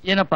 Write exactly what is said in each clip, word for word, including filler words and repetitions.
ಏನಪ್ಪ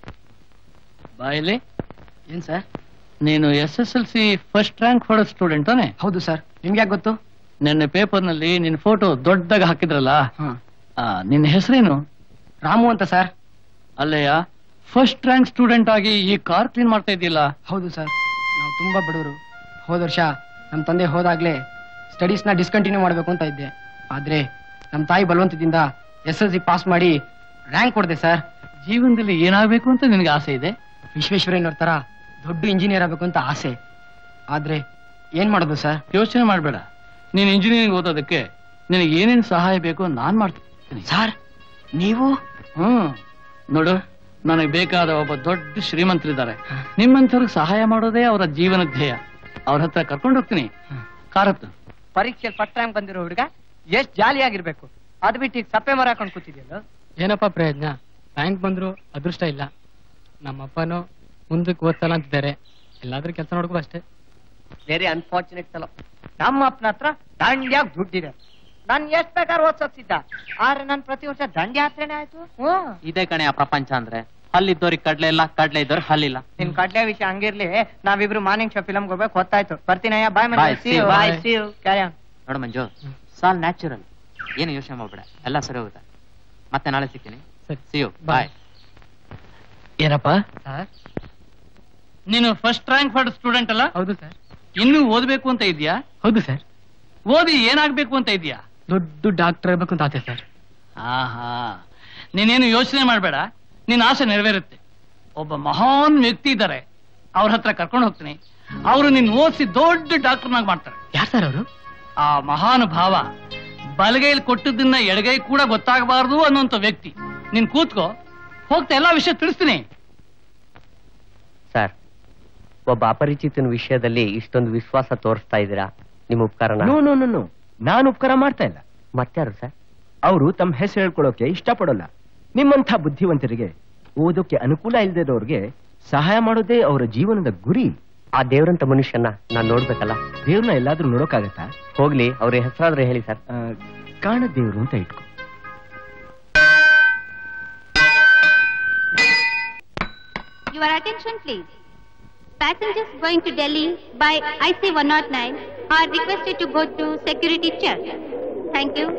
ಬಾಯಲ್ಲಿ ಏನ್ ಸರ್? ನೀನು S S L C first rank ಹೊಡ ಸ್ಟೂಡೆಂಟ್ ತಾನೆ? ಹೌದು ಸರ್. ನಿಮ್ಗೆ ಯಾಕೆ ಗೊತ್ತು? ನಿನ್ನೆ ಪೇಪರ್ ನಲ್ಲಿ ನಿನ್ ಫೋಟೋ ದೊಡ್ಡದಾಗ ಹಾಕಿದ್ರಲ್ಲ, ನಿನ್ನ ಹೆಸರೇನು? ರಾಮು ಅಂತ ಸರ್. ಅಲ್ಲಯ್ಯ, ಫಸ್ಟ್ ರ್ಯಾಂಕ್ ಸ್ಟೂಡೆಂಟ್ ಆಗಿ ಈ ಕಾರ್ ಕ್ಲೀನ್ ಮಾಡ್ತಾ ಇದ್ದಿಲ್ಲ? ಹೌದು ಸರ್. ನಾವು ತುಂಬಾ ಬಡವರು. ಹೋದ ವರ್ಷ ನಮ್ಮ ತಂದೆ ಹೋದಾಗ್ಲೇ ಸ್ಟಡೀಸ್ ನ ಡಿಸ್ಕಂಟಿನ್ಯೂ ಮಾಡ್ಬೇಕು ಅಂತ ಇದ್ದೆ. ಆದ್ರೆ ನಮ್ಮ ತಾಯಿ ಬಲವಂತದಿಂದ ಎಸ್ ಎಲ್ ಸಿ ಪಾಸ್ ಮಾಡಿ ರ್ಯಾಂಕ್ ಕೊಡ್ದೆ ಸರ್. ಜೀವನದಲ್ಲಿ ಏನಾಗಬೇಕು ಅಂತ ನಿನಗೆ ಆಸೆ ಇದೆ? ವಿಶ್ವೇಶ್ವರಯ್ಯನವ್ರ ತರ ದೊಡ್ಡ ಇಂಜಿನಿಯರ್ ಆಗಬೇಕು ಅಂತ ಆಸೆ. ಆದ್ರೆ ಏನ್ ಮಾಡೋದು ಸರ್? ಯೋಚನೆ ಮಾಡ್ಬೇಡ. ನೀನ್ ಇಂಜಿನಿಯರಿಂಗ್ ಓದೋದಕ್ಕೆ ನಿನಗೆ ಏನೇನು ಸಹಾಯ ಬೇಕು ನಾನ್ ಮಾಡ್ತೀನಿ. ಸರ್ ನೀವು? ಹ್ಮ್ ನೋಡು, ನನಗೆ ಬೇಕಾದ ಒಬ್ಬ ದೊಡ್ಡ ಶ್ರೀಮಂತರಿದ್ದಾರೆ. ನಿಮ್ಮಂಥವ್ರಿಗೆ ಸಹಾಯ ಮಾಡೋದೇ ಅವರ ಜೀವನ ಧ್ಯೇಯ. ಅವ್ರ ಹತ್ರ ಕರ್ಕೊಂಡು ಹೋಗ್ತೀನಿ. ಕಾರತ್ತು ಪರೀಕ್ಷೆಯಲ್ಲಿ ಫಸ್ಟ್ ರ್ಯಾಂಕ್ ಬಂದಿರೋ ಹುಡುಗ ಎಷ್ಟ್ ಜಾಲಿಯಾಗಿರ್ಬೇಕು. ಅದ್ ಬಿಟ್ಟು ಈಗ ಸಪ್ಪೆ ಮರ ಹಾಕೊಂಡು ಕೂತಿದ್ಯಲ್ಲ. ಏನಪ್ಪ ಪ್ರಯೋಜನ? ರ್ಯಾಂಕ್ ಬಂದ್ರು ಅದೃಷ್ಟ ಇಲ್ಲ. ನಮ್ಮಪ್ಪನು ಮುಂದಕ್ಕೆ ಓದ್ಸಲ್ಲ ಅಂತಿದ್ದಾರೆ. ಎಲ್ಲಾದ್ರೂ ಕೆಲಸ ನೋಡ್ಕೋ ಅಷ್ಟೇ. ವೆರಿ ಅನ್ಫಾರ್ಚುನೇಟ್ ತಲೋ. ನಮ್ಮ ಅಪ್ಪನ ಹತ್ರ ದಂಡ್ಯಾಗ ದುಡ್ಡಿದೆ. ನಾನ್ ಎಷ್ಟ್ ಬೇಕಾದ್ರೆ ಓದ್ಸಕ್ತಿದ್ದ. ಆದ್ರೆ ನನ್ ಪ್ರತಿ ವರ್ಷ ದಂಡ್ಯ ಯಾತ್ರೆನೇ ಆಯ್ತು. ಇದೇ ಕಣೆ ಆ ಪ್ರಪಂಚ ಅಂದ್ರೆ. ಹಲ್ಲಿದ್ದವ್ರಿಗೆ ಕಡ್ಲೆ ಇಲ್ಲ, ಕಡ್ಲೆ ಇದ್ದವ್ರಿಗೆ ಹಲ್ಲಿಲ್ಲ. ನಿನ್ ಕಡ್ಲೆ ವಿಷಯ ಹಂಗಿರ್ಲಿ. ನಾವಿಬ್ರು ಮಾರ್ನಿಂಗ್ ಶೋ ಫಿಲಮ್ ಹೋಗ್ಬೇಕು. ಹೊತ್ತಾಯ್ತು. ಬರ್ತೀನಯ್ಯ. ಬಾಯ್ Bye, see you. ಬಾಯ್. ನೋಡು ಮಂಜು, ಸಾಲ್ ನ್ಯಾಚುರಲ್. ಏನು ಯೋಚನೆ ಮಾಡ್ಬೇಡ, ಎಲ್ಲ ಸರಿ ಹೋಗುತ್ತೆ. ಮತ್ತೆ ನಾಳೆ ಸಿಗ್ತೀನಿ. See you. ಬಾಯ್. ಏನಪ್ಪ ಸರ್? ನೀನು ಫಸ್ಟ್ ರ್ಯಾಂಕ್ ಹೊಡ ಸ್ಟೂಡೆಂಟ್ ಅಲ್ಲ? ಹೌದು ಸರ್. ಇನ್ನೂ ಓದ್ಬೇಕು ಅಂತ ಇದೆಯಾ? ಹೌದು ಸರ್. ಓದಿ ಏನಾಗ್ಬೇಕು ಅಂತ ಇದೆಯಾ? ದೊಡ್ಡ ಡಾಕ್ಟರ್ ಆಗ್ಬೇಕು ಅಂತ ಆಸೆ ಸರ್. ಆಹಾ, ನೀನೇನು ಯೋಚನೆ ಮಾಡ್ಬೇಡ. ನಿನ್ನ ಆಸೆ ನೆರವೇರುತ್ತೆ. ಒಬ್ಬ ಮಹಾನ್ ವ್ಯಕ್ತಿ ಇದ್ದಾರೆ, ಅವ್ರ ಹತ್ರ ಕರ್ಕೊಂಡು ಹೋಗ್ತೀನಿ. ಅವರು ನಿನ್ ಓದಿಸಿ ದೊಡ್ಡ ಡಾಕ್ಟರ್ನಾಗ್ ಮಾಡ್ತಾರೆ. ಯಾರು ಸರ್ ಅವರು? ಆ ಮಹಾನ್ ಭಾವ ಬಲಗೈಲಿ ಕೊಟ್ಟದನ್ನ ಎಡಗೈ ಕೂಡ ಗೊತ್ತಾಗಬಾರದು ಅನ್ನುವಂತ ವ್ಯಕ್ತಿ. ನೀನ್ ಕೂತ್ಕೋ, ಹೋಗ್ತಾ ಎಲ್ಲಾ ವಿಷಯ ತಿಳಿಸ್ತೀನಿ. ಸರ್, ಒಬ್ಬ ಅಪರಿಚಿತನ ವಿಷಯದಲ್ಲಿ ಇಷ್ಟೊಂದು ವಿಶ್ವಾಸ ತೋರಿಸ್ತಾ ಇದ್ದೀರಾ, ನಿಮ್ಮ ಉಪಕಾರನ? ನೋ ನೋ ನೋ ನಾನು ಉಪಕಾರ ಮಾಡ್ತಾ ಇಲ್ಲ. ಮತ್ತಾರು ಸರ್? ಅವರು ತಮ್ಮ ಹೆಸರು ಹೇಳ್ಕೊಳ್ಳೋಕೆ ಇಷ್ಟಪಡೋಲ್ಲ. ನಿಮ್ಮಂಥ ಬುದ್ಧಿವಂತರಿಗೆ, ಓದೋಕೆ ಅನುಕೂಲ ಇಲ್ಲದವ್ರಿಗೆ ಸಹಾಯ ಮಾಡೋದೇ ಅವರ ಜೀವನದ ಗುರಿ. ಆ ದೇವ್ರಂತ ಮನುಷ್ಯನ ನಾನ್ ನೋಡ್ಬೇಕಲ್ಲ. ದೇವ್ರನ್ನ ಎಲ್ಲಾದ್ರೂ ನೋಡೋಕ್ಕಾಗತ್ತಾ? ಹೋಗ್ಲಿ, ಅವ್ರ ಹೆಸರಾದ್ರೆ ಹೇಳಿ ಸರ್. ಕಾಣ ದೇವ್ರು ಅಂತ ಇಟ್ಕೊ. Your attention please. Passengers going to Delhi by I C one oh nine are requested to go to security check. Thank you.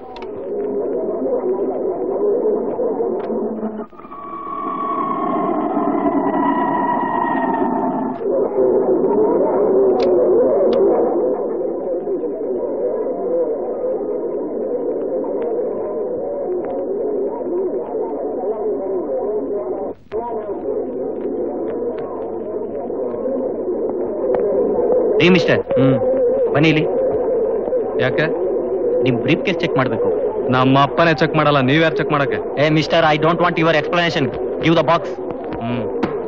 ಏ ಮಿಸ್ಟರ್, ಬನ್ನಿ ಇಲ್ಲಿ. ಯಾಕೆ? ನಿಮ್ ಬ್ರೀಫ್ ಕೇಸ್ ಚೆಕ್ ಮಾಡ್ಬೇಕು. ನಮ್ಮ ಅಪ್ಪನೇ ಚೆಕ್ ಮಾಡಲ್ಲ, ನೀವ್ಯಾರು ಚೆಕ್ ಮಾಡಕ್ಕೆ? ಏ mister, I don't want your explanation. Give the box. Hmm.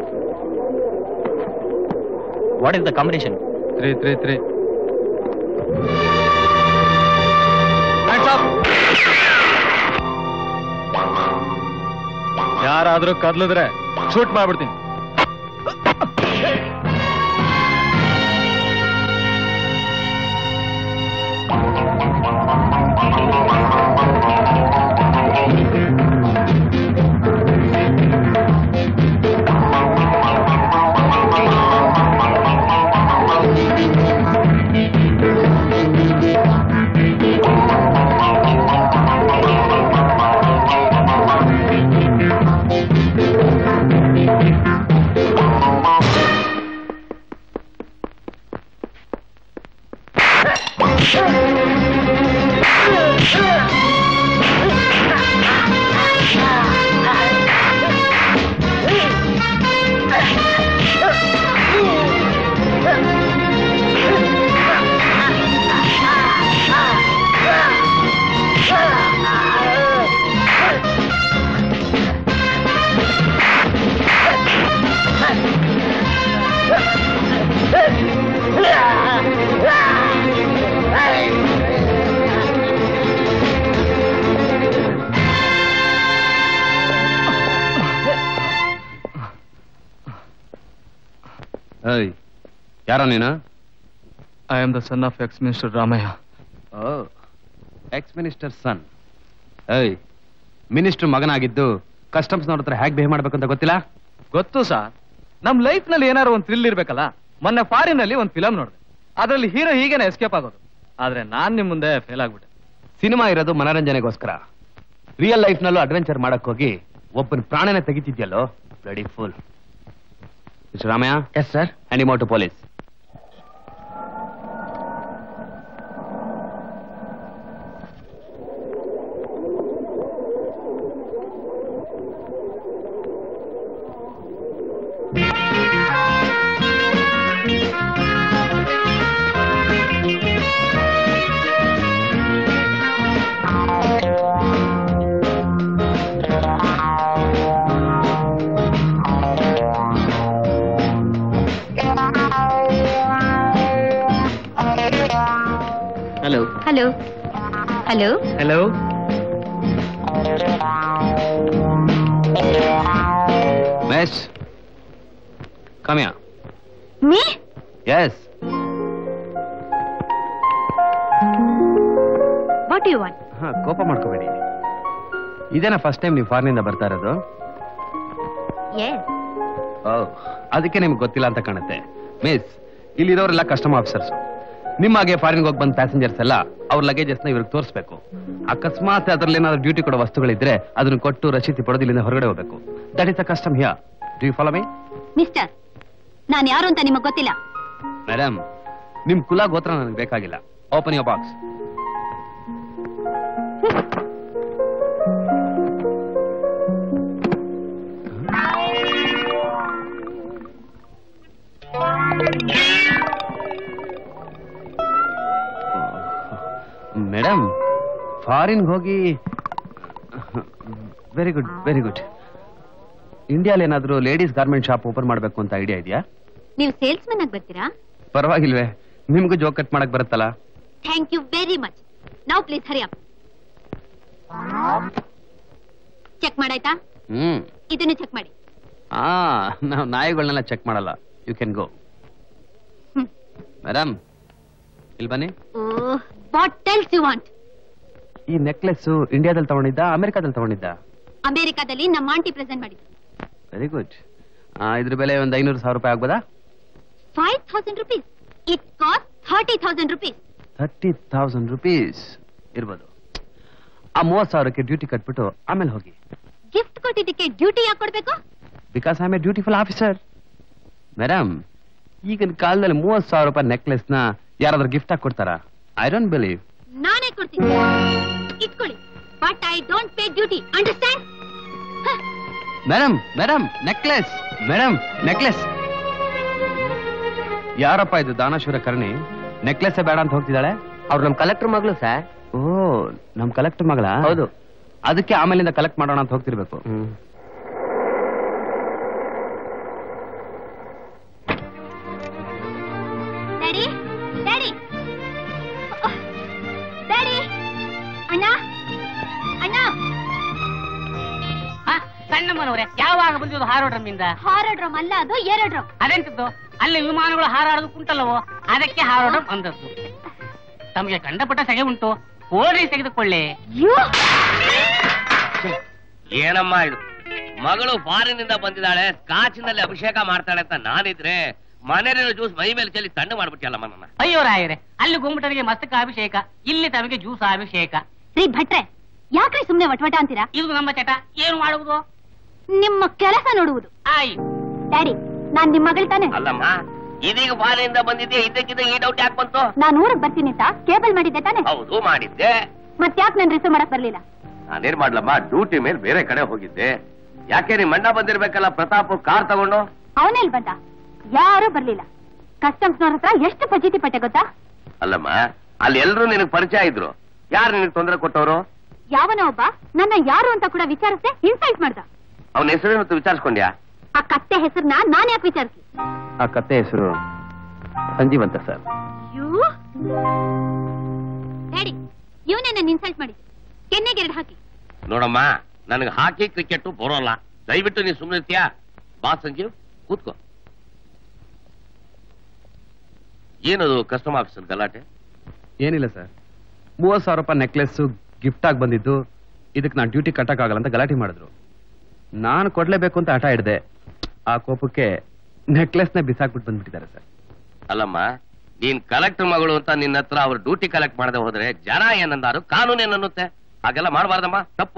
What is the combination? Three three three. ಯಾರಾದ್ರೂ ಕದ್ಲಿದ್ರೆ ಶೂಟ್ ಮಾಡ್ಬಿಡ್ತೀನಿ. ಯಾರ ನೀನು? I am the son of X minister Ramaiah. X minister ಸನ್. ಏಯ್, ಮಿನಿಸ್ಟರ್ ಮಗನಾಗಿದ್ದು ಕಸ್ಟಮ್ಸ್ ನವ್ರ ಹತ್ರ ಹೇಗೆ ಬಿಹೇವ್ ಮಾಡ್ಬೇಕು ಅಂತ ಗೊತ್ತಿಲ್ಲ? ಗೊತ್ತು ಸರ್. ನಮ್ ಲೈಫ್ ನಲ್ಲಿ ಏನಾದ್ರು ಒಂದು ಥ್ರಿಲ್ ಇರ್ಬೇಕಲ್ಲ. ಮೊನ್ನೆ ಫಾರಿನ್ ನಲ್ಲಿ ಒಂದು ಫಿಲಂ ನೋಡಿದೆ, ಅದ್ರಲ್ಲಿ ಹೀರೋ ಹೀಗೇನೆ ಎಸ್ಕೇಪ್ ಆಗೋದು. ಆದ್ರೆ ನಾನ್ ನಿಮ್ ಮುಂದೆ ಫೇಲ್ ಆಗ್ಬಿಟ್ಟೆ. ಸಿನಿಮಾ ಇರೋದು ಮನೋರಂಜನೆಗೋಸ್ಕರ. ರಿಯಲ್ ಲೈಫ್ ನಲ್ಲೂ ಅಡ್ವೆಂಚರ್ ಮಾಡಕ್ ಹೋಗಿ ಒಬ್ಬನ ಪ್ರಾಣನ ತೆಗಿತಿದ್ಯಲ್ಲೋ, bloody full. Mister Ramaiah. Yes sir. Hand him over to police. Hello. Hello. Hello. Hello. Miss, come here. Me? Yes. What do you want? ಹಾ, ಕೋಪ ಮಾಡ್ಕೋಬೇಡಿ. ಇದೇನಾ ಫಸ್ಟ್ ಟೈಮ್ ನೀವು ಫಾರಿನ್ ಇಂದ ಬರ್ತಾ ಇರೋದು? Yes. ಓಹ್, ಅದಕ್ಕೆ ನಿಮ್ಗೆ ಗೊತ್ತಿಲ್ಲ ಅಂತ ಕಾಣುತ್ತೆ. Miss, ಇಲ್ಲಿರೋರೆಲ್ಲ custom officers. ನಿಮ್ಮಾಗೆ ಫಾರಿನ್ಗೆ ಹೋಗಿ ಬಂದ ಪ್ಯಾಸೆಂಜರ್ಸ್ ಎಲ್ಲ ಅವ್ರ ಲಗೇಜಸ್ ನ ಇವ್ರಿಗೆ ತೋರಿಸಬೇಕು. ಅಕಸ್ಮಾತ್ ಅದರಲ್ಲಿ ಏನಾದ್ರು ಡ್ಯೂಟಿ ಕೊಡೋ ವಸ್ತುಗಳಿದ್ರೆ ಅದನ್ನ ಕೊಟ್ಟು ರಶೀತಿ ಪಡೆದು ಇಲ್ಲಿಂದ ಹೊರಗಡೆ ಹೋಗಬೇಕು. That is the custom here. Do you follow me? Mister, ನಾನು ಯಾರು ಅಂತ ನಿಮಗೆ ಗೊತ್ತಿಲ್ಲ. ಮೇಡಮ್, ನಿಮ್ ಕುಲ ಗೋತ್ರ ನನಗೆ ಬೇಕಾಗಿಲ್ಲ. Open your box. Madam, foreign ಹೋಗಿ ವೆರಿ ಗುಡ್ ವೆರಿ ಗುಡ್. ಇಂಡಿಯಾಲ್ ಏನಾದ್ರು ಲೇಡೀಸ್ ಗಾರ್ಮೆಂಟ್ ಶಾಪ್ ಓಪನ್ ಮಾಡಬೇಕು ಅಂತ ಐಡಿಯಾ ಇದೆಯಾ? ನೀವು ಸೇಲ್ಸ್ ಮನ್ ಆಗಿ ಬರ್ತೀರಾ? ಪರವಾಗಿಲ್ವೇ, ನಿಮ್ಗೂ ಜೋಕ್ ಕಟ್ ಮಾಡಕ್ ಬರುತ್ತಲ್ಲ. Thank you very much. Now please hurry up. Check ಮಾಡಾಯ್ತಾ? ಹ್ಮ್, ಇದನ್ನು ಚೆಕ್ ಮಾಡಿ. ಆ ನಾವು ನಾಯಿಗಳನ್ನೆಲ್ಲ ಚೆಕ್ ಮಾಡಲ್ಲ. You can go. ಮೇಡಮ್, ಇಲ್ಲಿ ಬನ್ನಿ. ಓಹ್, ವಾಟ್ ಎಲ್ಸ್ ಯು ವಾಂಟ್? ಈ ನೆಕ್ಲೆಸ್ ಇಂಡಿಯಾದಲ್ಲಿ ತಗೊಂಡಿದ್ದ, ಅಮೆರಿಕಾದಲ್ಲಿ ತಗೊಂಡಿದ್ದ? ಅಮೆರಿಕಾದಲ್ಲಿ ನಮ್ಮ ಆಂಟಿ ಪ್ರೆಸೆಂಟ್ ಮಾಡಿದ್ರು. Very good. ಇದ್ರ ಬೆಲೆ ಒಂದು ಐನೂರು ಸಾವಿರ ರೂಪಾಯಿ ಆಗ್ಬೋದಾ? Five thousand rupees. It cost thirty thousand rupees. Thirty thousand rupees ಇರ್ಬೋದು. ಆ ಮೂವತ್ ಸಾವಿರಕ್ಕೆ ಡ್ಯೂಟಿ ಕಟ್ಬಿಟ್ಟು ಆಮೇಲೆ ಹೋಗಿ. ಗಿಫ್ಟ್ ಕೊಟ್ಟಿದ್ದಕ್ಕೆ ಡ್ಯೂಟಿ ಯಾಕೆ ಕೊಡ್ಬೇಕು? Because I am a dutiful officer. Madam, ಈಗಿನ ಕಾಲದಲ್ಲಿ ಮೂವತ್ ಸಾವಿರ ರೂಪಾಯಿ ನೆಕ್ಲೆಸ್ ನ ಯಾರಾದ್ರೂ ಗಿಫ್ಟ್ ಆಗಿ ಕೊಡ್ತಾರಾ? I don't believe. ನಾನೇ ಕೊಡ್ತೀನಿ. ಇಟ್ಕೊಳ್ಳಿ. But I don't pay duty. Understand? Madam, madam, necklace. Madam, necklace. ಯಾರಪ್ಪ ಇದು ದಾನಶೂರ ಕರ್ಣಿ? ನೆಕ್ಲೆಸ್ ಬೇಡ ಅಂತ ಹೋಗ್ತಿದ್ದಾಳೆ. ಅವ್ರು ನಮ್ ಕಲೆಕ್ಟರ್ ಮಗಳು ಸರ್. ಓ, ನಮ್ ಕಲೆಕ್ಟರ್ ಮಗಳ? ಹೌದು. ಅದಕ್ಕೆ ಆಮೇಲಿಂದ ಕಲೆಕ್ಟ್ ಮಾಡೋಣ ಅಂತ ಹೋಗ್ತಿರ್ಬೇಕು. ಡ್ಯಾಡಿ, ಡ್ಯಾಡಿ, ಡ್ಯಾಡಿ, ಅಣ್ಣ, ಅಣ್ಣ. ಸಣ್ಣಮ್ಮನವ್ರೆ, ಯಾವಾಗ ಬಂದಿದ್ದು ಹಾರೋಡ್ರಮ್ ಇಂದ? ಹಾರಾಡ್ರಮ್ ಅಲ್ಲ, ಅದು ಏರಾಡ್ರಮ್. ಅದೆಂತದ್ದು? ಅಲ್ಲಿ ವಿಮಾನಗಳು ಹಾರಾಡೋದು ಕುಂಟಲ್ಲವೋ, ಅದಕ್ಕೆ ಹಾರೋಡ್ರಮ್ ಅಂದದ್ದು. ತಮಗೆ ಕಂಡಪಟ್ಟ ಸೆಗೆ ಉಂಟು, ಓಡಿ ತೆಗೆದುಕೊಳ್ಳಿ. ಏನಮ್ಮ ಇದು? ಮಗಳು ಫಾರಿನಿಂದ ಬಂದಿದ್ದಾಳೆ, ಕಾಚಿನಲ್ಲಿ ಅಭಿಷೇಕ ಮಾಡ್ತಾಳೆ ಅಂತ ನಾನಿದ್ರೆ ಮನೆಯಲ್ಲಿರೋ ಜ್ಯೂಸ್ ಮೈ ಮೇಲೆ ಚೆಲ್ಲಿ ತಣ್ಣು ಮಾಡ್ಬಿಟ್ಟಿಯಲ್ಲ ನನ್ನ. ಅಯ್ಯೋ ರಾಯರೇ, ಅಲ್ಲಿ ಗುಮ್ಮಟರಿಗೆ ಮಸ್ತಕ ಅಭಿಷೇಕ, ಇಲ್ಲಿ ತಮಗೆ ಜ್ಯೂಸ್ ಅಭಿಷೇಕ. ರೀ ಭಟ್ರೆ, ಯಾಕ್ರಿ ಸುಮ್ನೆ ವಟವಟ ಅಂತೀರಾ? ಇದು ನಮ್ಮ ಚಟ. ಏನು ಮಾಡುವುದು? ನಿಮ್ಮ ಕೆಲಸ ನೋಡುವುದು. ಆಯ್ ಡ್ಯಾಡಿ, ನಾನ್ ನಿಮ್ ಮಗಳು ತಾನೆ? ಅಲ್ಲಮ್ಮ, ಇದೀಗ ಫಾರಿನಿಂದ ಬಂದಿದ್ದೆ, ಇದ್ದಕ್ಕಿದ್ದ ಈ ಡೌಟ್ ಯಾಕೆ ಬಂತು? ನಾನು ಊರಿಗೆ ಬರ್ತೀನಿ ಅಂತ ಕೇಬಲ್ ಮಾಡಿದ್ದೆ ತಾನೆ? ಹೌದು, ಮಾಡಿದ್ದೆ. ಮತ್ತ್ಯಾಕ್ ನನ್ ರಿಸೀವ್ ಮಾಡಕ್ ಬರ್ಲಿಲ್ಲ? ನಾನೇನ್ ಮಾಡ್ಲಮ್ಮ, ಡ್ಯೂಟಿ ಮೇಲೆ ಬೇರೆ ಕಡೆ ಹೋಗಿದ್ದೆ. ಯಾಕೆ ನಿಮ್ ಅಣ್ಣ ಬಂದಿರ್ಬೇಕಲ್ಲ ಪ್ರತಾಪ್ ಕಾರ್ ತಗೊಂಡು? ಅವನೇಲ್ ಬಂದ? ಯಾರು ಬರ್ಲಿಲ್ಲ. ಕಸ್ಟಮ್ಸ್ನವ್ರ ಹತ್ರ ಎಷ್ಟು ಫಜೀತಿ ಪಟ್ಟೆ ಗೊತ್ತಾ? ಅಲ್ಲಮ್ಮ, ಅಲ್ಲಿ ಎಲ್ರು ನಿನಗ್ ಪರಿಚಯ ಇದ್ರು. ಯಾರು ನಿನಗ್ ತೊಂದರೆ ಕೊಟ್ಟವರು? ಯಾವನ ಒಬ್ಬ ನನ್ನ ಯಾರು ಅಂತ ಕೂಡ ವಿಚಾರಿಸದೆ ಇನ್ಸಲ್ಟ್ ಮಾಡ್ದ. ಅವನ ಹೆಸರೇನು ವಿಚಾರಿಸ್ಕೊಂಡ್ಯಾ? ಆ ಕತ್ತೆ ಹೆಸರನ್ನ ನಾನ್ ಯಾಕೆ ವಿಚಾರಿಸಿ? ಆ ಕತ್ತೆ ಹೆಸರು ಸಂಜೀವ್ ಅಂತ ಸರ್. ಡ್ಯಾಡಿ, ಇವನೇ ನನ್ನ ಇನ್ಸಲ್ಟ್ ಮಾಡಿ ಕೆನ್ನೆಗೆ ಎರಡು ಹಾಕಿ. ನೋಡಮ್ಮ, ನನಗೆ ಹಾಕಿ ಕ್ರಿಕೆಟ್ ಬರೋಲ್ಲ. ದಯವಿಟ್ಟು ನೀನ್ ಸುಮ್ಮನೆ ಇರ್ತೀಯಾ? ಬಾ ಸಂಜೀವ್, ಕೂತ್ಕೋ. ಏನದು ಕಸ್ಟಮ್ ಆಫೀಸರ್ ಗಲಾಟೆ? ಏನಿಲ್ಲ ಸರ್, ಮೂವತ್ ಸಾವಿರ ರೂಪಾಯಿ ನೆಕ್ಲೆಸ್ ಗಿಫ್ಟ್ ಆಗಿ ಬಂದಿದ್ದು, ಇದಕ್ಕೆ ನಾನು ಡ್ಯೂಟಿ ಕಟ್ಟಕ್ಕಾಗಲ್ಲ ಅಂತ ಗಲಾಟೆ ಮಾಡಿದ್ರು. ನಾನು ಕೊಡ್ಲೇಬೇಕು ಅಂತ ಹಠ ಹಿಡ್ದೆ. ಆ ಕೋಪಕ್ಕೆ ನೆಕ್ಲೆಸ್ನ ಬಿಸಾಕ್ಬಿಟ್ಟು ಬಂದ್ಬಿಟ್ಟಿದ್ದಾರೆ ಸರ್. ಅಲ್ಲಮ್ಮ, ನೀನ್ ಕಲೆಕ್ಟರ್ ಮಗಳು ಅಂತ ನಿನ್ನ ಹತ್ರ ಅವ್ರು ಡ್ಯೂಟಿ ಕಲೆಕ್ಟ್ ಮಾಡದೆ ಹೋದ್ರೆ ಜನ ಏನಂದಾರು, ಕಾನೂನು ಏನನ್ನುತ್ತೆ. ಹಾಗೆಲ್ಲ ಮಾಡಬಾರ್ದಮ್ಮ, ತಪ್ಪು.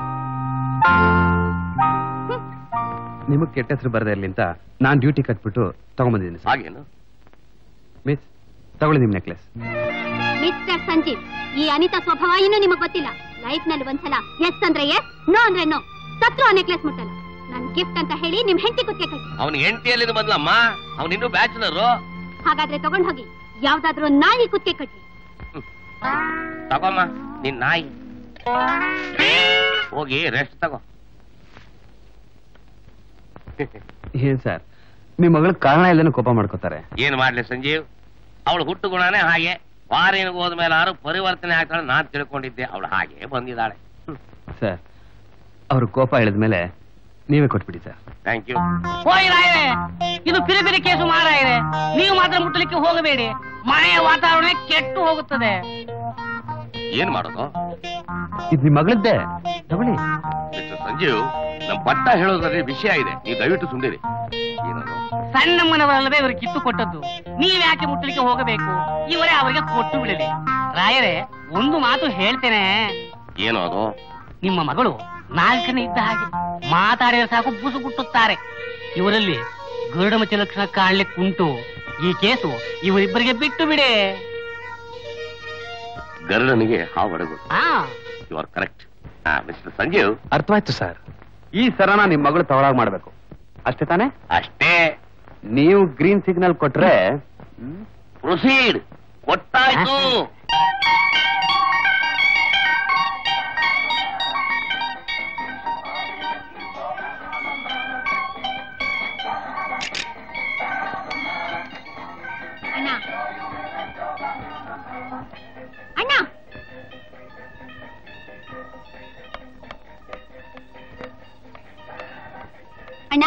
ನಿಮಗ್ ಕೆಟ್ಟ ಹೆಸರು ಬರದೇ ಇರ್ಲಿ ಅಂತ ನಾನ್ ಡ್ಯೂಟಿ ಕಟ್ಬಿಟ್ಟು ತಗೊಂಡ್ಬಂದಿದ್ದೀನಿ ಸರ್. ಹಾಗೇನು? ಮಿಸ್, ತಗೊಳ್ಳಿ ನಿಮ್ ನೆಕ್ಲೆಸ್. ಮಿಸ್ಟರ್ ಸಂಜೀವ್, ಈ ಅನಿತಾ ಸ್ವಭಾವ ಇನ್ನೂ ನಿಮಗ್ ಗೊತ್ತಿಲ್ಲ. ಲೈಫ್ ನಲ್ಲಿ ಒಂದ್ಸಲ ಎಸ್ ಅಂದ್ರೆ ಎಸ್, ನೋ ಅಂದ್ರೆ ನೋ. ಸತ್ರು ಆ ನೆಕ್ಲೆಸ್ ಮುಟ್ಟಲ್ಲ. ನನ್ ಗಿಫ್ಟ್ ಅಂತ ಹೇಳಿ ನಿಮ್ ಹೆಂಡತಿ ಕುತ್ತಿಗೆ ಕಟ್ಟಿ. ಅವನ್ ಹೆಂಡತಿಯಲ್ಲಿ ಬಂದ್ಲಮ್ಮ, ಅವನ್ ಇನ್ನೂ ಬ್ಯಾಚುಲರು. ಹಾಗಾದ್ರೆ ತಗೊಂಡ್ ಹೋಗಿ ಯಾವ್ದಾದ್ರು ನಾಯಿ ಕುತ್ತಿಗೆ ಕಟ್ಟಿ. ತಗೋಮ್ಮ ನಿನ್ ನಾಯಿ, ಹೋಗಿ ರೆಸ್ಟ್ ತಗೋ. ಏನ್ ಸರ್, ನಿಮ್ ಮಗಳ ಕಾರಣ ಇಲ್ಲೇನು ಕೋಪ ಮಾಡ್ಕೋತಾರೆ? ಏನ್ ಮಾಡ್ಲಿ ಸಂಜೀವ್, ಅವಳು ಹುಟ್ಟು ಗುಣನೇ ಹಾಗೆ. ಫಾರಿನ್ಗೆ ಹೋದ್ಮೇಲೆ ಯಾರು ಪರಿವರ್ತನೆ ಆಗ್ತಾಳೆ ನಾನ್ ತಿಳ್ಕೊಂಡಿದ್ದೆ. ಅವಳು ಹಾಗೆ ಬಂದಿದ್ದಾಳೆ. ಸರ್, ಅವ್ರ ಕೋಪ ಇಳಿದ್ಮೇಲೆ ನೀವೇ ಕೊಟ್ಬಿಡಿ ಸರ್. Thank you. ಹೋಯ್ ರಾಯರೇ, ಇದು ಪಿರಿ ಪಿರಿ ಕೇಸು ಮಾರಾಯರೆ. ನೀವು ಮಾತ್ರ ಮುಟ್ಟಲಿಕ್ಕೆ ಹೋಗಬೇಡಿ. ಮನೆಯ ವಾತಾವರಣ ಕೆಟ್ಟು ಹೋಗುತ್ತದೆ. ಏನ್ ಮಾಡೋದು? ಇದು ನಿಮ್ ಮಗಳದ್ದೇ, ತಗೊಳ್ಳಿ. ಮಿಸ್ಟರ್ ಸಂಜೀವ್, ನಮ್ ಪಟ್ಟ ಹೇಳೋದ್ರಲ್ಲಿ ವಿಷಯ ಇದೆ, ನೀವು ದಯವಿಟ್ಟು ಸುಂದಿರಿ. ಏನದು? ಸಣ್ಣಮ್ಮನವರಲ್ಲವೇ ಇವರು ಕಿತ್ತು ಕೊಟ್ಟದ್ದು. ನೀವ್ ಯಾಕೆ ಮುಟ್ಟಲಿಕ್ಕೆ ಹೋಗಬೇಕು? ಇವರೇ ಅವರಿಗೆ ಕೊಟ್ಟು ಬಿಡಲಿ. ರಾಯರೇ, ಒಂದು ಮಾತು ಹೇಳ್ತೇನೆ. ಏನೋ ಅದು? ನಿಮ್ಮ ಮಗಳು ನಾಲ್ಕನೇ ಇದ್ದ ಹಾಗೆ ಮಾತಾಡಿದ್ರೆ ಸಾಕು ಬುಸು ಗುಟ್ಟುತ್ತಾರೆ. ಇವರಲ್ಲಿ ಗರುಡಮತಿ ಲಕ್ಷಣ ಕಾಣ್ಲಿಕ್ಕೆ ಉಂಟು. ಈ ಕೇಸು ಇವರಿಬ್ಬರಿಗೆ ಬಿಟ್ಟು ಬಿಡೆ. ಗರುಡನಿಗೆ ಹಾವಡಗು. ಹಾ, you are correct. Mister Sanjeev, ಅರ್ಥವಾಯ್ತು sir. ಈ ಸರನ ನಿಮ್ ಮಗಳು ತಗೊಳಾಗ ಮಾಡ್ಬೇಕು, ಅಷ್ಟೇ ತಾನೇ? ಅಷ್ಟೇ. ನೀವು ಗ್ರೀನ್ ಸಿಗ್ನಲ್ ಕೊಟ್ರೆ ಪ್ರೊಸೀಡ್. ಕೊಟ್ಟಾಯ್ತು. ಅಣ್ಣ ಅಣ್ಣ, ಅಣ್ಣ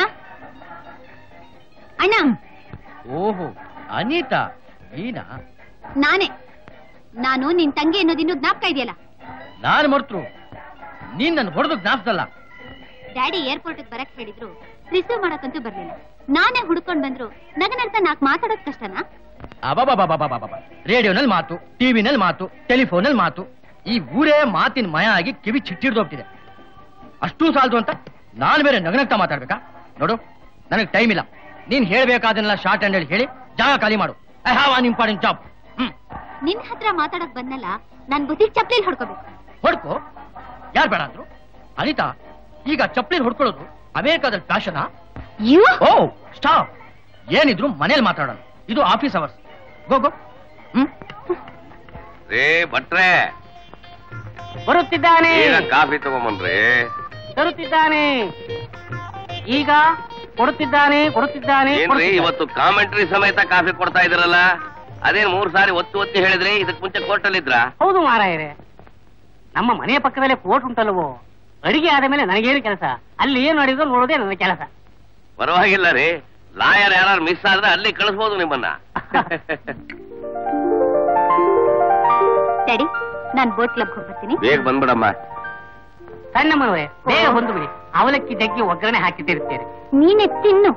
ಅಣ್ಣ. ಓಹೋ, ಅನಿತಾ ನೀನಾ? ನಾನೇ. ನಾನು ನಿನ್ ತಂಗಿ ಅನ್ನೋದಿನ್ನು ಜ್ಞಾಪಕ ಇದೆಯಲ್ಲ? ನಾನು ಮರ್ತರು. ನೀನ್ ನನ್ನ ಹೊಡೆದು ಜ್ಞಾಪಕಲ್ಲ. ಡ್ಯಾಡಿ ಏರ್ಪೋರ್ಟ್ ಬರಕ್ ಹೇಳಿದ್ರು, ರಿಸೀವ್ ಮಾಡಕ್ಕಂತೂ ಬರ್ಲಿಲ್ಲ. ನಾನೇ ಹುಡ್ಕೊಂಡ್ ಬಂದ್ರು. ನಗನರ್ತ ನಾಕ್ ಮಾತಾಡೋದ್ ಕಷ್ಟನಾ? ಅಬಾಬಾಬಾಬಾಬಾಬಾ, ರೇಡಿಯೋನಲ್ಲಿ ಮಾತು, ಟಿವಿನಲ್ಲಿ ಮಾತು, ಟೆಲಿಫೋನಲ್ಲಿ ಮಾತು. ಈ ಊರೇ ಮಾತಿನ ಮಯ ಆಗಿ ಕಿವಿ ಚಿಟ್ಟಿಡ್ದೋಗ್ತಿದೆ. ಅಷ್ಟೂ ಸಾಲದು ಅಂತ ನಾನು ಬೇರೆ ನಗನಗ್ತಾ ಮಾತಾಡ್ಬೇಕಾ? ನೋಡು, ನನಗೆ ಟೈಮ್ ಇಲ್ಲ. ನೀನ್ ಹೇಳ್ಬೇಕಾದನ್ನೆಲ್ಲ ಶಾರ್ಟ್ ಹ್ಯಾಂಡ್ ಹೇಳಿ ಹೇಳಿ ಜಾಗ ಖಾಲಿ ಮಾಡು. I have an important job. ಹ್ಮ್, ನಿನ್ ಹತ್ರ ಮಾತಾಡಕ್ ಬಂದಲ್ಲ, ನನ್ ಬುದ್ಧಿ ಚಪ್ಲಿ ಹೊಡ್ಕೋಬೇಕು. ಹೊಡ್ಕೋ, ಯಾರು ಬೇಡ ಅಂದ್ರು? ಅನಿತಾ, ಈಗ ಚಪ್ಲಿ ಹೊಡ್ಕೊಳ್ಳೋದು ಅಮೆರಿಕಾದಲ್ಲಿ ಫ್ಯಾಷನಾ? ಓ ಸ್ಟಾಪ್. ಏನಿದ್ರು ಮನೇಲಿ ಮಾತಾಡೋಣ. ಇದು ಆಫೀಸ್ ಅವರ್ಸ್. ಗೋ ಗೋ. ಹ್ಮ್, ರೇ ಭಟ್ರೆ, ಬರುತ್ತಿದ್ದಾನೆ. ಕಾಫಿ ತಗೊಂಬನ್ರಿ. ತರುತ್ತಿದ್ದಾನೆ. ಈಗ ಕೊಡುತ್ತಿದ್ದಾನೆ ಕೊಡುತ್ತಿದ್ದಾನೆ ಏನ್ರಿ ಕೊಡುತ್ತಿದ್ದಾನೆ. ಇವತ್ತು ಕಾಮೆಂಟ್ರಿ ಸಮೇತ ಕಾಫಿ ಕೊಡ್ತಾ ಇದ್ರಲ್ಲ, ಅದೇನ್ ಮೂರ್ ಸಾರಿ ಒತ್ತಿ ಒತ್ತಿ ಹೇಳಿದ್ರಿ? ಇದಕ್ ಮುಂಚೆ ಕೋರ್ಟಲ್ಲಿ ಇದ್ರ? ಹೌದು ಮಾರಾಯರೆ, ನಮ್ಮ ಮನೆಯ ಪಕ್ಕದಲ್ಲೇ ಕೋರ್ಟ್ ಉಂಟಲ್ವೋ. ಅಡಿಗೆ ಆದ ಮೇಲೆ ನನಗೇನು ಕೆಲಸ? ಅಲ್ಲಿ ಏನು ನಡೆಯುತ್ತೋ ನೋಡೋದೇ ನನ್ನ ಕೆಲಸ. ಪರವಾಗಿಲ್ಲ ರೀ, ಲಾಯರ್ ಯಾರು ಮಿಸ್ ಆದ್ರೆ ಅಲ್ಲಿ ಕಳಿಸ್ಬೋದು ನಿಮ್ಮನ್ನ. ಡ್ಯಾಡಿ, ನಾನ್ ಬೋಟ್ ಕ್ಲಬ್ ಹೋಗ್ಬರ್ತೀನಿ. ಬೇಗ ಬಂದ್ಬಿಡಮ್ಮ. ಸಣ್ಣಮ್ಮನವರೇ, ಬೇಗ ಹೊಂದು ಬಿಡಿ. ಅವಲಕ್ಕಿ ಜಗ್ಗಿ ಒಗ್ಗರಣೆ ಹಾಕಿಟ್ಟಿರುತ್ತೇನೆ. ನೀನೆ ತಿನ್ನು.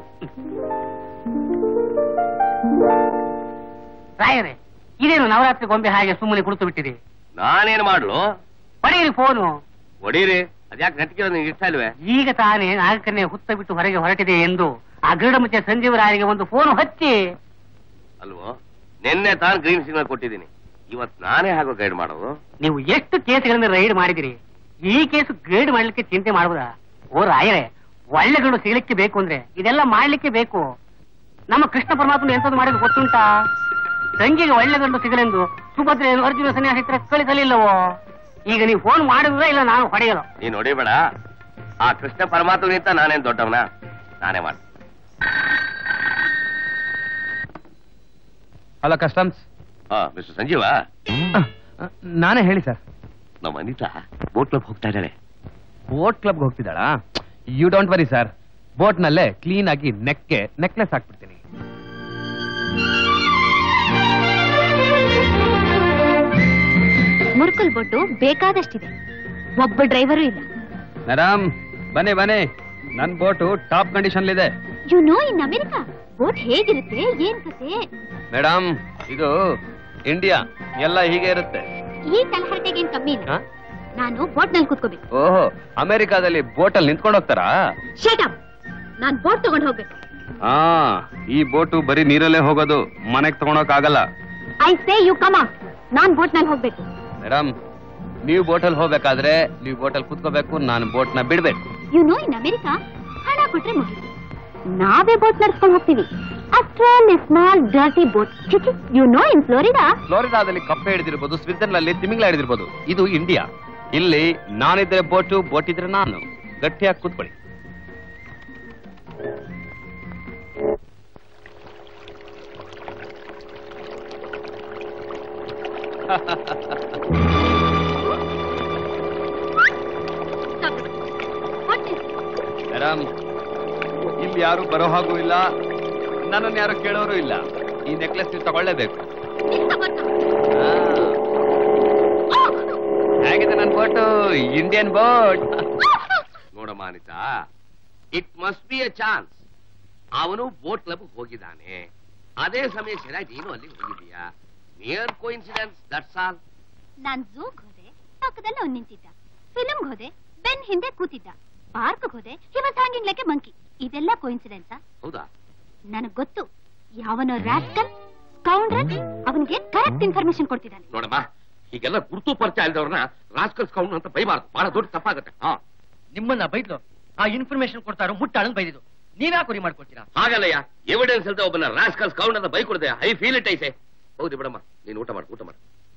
ರಾಯರೇ, ಇದೇನು ನವರಾತ್ರಿ ಗೊಂಬೆ ಹಾಗೆ ಸುಮ್ಮನೆ ಕುಳಿತು ಬಿಟ್ಟಿರಿ? ನಾನೇನ್ ಮಾಡ್ಲು? ಪಡೆಯಿರಿ ಫೋನು. ಹೊಡೀರಿ. ಅದ್ಯಾಕೆ ನೆಟ್ಕಿರೋದು ನಿಂಗೆ ಇಷ್ಟ ಇಲ್ವೇ? ಈಗ ತಾನೇ ನಾಲ್ಕನ್ನೇ ಹುತ್ತ ಬಿಟ್ಟು ಹೊರಗೆ ಹೊರಟಿದೆ ಎಂದು ಆ ಗರುಡಮುಚ್ಚೆ ಸಂಜೀವರಾಯರಿಗೆ ಒಂದು ಫೋನ್ ಹಚ್ಚಿ. ಅಲ್ವೋ, ನಿನ್ನೆ ತಾನು ಗ್ರೀನ್ ಸಿಗ್ನಲ್ ಕೊಟ್ಟಿದ್ದೀನಿ. ಇವತ್ ನಾನೇ ಹಾಗೋ ಗೈಡ್ ಮಾಡೋದು. ನೀವು ಎಷ್ಟು ಕೇಸ್ಗಳನ್ನ ರೈಡ್ ಮಾಡಿದಿರಿ, ಈ ಕೇಸು ಗೈಡ್ ಮಾಡ್ಲಿಕ್ಕೆ ಚಿಂತೆ ಮಾಡುವುದಾ? ಓ ರಾಯರೇ, ಒಳ್ಳೆಗಳು ಸಿಗಲಿಕ್ಕೆ ಬೇಕು ಅಂದ್ರೆ ಇದೆಲ್ಲ ಮಾಡ್ಲಿಕ್ಕೆ ಬೇಕು. ನಮ್ಮ ಕೃಷ್ಣ ಪರಮಾತ್ಮ ಎಂತದ್ದು ಮಾಡಿದ್ರು ಗೊತ್ತುಂಟಾ? ತಂಗಿಗೆ ಒಳ್ಳೆ ಗಂಡು ಸಿಗಲೆಂದು ಸುಭದ್ರೆಯನ್ನು ಅರ್ಜುನ ಸನ್ಯಾಸಿ ಹತ್ರ ಕಳಿಸಲಿಲ್ಲವೋ? ಈಗ ನೀವು ಫೋನ್ ಮಾಡಿದ್ರೆ ಇಲ್ಲ ನಾನು ಹೊಡೆಯಲು. ನೀನ್ ಹೊಡಿಬೇಡ. ಆ ಕೃಷ್ಣ ಪರಮಾತ್ಮನಿಂತ ನಾನೇನ್ ದೊಡ್ಡವನ? ನಾನೇ ಮಾಡ. Hello customs. ಹಾ, ಮಿಸ್ಟರ್ ಸಂಜೀವ. ನಾನೇ, ಹೇಳಿ ಸರ್. ನಮ್ಮ ಅನಿತಾ ಬೋಟ್ ಕ್ಲಬ್ ಹೋಗ್ತಾ ಇದ್ದಾಳೆ. Boat ಕ್ಲಬ್ಗೆ ಹೋಗ್ತಿದ್ದಾಳಾ? You don't worry sir, boat ನಲ್ಲೇ ಕ್ಲೀನ್ ಆಗಿ ನೆಕ್ಗೆ ನೆಕ್ಲೆಸ್ ಹಾಕ್ಬಿಡ್ತೀನಿ. ಮುರುಕಲ್ ಬೋಟು ಬೇಕಾದಷ್ಟಿದೆ, ಒಬ್ಬ ಡ್ರೈವರು ಇಲ್ಲ. ಮೇಡಮ್ ಬನ್ನಿ ಬನ್ನಿ, ನನ್ ಬೋಟು ಟಾಪ್ ಕಂಡೀಷನ್ ಇದೆ. You know in America boat ಹೇಗಿರುತ್ತೆ ಏನ್ ಕತೆ? ಮೇಡಮ್ ಇದು ಇಂಡಿಯಾ, ಎಲ್ಲ ಹೀಗೆ ಇರುತ್ತೆ. ಈ ತಲಹರಟೆಗೆ ಏನ್ ಕಮ್ಮಿ ಇಲ್ಲ. ನಾನು ಬೋಟ್ ನಲ್ಲಿ ಕೂತ್ಕೋಬೇಕು. ಓಹೋ, ಅಮೆರಿಕಾದಲ್ಲಿ ಬೋಟಲ್ಲಿ ನಿಂತ್ಕೊಂಡು ಹೋಗ್ತಾರಾ? ಶಟ್ ಅಪ್, ನಾನ್ ಬೋಟ್ ತಗೊಂಡ್ ಹೋಗ್ಬೇಕು. ಹಾ, ಈ ಬೋಟು ಬರೀ ನೀರಲ್ಲೇ ಹೋಗೋದು, ಮನೆಗ್ ತಗೊಂಡೋಕ್ ಆಗಲ್ಲ. I say you come out. Non boat ನಲ್ಲಿ ಹೋಗ್ಬೇಕು. ಮೇಡಮ್ ನೀವು ಬೋಟಲ್ಲಿ ಹೋಗ್ಬೇಕಾದ್ರೆ ನೀವು ಬೋಟಲ್ಲಿ ಕೂತ್ಕೋಬೇಕು, ನಾನು ಬೋಟ್ ನ ಬಿಡ್ಬೇಕು. ಯು ನೋ ಇನ್ ಅಮೆರಿಕಾ ಹಣ ಕೊಟ್ರೆ ಮುಗಿತು, ನಾವೇ ಬೋಟ್ ನಡ್ಸ್ಕೊಂಡು ಹೋಗ್ತೀವಿ. After small dirty boat. You know in Florida ಫ್ಲೋರಿಡಾದಲ್ಲಿ ಕಪ್ಪೆ ಹಿಡಿದಿರ್ಬೋದು, ಸ್ವಿಟ್ಜರ್ನಲ್ಲಿ ತಿಮಿಂಗ್ಲ ಹಿಡಿದಿರ್ಬೋದು. ಇದು ಇಂಡಿಯಾ. ಇಲ್ಲಿ ನಾನಿದ್ರೆ ಬೋಟು, ಬೋಟ್ ಇದ್ರೆ ನಾನು. ಗಟ್ಟಿಯಾಗಿ ಕೂತ್ಕೊಳ್ಳಿ. ಮೇಡಮ್ ಇಲ್ಲಿ ಯಾರು ಬರೋ ಹಾಗೂ ಇಲ್ಲ, ನನ್ನನ್ನು ಯಾರು ಕೇಳೋರು ಇಲ್ಲ. ಈ ನೆಕ್ಲೆಸ್ ನೀವು ತಗೊಳ್ಳೇಬೇಕು. ಹೇಗಿದೆ ನನ್ನ ಬೋಟು? Indian boat. ನೋಡಮ್ಮ Anita, it must be A chance. ಅವನು ಬೋಟ್ ಕ್ಲಬ್ ಹೋಗಿದ್ದಾನೆ, ಅದೇ ಸಮಯ ಸರಿಯಾಗಿ ನೀನು ಅಲ್ಲಿ ಹೋಗಿದೀಯಾ. Near coincidence, that's all. ನಾನ್ ಝೂಗ್ ಹೋದೆ, ಪಕ್ಕದಲ್ಲಿ ಅವ್ನು ನಿಂತಿದ್ದ. ಫಿಲ್ಮ್ಗೆ ಹೋದೆ, ಬೆನ್ ಹಿಂದೆ ಕೂತಿದ್ದ. ಪಾರ್ಕ್ ಹೋದೆ, he was hanging like A monkey. ಇದೆಲ್ಲ ಕೋಇನ್ಸಿಡೆನ್ಸ್? ಹೌದಾ? ನನಗ್ ಗೊತ್ತು, ಯಾವನೋ ರಾಸ್ಕಲ್ ಸ್ಕೌಂಡ್ರಲ್ ಅವನಿಗೆ ಕರೆಕ್ಟ್ ಇನ್ಫಾರ್ಮೇಶನ್ ಕೊಡ್ತಿದ್ದಾನೆ. ನೋಡಮ್ಮ, ಹೀಗೆಲ್ಲ ಗುರುತು ಪರಿಚಯ ಇಲ್ದವ್ರನ್ನ ರಾಸ್ಕಲ್ ಸ್ಕೌಂಡ್ ಅಂತ ಬೈಬಾರ್ದು, ಬಹಳ ದೊಡ್ಡ ತಪ್ಪಾಗತ್ತೆ. ಹಾ, ನಿಮ್ಮನ್ನ ಬೈದ್ಲು, ಆ ಇನ್ಫಾರ್ಮೇಶನ್ ಕೊಡ್ತಾರೋ ಮುಟ್ಟಾಳನ್ ಬೈದಿದ್ದು. ನೀವ್ಯಾ ಕುರಿ ಮಾಡ್ಕೊಡ್ತೀರಾ? ಹಾಗಲ್ಲಯ್ಯ, ಎವಿಡೆನ್ಸ್ ಇಲ್ಲದೆ ಒಬ್ಬನ ರಾಸ್ಕಲ್ ಸ್ಕೌಂಡ್ ಅಂತ ಬೈ ಕೊಡದೆ ಐ ಫೀಲ್ ಇಟ್ ಐಸೆ. ಹೌದು ಬಿಡಮ್ಮ, ನೀನು ಊಟ ಮಾಡು, ಊಟ ಮಾಡು.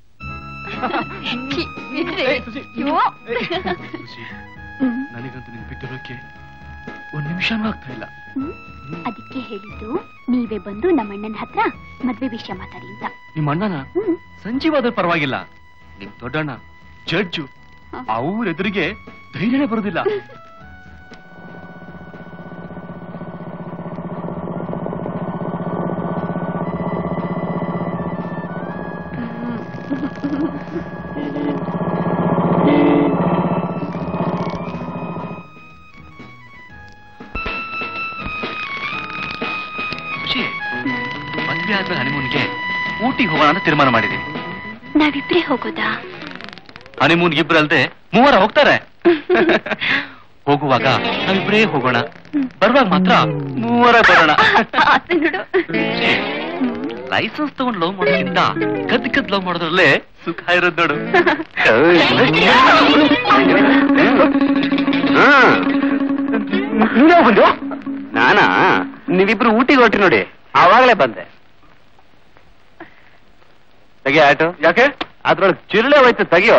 ನನಗಂತೂ ನಿನ್ ಬಿಟ್ಟಿರೋಕೆ ಒಂದ್ ನಿಮಿಷನೂ ಆಗ್ತಾ ಇಲ್ಲ. ಅದಕ್ಕೆ ಹೇಳಿದ್ದು ನೀವೇ ಬಂದು ನಮ್ಮ ಅಣ್ಣನ ಹತ್ರ ಮದ್ವೆ ವಿಷಯ ಮಾತಾಡಿ ಅಂತ. ನಿಮ್ಮ ಅಣ್ಣನ ಸಂಜೀವಾದ್ರೂ ಪರವಾಗಿಲ್ಲ, ನಿಮ್ ದೊಡ್ಡಣ್ಣ ಜಡ್ಜು, ಅವ್ರ ಎದುರಿಗೆ ಧೈರ್ಯನೇ ಬರೋದಿಲ್ಲ. ಮದ್ವೆ ಆದ್ಮೇಲೆ ಹನಿಮೂನ್ಗೆ ಊಟಿಗೆ ಹೋಗೋಣ ಅಂತ ತೀರ್ಮಾನ ಮಾಡಿದೀನಿ. ನಾವಿಬ್ರೇ ಹೋಗೋದಾ? ಹನಿಮೂನ್ಗೆ ಇಬ್ರು ಅಲ್ದೆ ಮೂವರ ಹೋಗ್ತಾರೆ. ಹೋಗುವಾಗ ನಾವಿಬ್ರೇ ಹೋಗೋಣ, ಬರುವಾಗ ಮಾತ್ರ ಮೂವರ ಬರೋಣ. ಲೈಸೆನ್ಸ್ ತಗೊಂಡು ಲವ್ ಮಾಡೋದ್ರಿಂದ ಕದ್ ಕದ್ ಲವ್ ಮಾಡೋದ್ರಲ್ಲೇ ಸುಖ ಇರೋದ್ ನೋಡು. ಬಂದು ನಾನಾ? ನೀವಿಬ್ರು ಊಟಿಗೆ ಹೊಟ್ರಿ ನೋಡಿ, ಆವಾಗಲೇ ಬಂದೆ. ತೆಗಿ ಆಟೋ. ಯಾಕೆ? ಅದ್ರೊಳಗೆ ಚಿರಳೆ ಹೋಯ್ತು, ತೆಗಿಯೋ.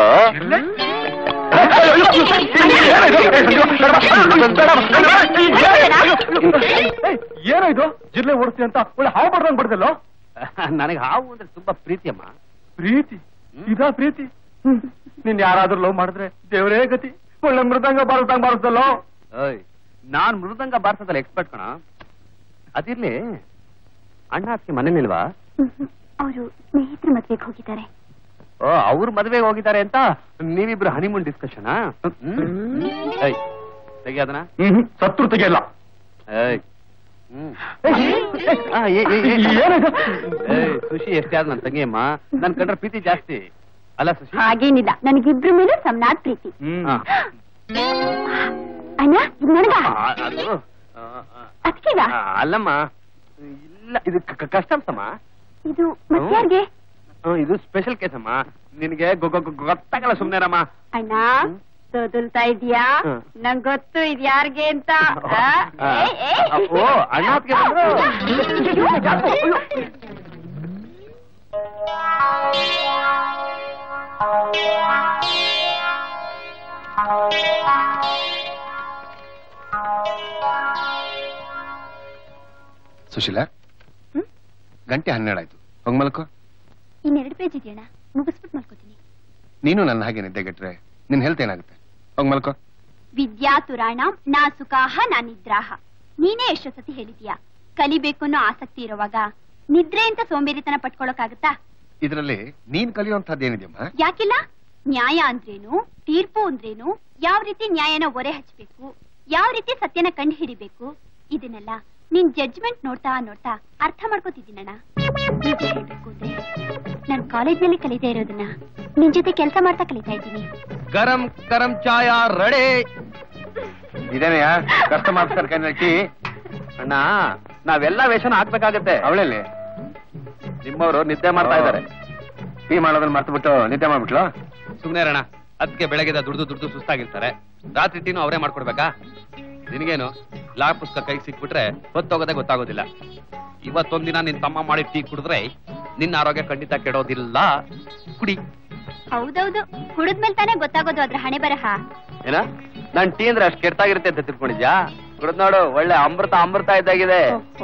ಏನಾಯ್ತು? ಜಿರ್ಲೆ ಓಡಿಸ್ತಿ ಅಂತ ಒಳ್ಳೆ ಹಾವು ಬರ್ದಂಗ್ ಬಡ್ದಲ್ಲೋ? ನನಗೆ ಹಾವು ಅಂದ್ರೆ ತುಂಬಾ ಪ್ರೀತಿಯಮ್ಮ. ಪ್ರೀತಿ? ಇದಾ ಪ್ರೀತಿ? ನಿನ್ ಯಾರಾದ್ರೂ ಲವ್ ಮಾಡಿದ್ರೆ ದೇವರೇ ಗತಿ. ಒಳ್ಳೆ ಮೃದಂಗ ಬಾರಿಸ್ದಂಗ್ ಬಾರಿಸ್ದಲ್ಲೋ? ನಾನ್ ಮೃದಂಗ ಬಾರಿಸೋದ್ರಲ್ಲಿ ಎಕ್ಸ್ಪರ್ಟ್ ಕಣ. ಅದಿರ್ಲಿ, ಅಣ್ಣ ಅದಕ್ಕೆ ಮನೇನಿಲ್ವಾ? ಅವರು ಸ್ನೇಹಿತರ ಮದ್ವೆಗೆ ಹೋಗಿದ್ದಾರೆ. ಓ, ಅವ್ರ ಮದ್ವೆಗೆ ಹೋಗಿದ್ದಾರೆ ಅಂತ ನೀವಿಬ್ರು ಹನಿಮೂನ್ ಡಿಸ್ಕಷನ್? ತೆಗಿ ಅದನ್ನ. ಸತ್ರು ತೆಗಿಯಲ್ಲ. ಸುಶಿ ಎಷ್ಟೇ ಆದ್ ನನ್ ತಂಗಿಯಮ್ಮ, ನನ್ ಕಂಡ್ರೆ ಪ್ರೀತಿ ಜಾಸ್ತಿ ಅಲ್ಲ ಸುಶಿ? ಹಾಗೇನಿಲ್ಲ, ನನಗಿಬ್ರು ಮೇಲೆ ಸಮನಾದ ಪ್ರೀತಿ. ಅಣ್ಣ ನನಗ ಅದಕ್ಕೆಗ ಅಲ್ಲಮ್ಮ, ಇಲ್ಲ ಇದು ಕಸ್ಟಮ್ಸ್ ಅಮ್ಮ. ಇದು ಮತ್ಯಾರ್ಗೆ? ಇದು ಸ್ಪೆಷಲ್ ಕೇಸ್ ಅಮ್ಮ, ನಿನಗೆ ಗೊತ್ತಾಗಲ್ಲ ಸುಮ್ನೆರಮ್ಮ. ಅಣ್ಣ ಸೋದಲ್ತಾ ಇದೀಯಾ? ನಂಗ್ ಗೊತ್ತು ಇದು ಯಾರ್ಗೆ ಅಂತ. ಓ ಅಣ್ಣ ಅದಕ್ಕೆ ಸುಶೀಲಾ, ಗಂಟೆ ಹನ್ನೆರಡಾಯ್ತು, ಹೋಗ್ ಮಲ್ಕೋ. ಇನ್ನೆರಡು ಪೇಜ್ ಇದೆಯಣ್ಣ, ಮುಗಿಸ್ಬಿಟ್ಟು ಮಲ್ಕೋತೀನಿ. ನೀನು ನನ್ನ ಹಾಗೆ ನಿದ್ದೆಗೆಟ್ರೆ ನಿನ್ ಹೆಲ್ತ್ ಏನಾಗುತ್ತೆ? ಹೋಗ್ ಮಲ್ಕೋ. ವಿದ್ಯಾ ತುರಾಣಂ ನಾ ಸುಖಾಹ ನಾ ನಿದ್ರಾಹ. ನೀನೇ ಎಷ್ಟೋ ಸತಿ ಹೇಳಿದ್ಯಾ, ಕಲಿಬೇಕು ಅನ್ನೋ ಆಸಕ್ತಿ ಇರುವಾಗ ನಿದ್ರೆ ಅಂತ ಸೋಂಬೇರಿತನ ಪಟ್ಕೊಳಕಾಗತ್ತಾ? ಇದರಲ್ಲಿ ನೀನ್ ಕಲಿಯುವಂತದ್ದೇನಿದೆಯಮ್ಮ? ಯಾಕಿಲ್ಲ? ನ್ಯಾಯ ಅಂದ್ರೇನು, ತೀರ್ಪು ಅಂದ್ರೇನು, ಯಾವ ರೀತಿ ನ್ಯಾಯನ ಒರೆ ಹಚ್ಚಬೇಕು, ಯಾವ ರೀತಿ ಸತ್ಯನ ಕಂಡು ಹಿಡಿಬೇಕು ಇದನ್ನೆಲ್ಲ ನಿನ್ ಜಡ್ಜ್ಮೆಂಟ್ ನೋಡ್ತಾ ನೋಡ್ತಾ ಅರ್ಥ ಮಾಡ್ಕೋತಿದ್ದೀನಣ್ಣ. ನಿಜ ಹೇಳ್ಬೇಕು ಅಂದ್ರೆ ನಾನ್ ಕಾಲೇಜ್ನಲ್ಲಿ ಕಲಿತಾ ಇರೋದನ್ನ ನಿನ್ ಜೊತೆ ಕೆಲಸ ಮಾಡ್ತಾ ಕಲಿತಾ ಇದ್ದೀನಿ. ಗರಂ ಗರಂ ಚಾಯ ರೆಡಿ. ಇದೇನೆಯಾ ಕಸ್ಟಮರ್ ಕೈ ಅಣ್ಣ ನಾವೆಲ್ಲ ವೇಷನ ಹಾಕ್ಬೇಕಾಗತ್ತೆ. ಅವಳಲ್ಲಿ ನಿಮ್ಮವರು ನಿದ್ದೆ ಮಾಡ್ತಾ ಇದ್ದಾರೆ. ಟೀ ಮಾಡೋದನ್ನ ಮರ್ತು ಬಿಟ್ಟು ನಿದ್ದೆ ಮಾಡ್ಬಿಟ್ಲು. ಸುಮ್ನೆ ಅಣ್ಣ, ಅದಕ್ಕೆ ಬೆಳಗ್ಗೆ ದುಡ್ದು ದುಡ್ದು ಸುಸ್ತಾಗಿರ್ತಾರೆ. ರಾತ್ರಿ ಟೀನು ಅವರೇ ಮಾಡ್ಕೊಡ್ಬೇಕಾ? ನಿನಗೇನು ಲಾ ಪುಸ್ತಕ ಕೈಗೆ ಸಿಕ್ಬಿಟ್ರೆ ಹೊತ್ತೋಗೋದೇ ಗೊತ್ತಾಗೋದಿಲ್ಲ. ಇವತ್ತೊಂದಿನ ನಿನ್ ತಮ್ಮ ಮಾಡಿ ಟೀ ಕುಡಿದ್ರೆ ನಿನ್ನ ಆರೋಗ್ಯ ಖಂಡಿತ ಕೆಡೋದಿಲ್ಲ. ಕುಡಿ. ಹೌದೌದು, ಕುಡಿದ್ಮೇಲೆ ತಾನೇ ಗೊತ್ತಾಗೋದು ಅದ್ರ ಹಣೆ ಬರಹ. ಏನ ನಾನ್ ಟೀ ಅಂದ್ರೆ ಅಷ್ಟು ಕೆಟ್ಟಾಗಿರುತ್ತೆ ಅಂತ ತಿಳ್ಕೊಂಡಿದ್ಯಾ? ಕುಡಿದ್ ನೋಡು, ಒಳ್ಳೆ ಅಮೃತ ಅಮೃತ ಇದ್ದಾಗಿದೆ.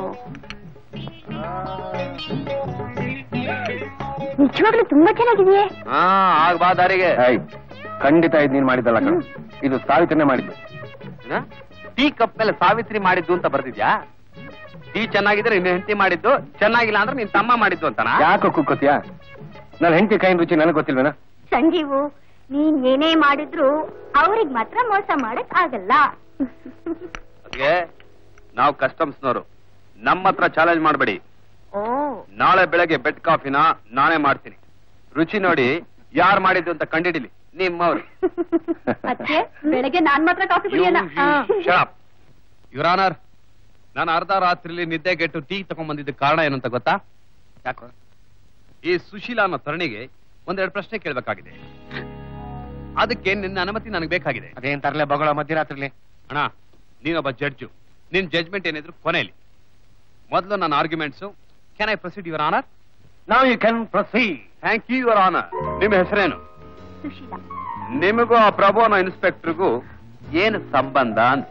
ನಿಜವಾಗ್ಲೂ ತುಂಬಾ ಚೆನ್ನಾಗಿದೆಯೇ? ಹಾ ಆಗ್ ಬಾ ದಾರಿಗೆ. ಖಂಡಿತ ಇದು ನೀನ್ ಮಾಡಿದ್ದಲ್ಲ ಕಣ, ಇದು ಸಾವಿತ್ರಿನೇ ಮಾಡಿದ್ದು. ಟೀ ಕಪ್ ಮೇಲೆ ಸಾವಿತ್ರಿ ಮಾಡಿದ್ದು ಅಂತ ಬರ್ದಿದ್ಯಾ? ಟೀ ಚೆನ್ನಾಗಿದ್ರೆ ನಿನ್ನ ಹೆಂಡತಿ ಮಾಡಿದ್ದು, ಚೆನ್ನಾಗಿಲ್ಲ ಅಂದ್ರೆ ನಿನ್ ತಮ್ಮ ಮಾಡಿದ್ದು ಅಂತನಾ? ಯಾಕೋ ಕುಕ್ಕೋತಿಯಾ? ನನ್ನ ಹೆಂಡತಿ ಕೈನ ರುಚಿ ನನಗೆ ಗೊತ್ತಿಲ್ವೇನಾ? ಸಂಜೀವು, ನೀನ್ ಏನೇ ಮಾಡಿದ್ರು ಅವ್ರಿಗೆ ಮಾತ್ರ ಮೋಸ ಮಾಡಕ್ ಆಗಲ್ಲ. ಅದ್ಕೆ ನಾವು ಕಸ್ಟಮ್ಸ್ನವರು, ನಮ್ಮ ಹತ್ರ ಚಾಲೆಂಜ್ ಮಾಡ್ಬೇಡಿ. ಓ, ನಾಳೆ ಬೆಳಗ್ಗೆ ಬೆಡ್ ಕಾಫಿನ ನಾನೇ ಮಾಡ್ತೀನಿ. ರುಚಿ ನೋಡಿ ಯಾರು ಮಾಡಿದ್ದು ಅಂತ ಕಂಡಿಡಿಲಿ ನಿಮ್ಮವ್ರು. ಅದಕ್ಕೆ ಬೆಳಗ್ಗೆ ನಾನ್ ಮಾತ್ರ ಕಾಫಿ ಕುಡಿಯಲ್ಲ. ಯುವರ್ ಆನರ್, ನಾನು ಅರ್ಧ ರಾತ್ರಿಲಿ ನಿದ್ದೆಗೆಟ್ಟು ಟೀ ತಗೊಂಡ್ ಬಂದಿದ್ದ ಕಾರಣ ಏನಂತ ಗೊತ್ತಾ? ಯಾಕೋ ಈ ಸುಶೀಲಾ ಅನ್ನೋ ತರಣಿಗೆ ಒಂದೆರಡು ಪ್ರಶ್ನೆ ಕೇಳಬೇಕಾಗಿದೆ. ಅದಕ್ಕೆ ನಿನ್ನ ಅನುಮತಿ ನನಗೆ ಬೇಕಾಗಿದೆ. ಅದೇನ್ ತರಲೆ ಬಗಳ ಮಧ್ಯರಾತ್ರಿಲಿ? ಅಣ್ಣ, ನೀನೊಬ್ಬ ಜಡ್ಜು, ನಿನ್ ಜಡ್ಜ್ಮೆಂಟ್ ಏನಿದ್ರು ಕೊನೆಯಲ್ಲಿ. ಮೊದಲು ನನ್ನ ಆರ್ಗ್ಯುಮೆಂಟ್ಸು. Can I proceed your honour? ನಾವು you can proceed. Thank you your honour. ನಿಮ್ಮ ಹೆಸರೇನು? ಸುಶೀಲಾ. ನಿಮಗೂ ಆ ಪ್ರಭು ಅನ್ನೋ ಇನ್ಸ್ಪೆಕ್ಟರ್ಗೂ ಏನು ಸಂಬಂಧ ಅಂದ?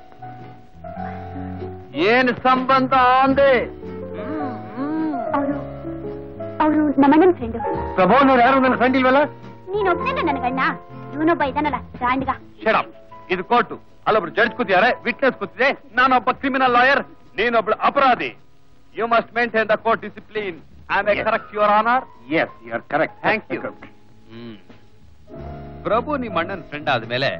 ಏನು ಸಂಬಂಧ ಅಂದೆ? ಅವರು ಅವರು ನಮ್ಮಣ್ಣನ ಫ್ರೆಂಡು. ಪ್ರಭೋನವ್ರು ಯಾರು ನನ್ನ ಫ್ರೆಂಡ್ ಇಲ್ವಲ್ಲ? ನೀನ್ ಒಪ್ಪಿಲ್ಲ ನನಗಣ್ಣ, ಇವನೊಬ್ಬ ಇದಾನಲ್ಲ ದಾಂಡ್ಗ. ಶಟ್. ಇದು ಕೋರ್ಟು, ಅಲ್ಲೊಬ್ರು ಜಡ್ಜ್ ಕೂತಿದ್ದಾರೆ, ವಿಟ್ನೆಸ್ ಕೂತಿದೆ, ನಾನೊಬ್ಬ ಕ್ರಿಮಿನಲ್ ಲಾಯರ್, ನೀನೊಬ್ಳು ಅಪರಾಧಿ. You must maintain the court discipline. I am correct your honour? S, you are correct. Thank you. ಹ್ಮ್. ಪ್ರಭು ನಿಮ್ಮ ಅಣ್ಣನ ಫ್ರೆಂಡ್ ಆದ್ಮೇಲೆ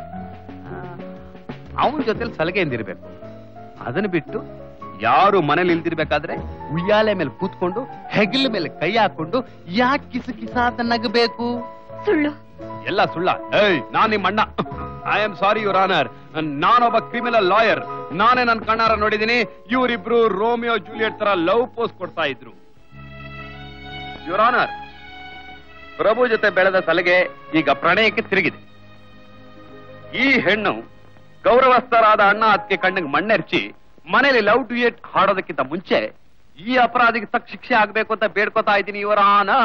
ಅವನ ಜೊತೆಲಿ ಸಲಗೆಯಿಂದಿರ್ಬೇಕು. ಅದನ್ನ ಬಿಟ್ಟು ಯಾರು ಮನೇಲಿ ಇಲ್ದಿರ್ಬೇಕಾದ್ರೆ ಉಯ್ಯಾಲೆ ಮೇಲೆ ಕೂತ್ಕೊಂಡು ಹೆಗಲ ಮೇಲೆ ಕೈ ಹಾಕೊಂಡು ಯಾಕೆ ಕಿಸ ಕಿಸ ಅಂತ ನಗಬೇಕು? ಸುಳ್ಳು. ಎಲ್ಲ ಸುಳ್ಳ? ಏಯ್, ನಾನ್ ನಿಮ್ಮ ಅಣ್ಣ. I am sorry your honour, ನಾನೊಬ್ಬ ಕ್ರಿಮಿನಲ್ ಲಾಯರ್. ನಾನೇ ನನ್ನ ಕಣ್ಣಾರ ನೋಡಿದೀನಿ. ಇವರಿಬ್ರು ರೋಮಿಯೋ ಜೂಲಿಯಟ್ ತರ ಲವ್ ಪೋಸ್ ಕೊಡ್ತಾ ಇದ್ರು. ಯುವರ್ ಆನರ್, ಪ್ರಭು ಜೊತೆ ಬೆಳೆದ ಸಲಗೆ ಈಗ ಪ್ರಣಯಕ್ಕೆ ತಿರುಗಿದೆ. ಈ ಹೆಣ್ಣು ಗೌರವಸ್ಥರಾದ ಅಣ್ಣ ಅದಕ್ಕೆ ಕಣ್ಣಿಗೆ ಮಣ್ಣೆರ್ಚಿ ಮನೇಲಿ ಲವ್ ಡ್ಯೂಯೆಟ್ ಹಾಡೋದಕ್ಕಿಂತ ಮುಂಚೆ ಈ ಅಪರಾಧಿಗೆ ತಕ್ಕ ಶಿಕ್ಷೆ ಆಗ್ಬೇಕು ಅಂತ ಬೇಡ್ಕೋತಾ ಇದ್ದೀನಿ ಯುವರ್ ಆನರ್.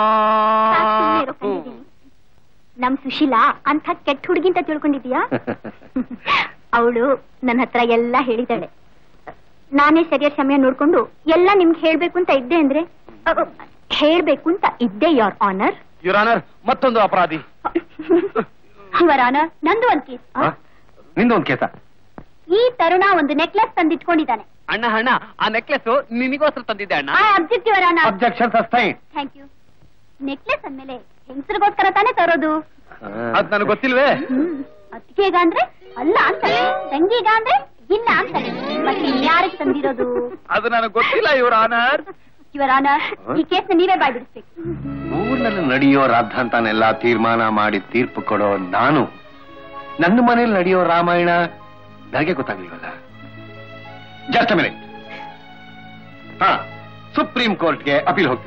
ನಮ್ ಸುಶೀಲಾ ಅಂತ ಕೆಟ್ಟ ಹುಡುಗಿ ಅಂತ ತಿಳ್ಕೊಂಡಿದ್ಯಾ? ಅವಳು ನನ್ನ ಹತ್ರ ಎಲ್ಲ ಹೇಳಿದಾಳೆ. ನಾನೇ ಸರಿಯಾದ ಸಮಯ ನೋಡ್ಕೊಂಡು ಎಲ್ಲ ನಿಮ್ಗೆ ಹೇಳ್ಬೇಕು ಅಂತ ಇದ್ದೆ ಅಂದ್ರೆ ಹೇಳ್ಬೇಕು ಅಂತ ಇದ್ದೆ ಯೋರ್ ಆನರ್. ಯುವರ್ ಆನರ್, ಮತ್ತೊಂದು ಅಪರಾಧಿ. ಯುವರ್ ಆನರ್, ನಂದು ಒಂದ್ ಕೇಸ್. ನಿಂದು ಒಂದ್ ಕೇಸ? ಈ ತರುಣ ಒಂದು ನೆಕ್ಲೆಸ್ ತಂದಿಟ್ಕೊಂಡಿದ್ದಾನೆ. ಅಣ್ಣ ಅಣ್ಣ, ಆ ನೆಕ್ಲೆಸ್ ನಿನಗೋಸ್ಕರ ತಂದಿದ್ದೆ ಅಣ್ಣ. Object your honour. Objection sustain. Thank you. Necklace ಅಂದ್ಮೇಲೆ ಹೆಂಗಸರಿಗೋಸ್ಕರ ತಾನೇ ತರೋದು. ಅದ್ ನನಗೆ ಗೊತ್ತಿಲ್ವೇ? ಅತ್ತಿಗೆಗ ಅಂದ್ರೆ ಅಲ್ಲ ಅಂತಾನೆ, ತಂಗಿಗ ಅಂದ್ರೆ ಇಲ್ಲ ಅಂತಾನೆ, ಮತ್ತೆ ಯಾರಿಗೆ ತಂದಿರೋದು? ಅದು ನನಗೆ ಗೊತ್ತಿಲ್ಲ ಯುವರ್ ಆನರ್. ಯುವರ್ ಆನರ್, ಈ ಕೇಸ್ನ ನೀವೇ ಬಾಯ್ಬಿಡಿಸ್ಬೇಕು. ಊರಿನಲ್ಲಿ ನಡೆಯೋ ರಾದ್ಧಾಂತನೆಲ್ಲ ತೀರ್ಮಾನ ಮಾಡಿ ತೀರ್ಪು ಕೊಡೋ ನಾನು ನನ್ನ ಮನೇಲಿ ನಡೆಯೋ ರಾಮಾಯಣ ನನಗೆ ಗೊತ್ತಾಗ್ಲಿಲ್ವಲ್ಲ. Just minute. ಹಾ, ಸುಪ್ರೀಂ ಕೋರ್ಟ್ಗೆ ಅಪೀಲ್ ಹೋಗ್ತೀನಿ.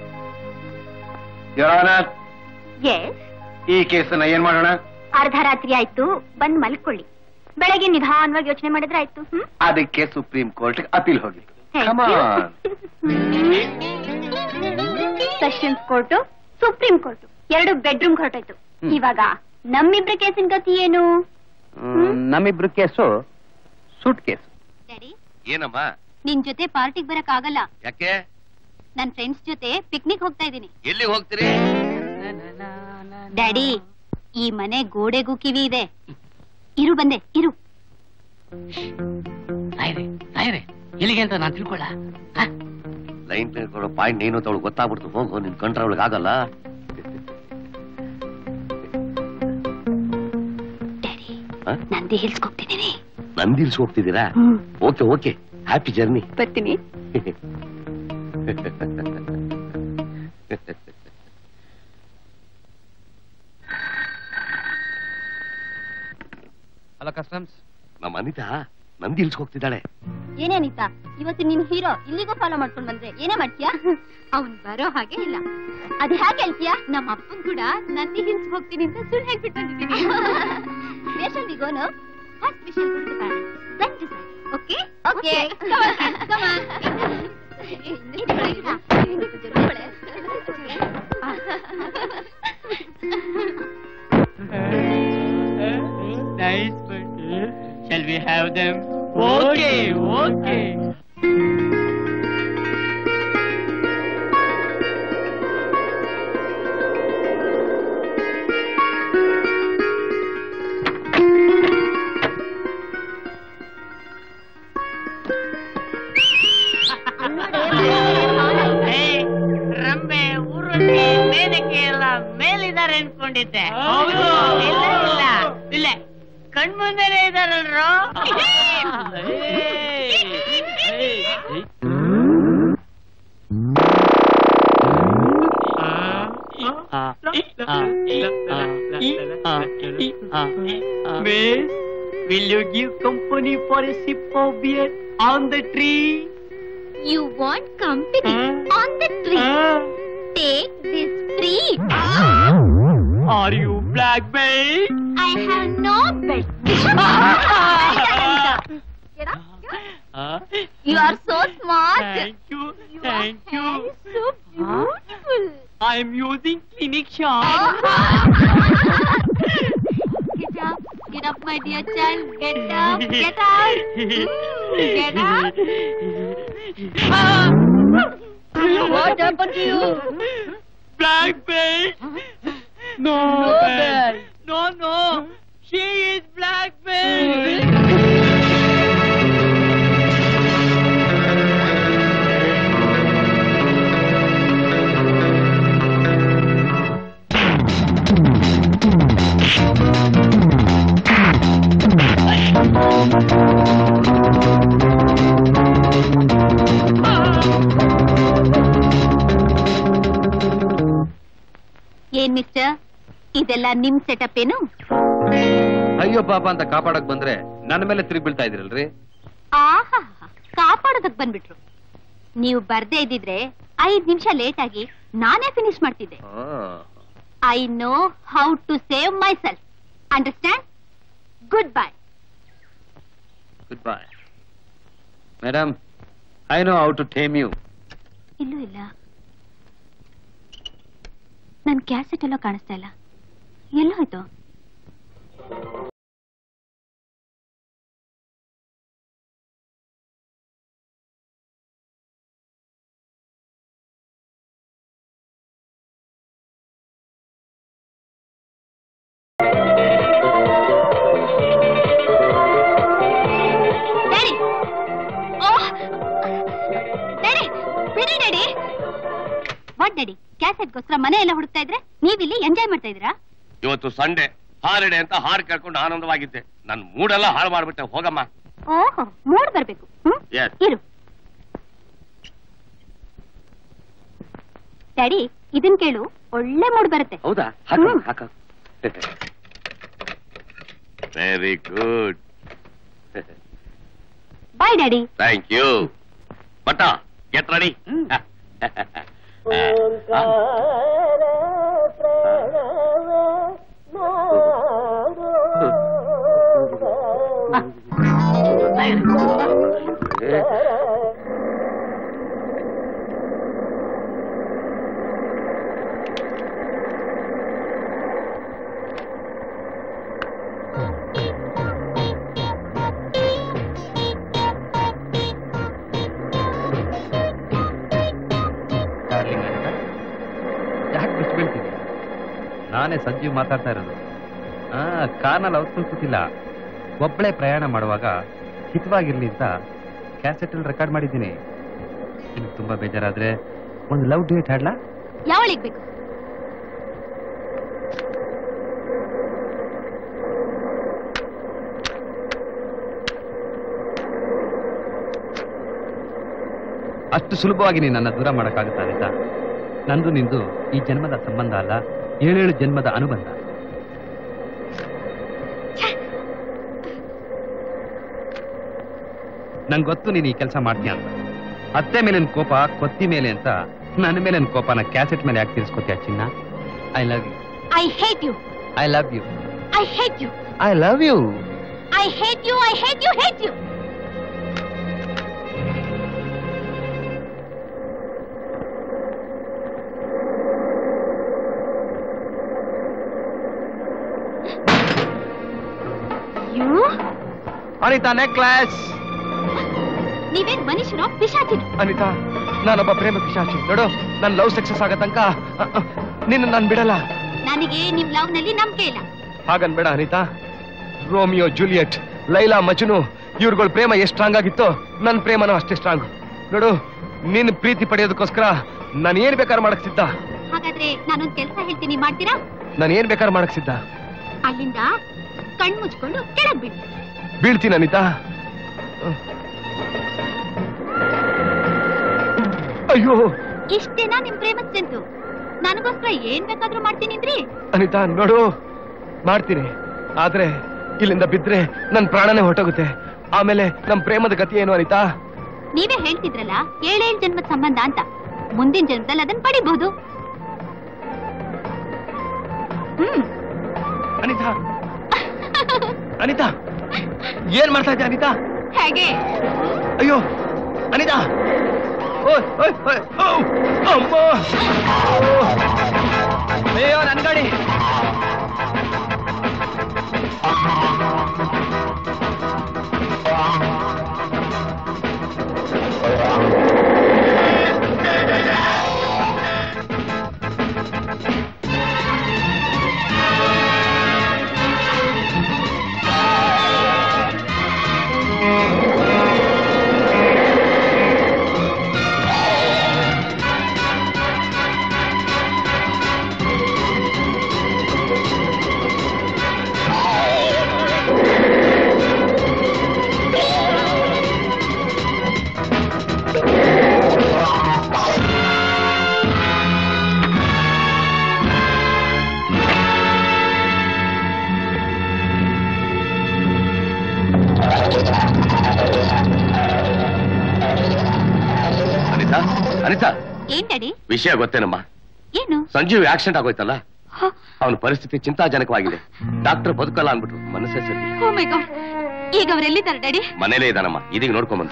ಯುವರ್ ಆನರ್, ಈ ಕೇಸನ್ನ ಏನ್ ಮಾಡೋಣ? ಅರ್ಧ ರಾತ್ರಿ ಆಯ್ತು, ಬಂದ್ ಮಲ್ಕೊಳ್ಳಿ. ಬೆಳಗ್ಗೆ ನಿಧಾನವಾಗಿ ಯೋಚನೆ ಮಾಡಿದ್ರೆ ಆಯ್ತು. ಅದಕ್ಕೆ ಸುಪ್ರೀಂ ಕೋರ್ಟ್ ಅಪೀಲ್ ಹೋಗಿ. ಸೆಷನ್ಸ್ ಕೋರ್ಟು, ಸುಪ್ರೀಂ ಕೋರ್ಟು ಎರಡು ಬೆಡ್ರೂಮ್ ಹೊರಟಾಯ್ತು. ಇವಾಗ ನಮ್ಮಿಬ್ರ ಕೇಸಿನ ಗತಿ ಏನು? ನಮ್ಮಿಬ್ರು ಕೇಸು ಸೂಟ್ ಕೇಸು. ಡ್ಯಾಡಿ, ಏನಮ್ಮ? ನಿನ್ ಜೊತೆ ಪಾರ್ಟಿಗೆ ಬರಕ್ ಆಗಲ್ಲ. ಯಾಕೆ? ನನ್ ಫ್ರೆಂಡ್ಸ್ ಜೊತೆ ಪಿಕ್ನಿಕ್ ಹೋಗ್ತಾ ಇದೀನಿ. ಎಲ್ಲಿ ಹೋಗ್ತೀರಿ? ಡ್ಯಾಡಿ, ಈ ಮನೆ ಗೋಡೆಗೂ ಕಿವಿ ಇದೆ. ಇರು ಬಂದೆ, ಇರು. ಎಲ್ಲಿಗೆ ಅಂತ ನಾನ್ ತಿಳ್ಕೊಳ್ಳ. ಲೈನ್ ಕೊಡೋ ಪಾಯಿಂಟ್ ಏನು ಅಂತ ಅವಳು ಗೊತ್ತಾಗ್ಬಿಡ್ತು. ಹೋಗು, ನಿನ್ ಕಂಡ್ರೆ ಅವಳಿಗೆ ಆಗಲ್ಲ. ಡ್ಯಾಡಿ, ನಂದಿ ಹಿಲ್ಸ್ ಹೋಗ್ತಿದ್ದೀನಿ. Nandi Hills ಹೋಗ್ತಿದ್ದೀರಾ? Okay okay, happy journey. ಬರ್ತೀನಿ. ಅಲ್ಲ ಕಸ್ಟಮ್ಸ್, ನಮ್ಮ ಅನಿತಾ ನಂದಿಲ್ಸ್ ಹೋಗ್ತಿದ್ದಾಳೆ. ಏನೇ ಅನಿತಾ, ಇವತ್ತು ನಿನ್ ಹೀರೋ ಇಲ್ಲಿಗೂ ಫಾಲೋ ಮಾಡ್ಕೊಂಡ್ ಬಂದ್ರೆ ಏನೇ ಮಾಡ್ತೀಯಾ? ಅವ್ನ್ ಬರೋ ಹಾಗೆ ಇಲ್ಲ. ಅದ್ ಹೇಗೆ ಹೇಳ್ತೀಯಾ? ನಮ್ಮ ಅಪ್ಪನ್ ಕೂಡ ನಂದಿ ಹಿಲ್ಸ್ ಹೋಗ್ತೀನಿ ಅಂತ ಸುಳ್ಳು ಹೇಳ್ಬಿಟ್ಟು ಬಂದಿದ್ದೀನಿ. ವೇಷಲ್ ವಿಗೋನು ಫಸ್ಟ್ ವಿಷಲ್ ಕುಡಿದು scent okay okay come on Nice, but shall we have them? Okay, okay. ರಂಬೆ ಊರಲ್ಲಿ ಮೇನಕ್ಕೆ ಎಲ್ಲ ಮೇಲಿದ್ದಾರೆ ಅನ್ಕೊಂಡಿದ್ದೆ. ಇಲ್ಲ ಇಲ್ಲ ಇಲ್ಲ, ಕಣ್ಮುಂದೆನೆ ಇದಾರಲ್ರೋ. Miss, will you give company for a sip of beer on the tree? You want company on the tree? Take this free. Are you black belt? I have no belt. Get up. You are so smart. Thank you, thank you. So beautiful. I am using clinic shot. Get up, get up, my dear child. Get up, get up. Get up. What happened to you? Black belt. No, No belt. belt. No, no. She is black belt. ಏನ್ mister, ಇದೆಲ್ಲ ನಿಮ್ setup ಏನು? ಅಯ್ಯೋ ಪಾಪ ಅಂತ ಕಾಪಾಡಕ್ ಬಂದ್ರೆ ನನ್ನ ಮೇಲೆ ತಿರುಗಿ ಬೀಳ್ತಾ ಇದ್ರಲ್ರಿ. ಆಹಾ, ಕಾಪಾಡೋದಕ್ ಬಂದ್ಬಿಟ್ರು. ನೀವು ಬರ್ದೇ ಇದ್ದಿದ್ರೆ ಐದ್ ನಿಮಿಷ ಲೇಟ್ ಆಗಿ ನಾನೇ ಫಿನಿಶ್ ಮಾಡ್ತಿದ್ದೆ. I know how to save my self. Understand? Good bye. Good bye madam. I know how to time you. ಇಲ್ಲೂ ಇಲ್ಲ. ನನ್ ಕ್ಯಾಸೆಟ್ ಎಲ್ಲ ಕಾಣಿಸ್ತಾ ಇಲ್ಲ. ಎಲ್ಲ ಹೋಯ್ತು? ಡ್ಯಾಡಿ! ಓಹ್! ಡ್ಯಾಡಿ, ಬಿಡಿ ಡ್ಯಾಡಿ. What daddy? ಕ್ಯಾಸೆಟ್ಗೋಸ್ಕರ ಮನೆ ಎಲ್ಲ ಹುಡುಕ್ತಾ ಇದ್ರೆ ನೀವಿಲ್ಲಿ ಎಂಜಾಯ್ ಮಾಡ್ತಾ ಇದ್ದೀರಾ? ಇವತ್ತು ಸಂಡೆ ಹಾಲಿಡೆ ಅಂತ ಹಾಡು ಕೇಳ್ಕೊಂಡು ಆನಂದವಾಗಿದ್ದೆ. ನನ್ ಮೂಡೆಲ್ಲ ಹಾಳು ಮಾಡ್ಬಿಟ್ಟೆ. ಹೋಗಮ್ಮ. ಓಹೋ, ಮೂಡ್ ಬರ್ಬೇಕು. ಹ್ಮ್ Yes. ಇರು ಡ್ಯಾಡಿ, ಇದನ್ ಕೇಳು, ಒಳ್ಳೆ ಮೂಡ್ ಬರುತ್ತೆ. ಹೌದಾ? ಹ್ಮ್. ಹಾಕ very good. Bye daddy. Thank you. But get ready. ಯಾಕೆ ಬಿಟ್ಟು ಬೀಳ್ತೀನಿ? ನಾನೇ ಸಂಜೀವ್ ಮಾತಾಡ್ತಾ ಇರೋದು. ಆ ಕಾರ್ನಲ್ಲಿ ಔಟ್ಫುಲ್ ಕೂತಿಲ್ಲ. ಒಬ್ಬಳೇ ಪ್ರಯಾಣ ಮಾಡುವಾಗ ಹಿತವಾಗಿರ್ಲಿ ಅಂತ ಕ್ಯಾಸೆಟ್ ಅಲ್ಲಿ ರೆಕಾರ್ಡ್ ಮಾಡಿದ್ದೀನಿ. ನಿಮ್ಗೆ ತುಂಬಾ ಬೇಜಾರಾದ್ರೆ ಒಂದು ಲವ್ ಡ್ಯೂಯೆಟ್ ಹಾಡ್ಲಾ? ಯಾವಳಿಗ್ ಬೇಕು? ಅಷ್ಟು ಸುಲಭವಾಗಿ ನೀನು ನನ್ನ ದೂರ ಮಾಡೋಕ್ಕಾಗುತ್ತಾ ಅನಿತಾ? ನಂದು ನಿಂದು ಈ ಜನ್ಮದ ಸಂಬಂಧ ಅಲ್ಲ, ಏಳೇಳು ಜನ್ಮದ ಅನುಬಂಧ. ನಂಗೆ ಗೊತ್ತು ನೀನು ಈ ಕೆಲಸ ಮಾಡ್ತೀಯ ಅಂತ. ಅತ್ತೆ ಮೇಲಿನ ಕೋಪ ಕೊತ್ತಿ ಮೇಲೆ ಅಂತ ನನ್ನ ಮೇಲಿನ ಕೋಪನ ಕ್ಯಾಸೆಟ್ ಮೇಲೆ ಯಾಕೆ ತಿರ್ಸ್ಕೊತೀಯ ಚಿನ್ನ? I love you. I hate you. I love you. I hate you. I love you. I hate you. I hate you. Hate you. You Anita necklace. ನೀವೇನ್ ಮನುಷ್ಯನೋ ಪಿಶಾಚಿನ? ಅನಿತಾ ನಾನೊಬ್ಬ ಪ್ರೇಮ ಪಿಶಾಚಿ. ನೋಡು ನನ್ ಲವ್ ಸಕ್ಸಸ್ ಆಗೋ ತನಕ ನಿನ್ನ ನಾನು ಬಿಡಲ್ಲ. ನನಗೆ ನಿಮ್ ಲವ್ ನಲ್ಲಿ ನಂಬಿಕೆ ಇಲ್ಲ. ಹಾಗನ್ಬೇಡ ಅನಿತಾ. ರೋಮಿಯೋ ಜೂಲಿಯಟ್, ಲೈಲಾ ಮಜ್ನು ಇವ್ರುಗಳ ಪ್ರೇಮ ಎಷ್ಟು ಸ್ಟ್ರಾಂಗ್ ಆಗಿತ್ತೋ ನನ್ನ ಪ್ರೇಮನೂ ಅಷ್ಟೇ ಸ್ಟ್ರಾಂಗ್. ನೋಡು ನಿನ್ನ ಪ್ರೀತಿ ಪಡೆಯೋದಕ್ಕೋಸ್ಕರ ನಾನು ಏನ್ ಬೇಕಾದ್ರೆ ಮಾಡಕ್ ಸಿದ್ಧ. ಹಾಗಾದ್ರೆ ನಾನೊಂದ್ ಕೆಲಸ ಹೇಳ್ತೀನಿ, ಮಾಡ್ತೀರಾ? ನಾನು ಏನ್ ಬೇಕಾದ್ರೆ ಮಾಡಕ್ ಸಿದ್ಧ. ಅಲ್ಲಿಂದ ಕಣ್ ಮುಚ್ಕೊಂಡು ಕೆಳಗ್ ಬಿಡಿ. ಬೀಳ್ತೀನಿ ಅನಿತಾ. ಅಯ್ಯೋ, ಇಷ್ಟೇನಾ ನಿಮ್ ಪ್ರೇಮದ ಸ್ಟ್ರೆಂತು? ನನಗೋಸ್ಕರ ಏನ್ ಬೇಕಾದ್ರೂ ಮಾಡ್ತೀನಿಂದ್ರಿ. ಅನಿತಾ ನೋಡು, ಮಾಡ್ತೀನಿ. ಆದ್ರೆ ಇಲ್ಲಿಂದ ಬಿದ್ರೆ ನನ್ ಪ್ರಾಣನೇ ಹೊರಟೋಗುತ್ತೆ. ಆಮೇಲೆ ನಮ್ ಪ್ರೇಮದ ಗತಿ ಏನು ಅನಿತಾ? ನೀವೇ ಹೇಳ್ತಿದ್ರಲ್ಲ ಏಳೇಳ್ ಜನ್ಮದ ಸಂಬಂಧ ಅಂತ. ಮುಂದಿನ ಜನ್ಮದಲ್ಲಿ ಅದನ್ನ ಪಡಿಬಹುದು. ಹ್ಮ್. ಅನಿತಾ ಅನಿತಾ ಏನ್ ಮಾಡ್ತಾ ಇದ್ದೆ ಅನಿತಾ? ಹೇಗೆ? ಅಯ್ಯೋ ಅನಿತಾ, ಅಮ್ಮ, ಅಯ್ಯೋ ನನ್ ಗಾಡಿ. ಅನಿತಾ, ಅನಿತಾ, ಏನ್ ಡ್ಯಾಡಿ? ವಿಷಯ ಗೊತ್ತೇನಮ್ಮ? ಏನು? ಸಂಜೀವ್ ಆಕ್ಸಿಡೆಂಟ್ ಆಗೋಯ್ತಲ್ಲ, ಅವನ ಪರಿಸ್ಥಿತಿ ಚಿಂತಾಜನಕವಾಗಿದೆ. ಡಾಕ್ಟರ್ ಬದುಕಲ್ಲ ಅನ್ಬಿಟ್ರು. ಮನಸ್ಸೇ ಸರಿ. ಓ ಮೈ ಗಾಡ್, ಈಗ ಅವರೆಲ್ಲಿದ್ದಾರೆ ಡ್ಯಾಡಿ? ಮನೇಲೇ ಇದಾನಮ್ಮ, ಇದೀಗ ನೋಡ್ಕೊಂಬಂತ.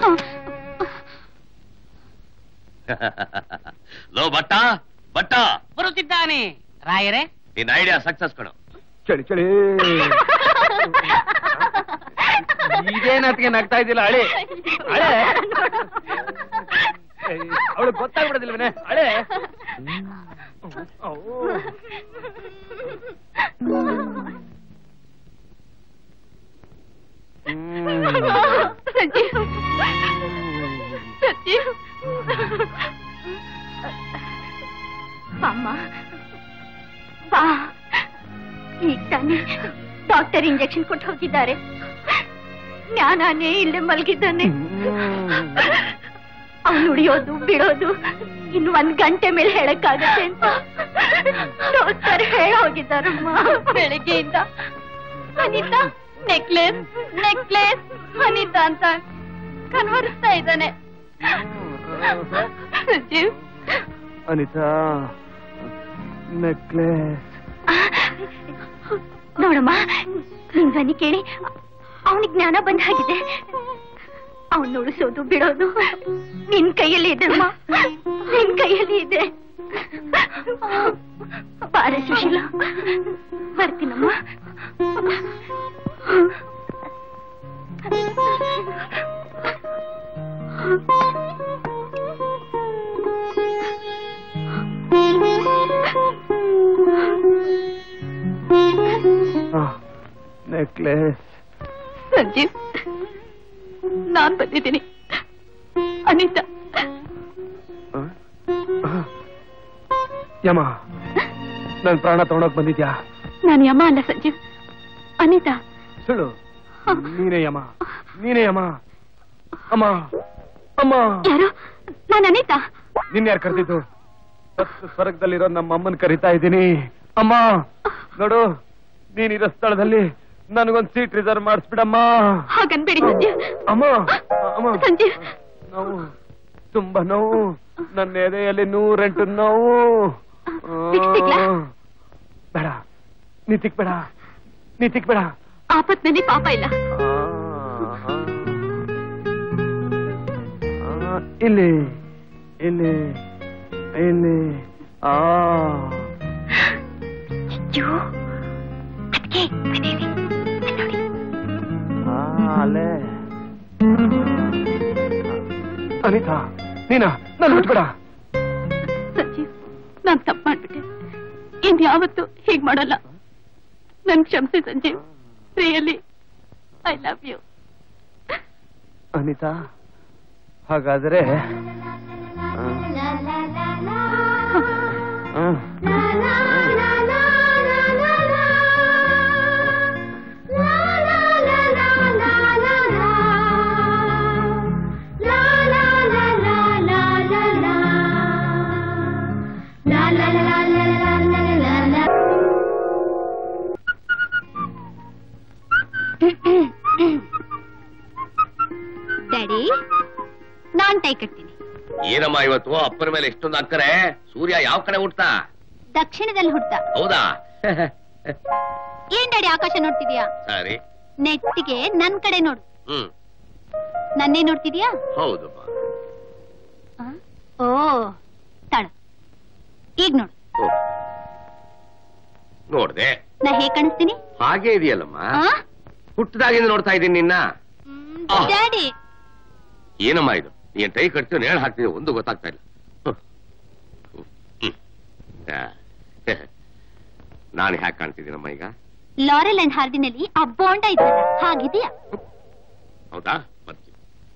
ಲೋ ಬಟ್ಟ ಬಟ್ಟ ಬರುತ್ತಿದ್ದಾನೆ ರಾಯರೇ. ನಿನ್ನ ಐಡಿಯಾ ಸಕ್ಸಸ್ ಕಣೋ. ಚಳಿ ಚಳಿ ಇದೇನತ್ಗೆ ನಗ್ತಾ ಇದ್ದಿಲ್ಲ ಹಳೆ ಹಳೆ ಅವಳು ಗೊತ್ತಾಗ್ಬಿಡೋದಿಲ್ವನೇ ಹಳೆ. ಅಮ್ಮ ಬಾ. ಈಗ ತಾನೇ ಡಾಕ್ಟರ್ ಇಂಜೆಕ್ಷನ್ ಕೊಟ್ಟು ಹೋಗಿದ್ದಾರೆ. ಜ್ಞಾನನೇ ಇಲ್ಲೇ ಮಲಗಿದ್ದಾನೆ. ಅವನು ಉಳಿಯೋದು ಬಿಡೋದು ಇನ್ನು ಒಂದ್ ಗಂಟೆ ಮೇಲೆ ಹೇಳಕ್ಕಾಗತ್ತೆ ಅಂತ ಡಾಕ್ಟರ್ ಹೇಳ ಹೋಗಿದ್ದಾರಮ್ಮ. ಬೆಳಿಗ್ಗೆಯಿಂದ ಅನಿತಾ ನೆಕ್ಲೆಸ್ ನೆಕ್ಲೆಸ್ ಅನಿತಾ ಅಂತ ಕನ್ವರಿಸ್ತಾ ಇದ್ದಾನೆ. ಸಂಜೀವ್, ಅನಿತಾ ನೆಕ್ಲೆಸ್ ನೋಡಮ್ಮ, ನಿನ್ ಧ್ವನಿ ಕೇಳಿ ಅವನಿಗೆ ಜ್ಞಾನ ಬಂದ ಹಾಗಿದೆ. ಅವನು ಉಳಿಸೋದು ಬಿಡೋದು ನಿನ್ ಕೈಯಲ್ಲಿ ಇದೆಮ್ಮ, ನಿನ್ ಕೈಯಲ್ಲಿ ಇದೆ. ಬಾರ ಸುಶೀಲ, ಬರ್ತೀನಮ್ಮ. ನೆಕ್ಲೆಸ್. ಸಂಜೀವ್, ನಾನ್ ಬಂದಿದ್ದೀನಿ. ಅನಿತಾ ಯಮ, ನನ್ ಪ್ರಾಣ ತಗೊಂಡೋಗ್ ಬಂದಿದ್ಯಾ? ನಾನು ಯಮ ಅಲ್ಲ ಸಂಜೀವ್, ಅನಿತಾ. ಸುಳ್ಳು, ನೀನೇ ಯಮ, ನೀನೇ ಯಮ. ಅಮ್ಮ ಅಮ್ಮ. ಯಾರು ನಾನು ಅನಿತಾ. ನಿನ್ನ ಯಾರು ಕರೆದಿದ್ದು? ಹತ್ತು ಸ್ವರ್ಗದಲ್ಲಿರೋ ನಮ್ಮ ಅಮ್ಮನ್ ಕರಿತಾ ಇದ್ದೀನಿ. ಅಮ್ಮ ನೋಡು, ನೀನಿರೋ ಸ್ಥಳದಲ್ಲಿ ನನಗೊಂದು ಸೀಟ್ ರಿಸರ್ವ್ ಮಾಡಿಸ್ಬಿಡಮ್ಮ. ಹಾಗನ್ಬೇಡಿ ಸಂಜೀವ್. ಅಮ್ಮ ಅಮ್ಮ ಸಂಜೀವ್, ನೋವು, ತುಂಬಾ ನೋವು, ನನ್ನ ಎದೆಯಲ್ಲಿ ನೂರೆಂಟು ನೋವು. ಬೇಡ, ನೀ ತಿಕ್ಬೇಡ, ನೀ ತಿಕ್ಬೇಡ. ಆಪತ್ನಲ್ಲಿ ಪಾಪ ಇಲ್ಲ. ಇಲ್ಲಿ ಇಲ್ಲಿ ಇಲ್ಲಿ ಆ ಅಲ್ಲೇ ಅನಿತಾ, ನೀನಾ? ನಾನು ಬಿಟ್ಬೇಡ. ಸಂಜೀವ್, ನಾನ್ ತಪ್ಪು ಮಾಡ್ಬಿಟ್ಟೆ. ಇನ್ಯಾವತ್ತು ಹೀಗ್ ಮಾಡಲ್ಲ. ನನ್ ಕ್ಷಮಿಸಿ Sanjeev. Really I love you. Anita, ಹಾಗಾದ್ರೆ ಡ್ಯಾಡಿ, ನಾನ್ ಟೈ ಕಟ್ತೀನಿ. ಏನಮ್ಮ ಇವತ್ತು ಅಪ್ಪನ ಮೇಲೆ ಎಷ್ಟೊಂದು ಅಕ್ಕರೆ? ಸೂರ್ಯ ಯಾವ ಕಡೆ ಹುಟ್ತಾ? ದಕ್ಷಿಣದಲ್ಲಿ ಹುಟ್ಟ. ಹೌದಾ? ಏನ್ ಡ್ಯಾಡಿ ಆಕಾಶ ನೋಡ್ತಿದ್ಯಾ? ಸರಿ, ನೆಟ್ಟಿಗೆ ನನ್ ಕಡೆ ನೋಡು. ಹ್ಮ್, ನನ್ನೇ ನೋಡ್ತಿದ್ಯಾ? ಹೌದು. ಓ ತಳ, ಈಗ ನೋಡು. ನೋಡ್ದೆ, ನಾ ಹೇಗ್ ಕಾಣಿಸ್ತೀನಿ? ಹಾಗೆ ಇದೆಯಲ್ಲಮ್ಮ. ಹುಟ್ಟದಾಗಿಂದ ನೋಡ್ತಾ ಇದ್ದೀನಿ ನಿನ್ನ. ಡ್ಯಾಡಿ, ಏನಮ್ಮ ಇದು? ನೀನ್ ಟೈ ಕಟ್ತೀವಿ ನೇಳ ಹಾಕ್ತೀವಿ, ಒಂದು ಗೊತ್ತಾಗ್ತಾ ಇಲ್ಲ. ನಾನು ಹ್ಯಾಕ್ ಕಾಣ್ತಿದ್ದೀನಮ್ಮ ಈಗ? ಲಾರೆಲ್ ಅಂಡ್ ಹಾರ್ಡಿನಲ್ಲಿ ಆ ಬಾಂಡ ಇದ್ದಲ್ಲ, ಹಾಗಿದೆಯಾ? ಹೌದಾ? ಬರ್ತೀನಿ.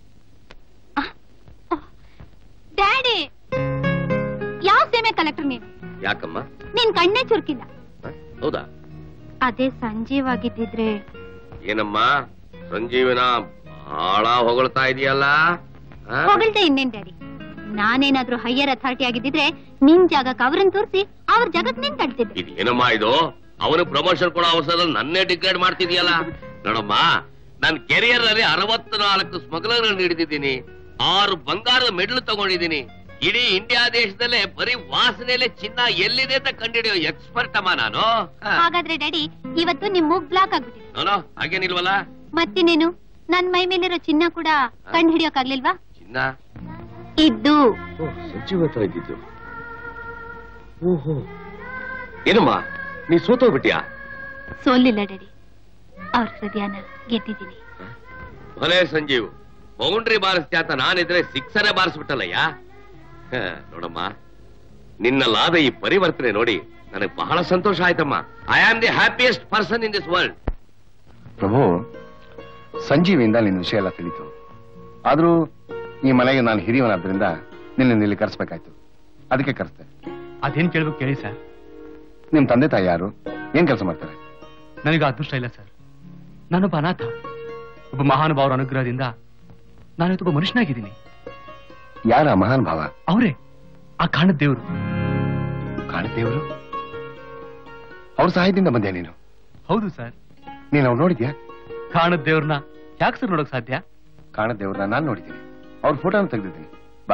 ಡ್ಯಾಡಿ, ಯಾವ ಸೇಮೆ ಕಲೆಕ್ಟರ್ ನೀನು? ಯಾಕಮ್ಮ? ನೀನ್ ಕಣ್ಣೇ ಚುರುಕಿಲ್ಲ. ಹೌದಾ? ಅದೇ ಸಂಜೀವಾಗಿದ್ದಿದ್ರೆ. ಏನಮ್ಮ ಸಂಜೀವನ ಬಹಳ ಹೊಗಳ್ತಾ ಇದೆಯಲ್ಲ? ಹೊಗಳ್ದೆ ಇನ್ನೇನ್ ಡ್ಯಾಡಿ, ನಾನೇನಾದ್ರೂ ಹೈಯರ್ ಅಥಾರಿಟಿ ಆಗಿದ್ದಿದ್ರೆ ನಿನ್ ಜಾಗಕ್ಕೆ ಅವ್ರನ್ನ ತೋರಿಸಿ ಅವ್ರ ಜಾಗಕ್ಕೆ ನಿನ್ ತಳ್ತಿದ್ದೆ. ಇದೇನಮ್ಮ ಇದು? ಅವನು ಪ್ರಮೋಷನ್ ಕೊಡೋ ಅವಸರದಲ್ಲಿ ನನ್ನೇ ಡಿಗ್ರೇಡ್ ಮಾಡ್ತಿದ್ಯಲ್ಲ. ನೋಡಮ್ಮ, ನನ್ನ ಕೆರಿಯರ್ ನಲ್ಲಿ ಅರವತ್ನಾಲ್ಕು ಸ್ಮಗ್ಲರ್ ಹಿಡಿದಿದ್ದೀನಿ, ಆರು ಬಂಗಾರದ ಮೆಡಲ್ ತಗೊಂಡಿದ್ದೀನಿ. ಇಡೀ ಇಂಡಿಯಾ ದೇಶದಲ್ಲೇ ಬರೀ ವಾಸನೆಯಲ್ಲೇ ಚಿನ್ನ ಎಲ್ಲಿದೆ ಅಂತ ಕಂಡಿಡಿಯೋ ಎಕ್ಸ್ಪರ್ಟ್ ಅಮ್ಮ ನಾನು. ಹಾಗಾದ್ರೆ ಡ್ಯಾಡಿ, ಇವತ್ತು ನಿಮ್ ಮೂಗ್ ಬ್ಲಾಕ್ ಆಗ್ಬಿಟ್ಟಿದೆ. ನೋನೋ, ಹಾಗೇನಿಲ್ವಲ್ಲ? ಮತ್ತಿನೇನು, ನನ್ ಮೈ ಮೇಲಿರೋ ಚಿನ್ನ ಕೂಡ ಕಂಡು ಹಿಡಿಯೋಕಾಗ್ಲಿಲ್ವಾ? ಚಿನ್ನ ಇದ್ದು ಸಂಜೀವ ಹತ್ರ ಇದ್ದಿದ್ದು. ಓಹೋ, ಏನಮ್ಮ ನೀ ಸೋತೋಗ್ಬಿಟ್ಯಾ? ಸೋಲಿಲ್ಲ ಡ್ಯಾಡಿ, ಅವ್ರ ಹೃದಯನ ಗೆದ್ದಿದ್ದೀನಿ. ಭಲೇ ಸಂಜೀವ್, ಬೌಂಡ್ರಿ ಬಾರಿಸ್ತ್ಯಾ ಅಂತ ನಾನಿದ್ರೆ ಸಿಕ್ಸರೇ ಬಾರಿಸ್ಬಿಟ್ಟಲ್ಲಯ್ಯ. ನೋಡಮ್ಮ, ನಿನ್ನಲ್ಲಾದ ಈ ಪರಿವರ್ತನೆ ನೋಡಿ ನನಗೆ ಬಹಳ ಸಂತೋಷ ಆಯ್ತಮ್ಮ. I am the happiest person in this world. ಪ್ರಭು, ಸಂಜೀವಿಂದ ನಿನ್ನ ವಿಷಯ ಎಲ್ಲ ತಿಳಿತು. ಆದ್ರೂ ಈ ಮನೆಗೆ ನಾನು ಹಿರಿಯವನಾದ್ರಿಂದ ನಿನ್ನ ಇಲ್ಲಿ ಕರೆಸ್ಬೇಕಾಯ್ತು. ಅದಕ್ಕೆ ಕರೆಸ್ತೆ. ಅದೇನ್ ಕೇಳ್ಬೇಕು ಕೇಳಿ ಸರ್. ನಿಮ್ ತಂದೆ ತಾಯಿ ಯಾರು? ಏನ್ ಕೆಲಸ ಮಾಡ್ತಾರೆ? ನನಗೆ ಅದೃಷ್ಟ ಇಲ್ಲ ಸರ್. ನಾನೊಬ್ಬ ಅನಾಥ. ಒಬ್ಬ ಮಹಾನುಭಾವರ ಅನುಗ್ರಹದಿಂದ ನಾನಿವತ್ತೊಬ್ಬ ಮನುಷ್ಯನಾಗಿದ್ದೀನಿ. ಯಾರ ಮಹಾನ್ ಭಾವ? ಅವರೇ, ಆ ಕಾಣದ ದೇವರು. ಕಾಣದ ದೇವರು? ಅವ್ರ ಸಹಾಯದಿಂದ ಬಂದ್ಯಾ ನೀನು? ಹೌದು ಸರ್. ನೀನ್ ಅವ್ರು ನೋಡಿದ್ಯಾ? ಕಾಣದ ದೇವ್ರನ್ನ ಯಾಕೆ ಸರ್ ನೋಡಕ್ ಸಾಧ್ಯ? ಕಾಣದ ದೇವ್ರನ್ನ ನಾನ್ ನೋಡಿದ್ದೀನಿ. ಅವ್ರ ಫೋಟೋನ ತೆಗೆದಿದ್ದೀನಿ. ಬಾ.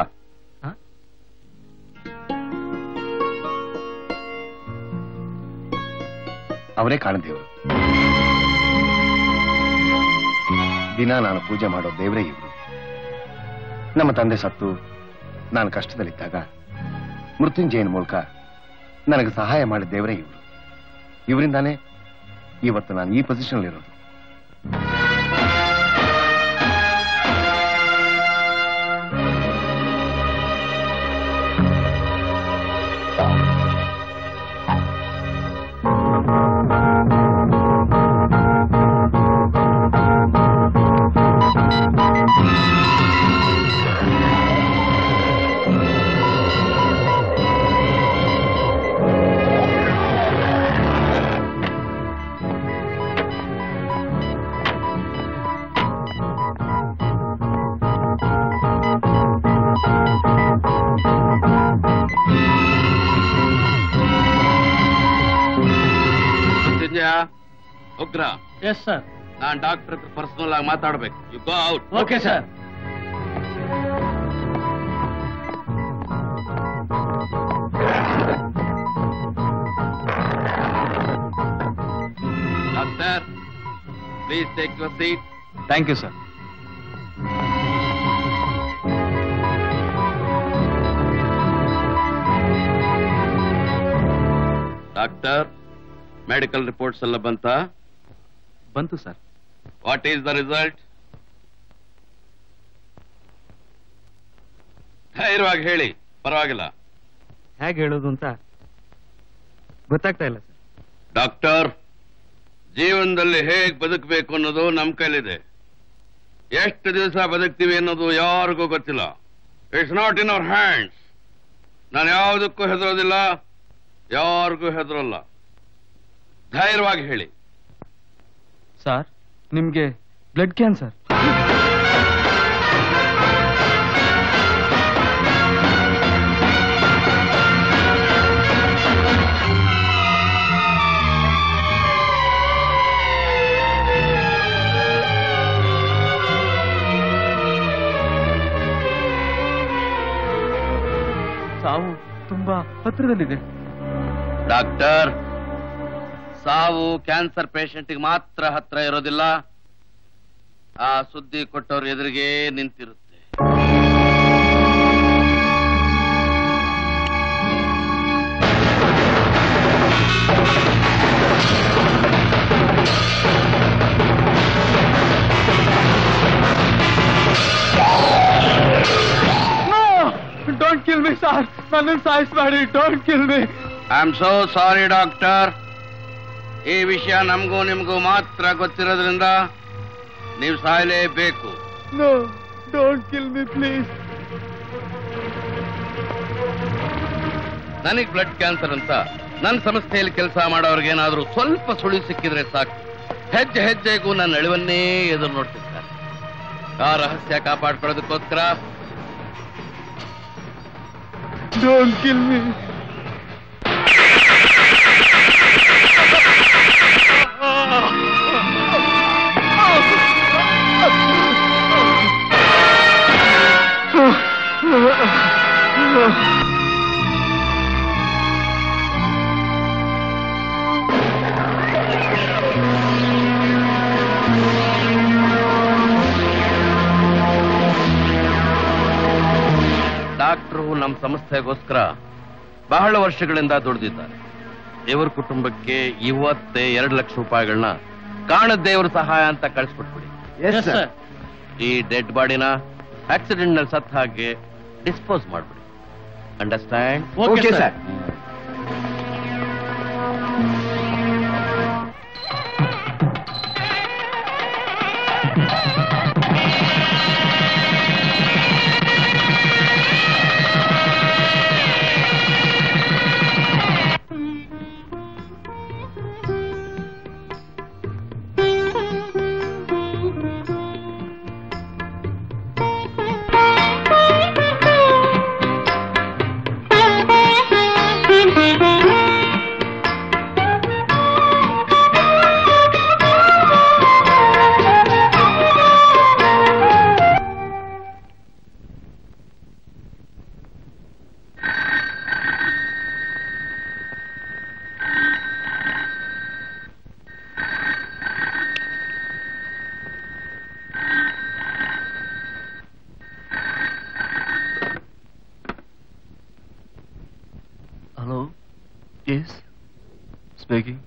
ಅವರೇ ಕಾಣದ ದೇವರು. ದಿನ ನಾನು ಪೂಜೆ ಮಾಡೋ ದೇವರೇ ಇವರು. ನಮ್ಮ ತಂದೆ ಸತ್ತು ನಾನು ಕಷ್ಟದಲ್ಲಿದ್ದಾಗ ಮೃತ್ಯುಂಜಯನ ಮೂಲಕ ನನಗೆ ಸಹಾಯ ಮಾಡಿದ ದೇವರೇ ಇವರು. ಇವರಿಂದಾನೇ ಇವತ್ತು ನಾನು ಈ ಪೊಸಿಷನ್ ಇರೋದು. ಉಗ್ರ. Yes sir. ನಾನ್ ಡಾಕ್ಟರ್ ಹತ್ರ ಪರ್ಸನಲ್ ಆಗಿ ಮಾತಾಡ್ಬೇಕು. You go out. Okay sir. Doctor, please take your seat. Thank you sir. Doctor, medical reports ಎಲ್ಲ ಬಂತ? ಬಂತು sir. What is the result? ಧೈರ್ಯವಾಗಿ ಹೇಳಿ, ಪರವಾಗಿಲ್ಲ. ಹೇಗೆ ಹೇಳೋದು ಅಂತ ಗೊತ್ತಾಗ್ತಾ ಇಲ್ಲ ಸರ್. ಡಾಕ್ಟರ್, ಜೀವನದಲ್ಲಿ ಹೇಗ್ ಬದುಕಬೇಕು ಅನ್ನೋದು ನಮ್ ಕೈಲಿದೆ. ಎಷ್ಟು ದಿವಸ ಬದುಕ್ತೀವಿ ಅನ್ನೋದು ಯಾರಿಗೂ ಗೊತ್ತಿಲ್ಲ. It's not in our hands. ನಾನು ಯಾವುದಕ್ಕೂ ಹೆದರೋದಿಲ್ಲ, ಯಾರಿಗೂ ಹೆದರಲ್ಲ. ಧೈರ್ಯವಾಗಿ ಹೇಳಿ. ಸರ್, ನಿಮ್ಗೆ ಬ್ಲಡ್ ಕ್ಯಾನ್ಸರ್. ಸಾವು ತುಂಬಾ ಹತ್ರದಲ್ಲಿದೆ. ಡಾಕ್ಟರ್, ಸಾವು ಕ್ಯಾನ್ಸರ್ ಪೇಷಂಟ್ಗೆ ಮಾತ್ರ ಹತ್ರ ಇರೋದಿಲ್ಲ, ಆ ಸುದ್ದಿ ಕೊಟ್ಟವ್ರ ಎದುರಿಗೆ ನಿಂತಿರುತ್ತೆ. ಡೋಂಟ್ ಕಿಲ್ ಮಿ ಸರ್, ನನ್ನನ್ನು ಸಾಯಿಸಬೇಡಿ. Don't kill me. I am so sorry doctor. ಈ ವಿಷಯ ನಮಗೂ ನಿಮಗೂ ಮಾತ್ರ ಗೊತ್ತಿರೋದ್ರಿಂದ ನೀವು ಸಾಯಲೇಬೇಕು. No, don't kill me please. ನನಗ್ ಬ್ಲಡ್ ಕ್ಯಾನ್ಸರ್ ಅಂತ ನನ್ನ ಸಂಸ್ಥೆಯಲ್ಲಿ ಕೆಲಸ ಮಾಡೋರ್ಗೆ ಏನಾದ್ರೂ ಸ್ವಲ್ಪ ಸುಳಿ ಸಿಕ್ಕಿದ್ರೆ ಸಾಕು, ಹೆಜ್ಜೆ ಹೆಜ್ಜೆಗೂ ನನ್ನ ಅಳಿವನ್ನೇ ಎದುರು ನೋಡ್ತಿರ್ತಾರೆ. ಆ ರಹಸ್ಯ ಕಾಪಾಡ್ಕೊಳ್ಳೋದಕ್ಕೋಸ್ಕರ ಡೋಂಟ್ ಕಿಲ್ ಮಿ. ಡಾಕ್ಟ್ರು ನಮ್ಮ ಸಂಸ್ಥೆಗೋಸ್ಕರ ಬಹಳ ವರ್ಷಗಳಿಂದ ದುಡಿದಿದ್ದಾರೆ. ದೇವರ ಕುಟುಂಬಕ್ಕೆ ಇವತ್ತೇ ಎರಡು ಲಕ್ಷ ರೂಪಾಯಿಗಳನ್ನ ಕಾಣದ ದೇವರ ಸಹಾಯ ಅಂತ ಕಳಿಸ್ಬಿಟ್ಬಿಡಿ. ಈ ಡೆಡ್ ಬಾಡಿನ ಆಕ್ಸಿಡೆಂಟ್ ನಲ್ಲಿ ಸತ್ತ ಹಾಗೆ ಡಿಸ್ಪೋಸ್ ಮಾಡ್ಬಿಡಿ. Understand? Okay sir. Hello? Yes? Speaking.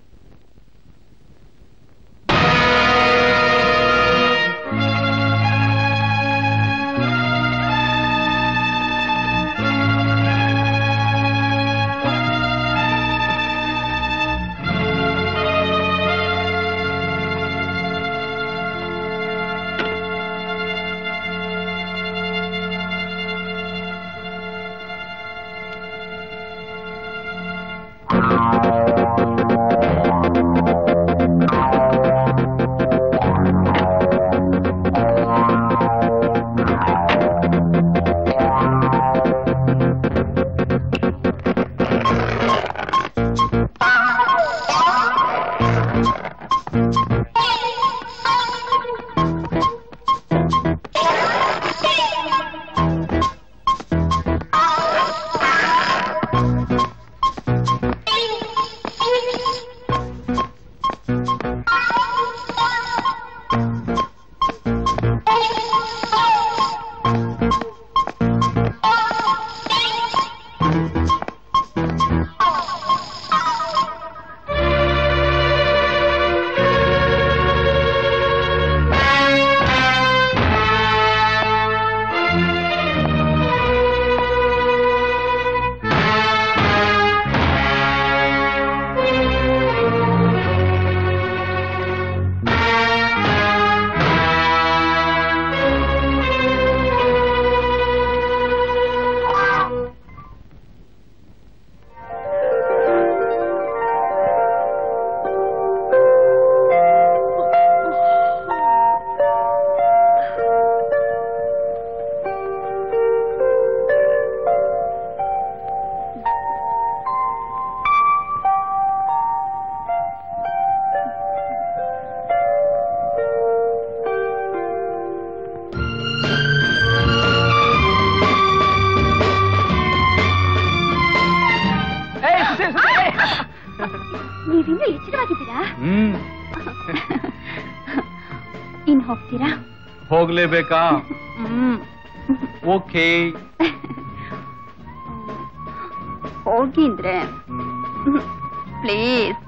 ನೀವಿನ್ನೂ ಎಚ್ಚರವಾಗಿದ್ದೀರಾ? ಹ್ಮ್ ಇನ್ ಹೋಗ್ತೀರಾ? ಹೋಗ್ಲೇಬೇಕಾ? ಹ್ಮ್ ಓಕೆ ಹೋಗಿ ಅಂದ್ರೆ ಪ್ಲೀಸ್.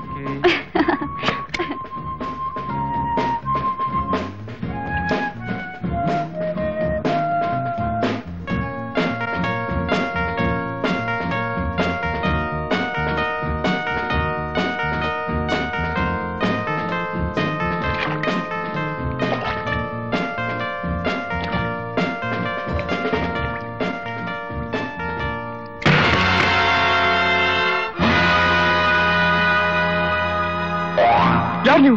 ಯಾರು ನೀವು?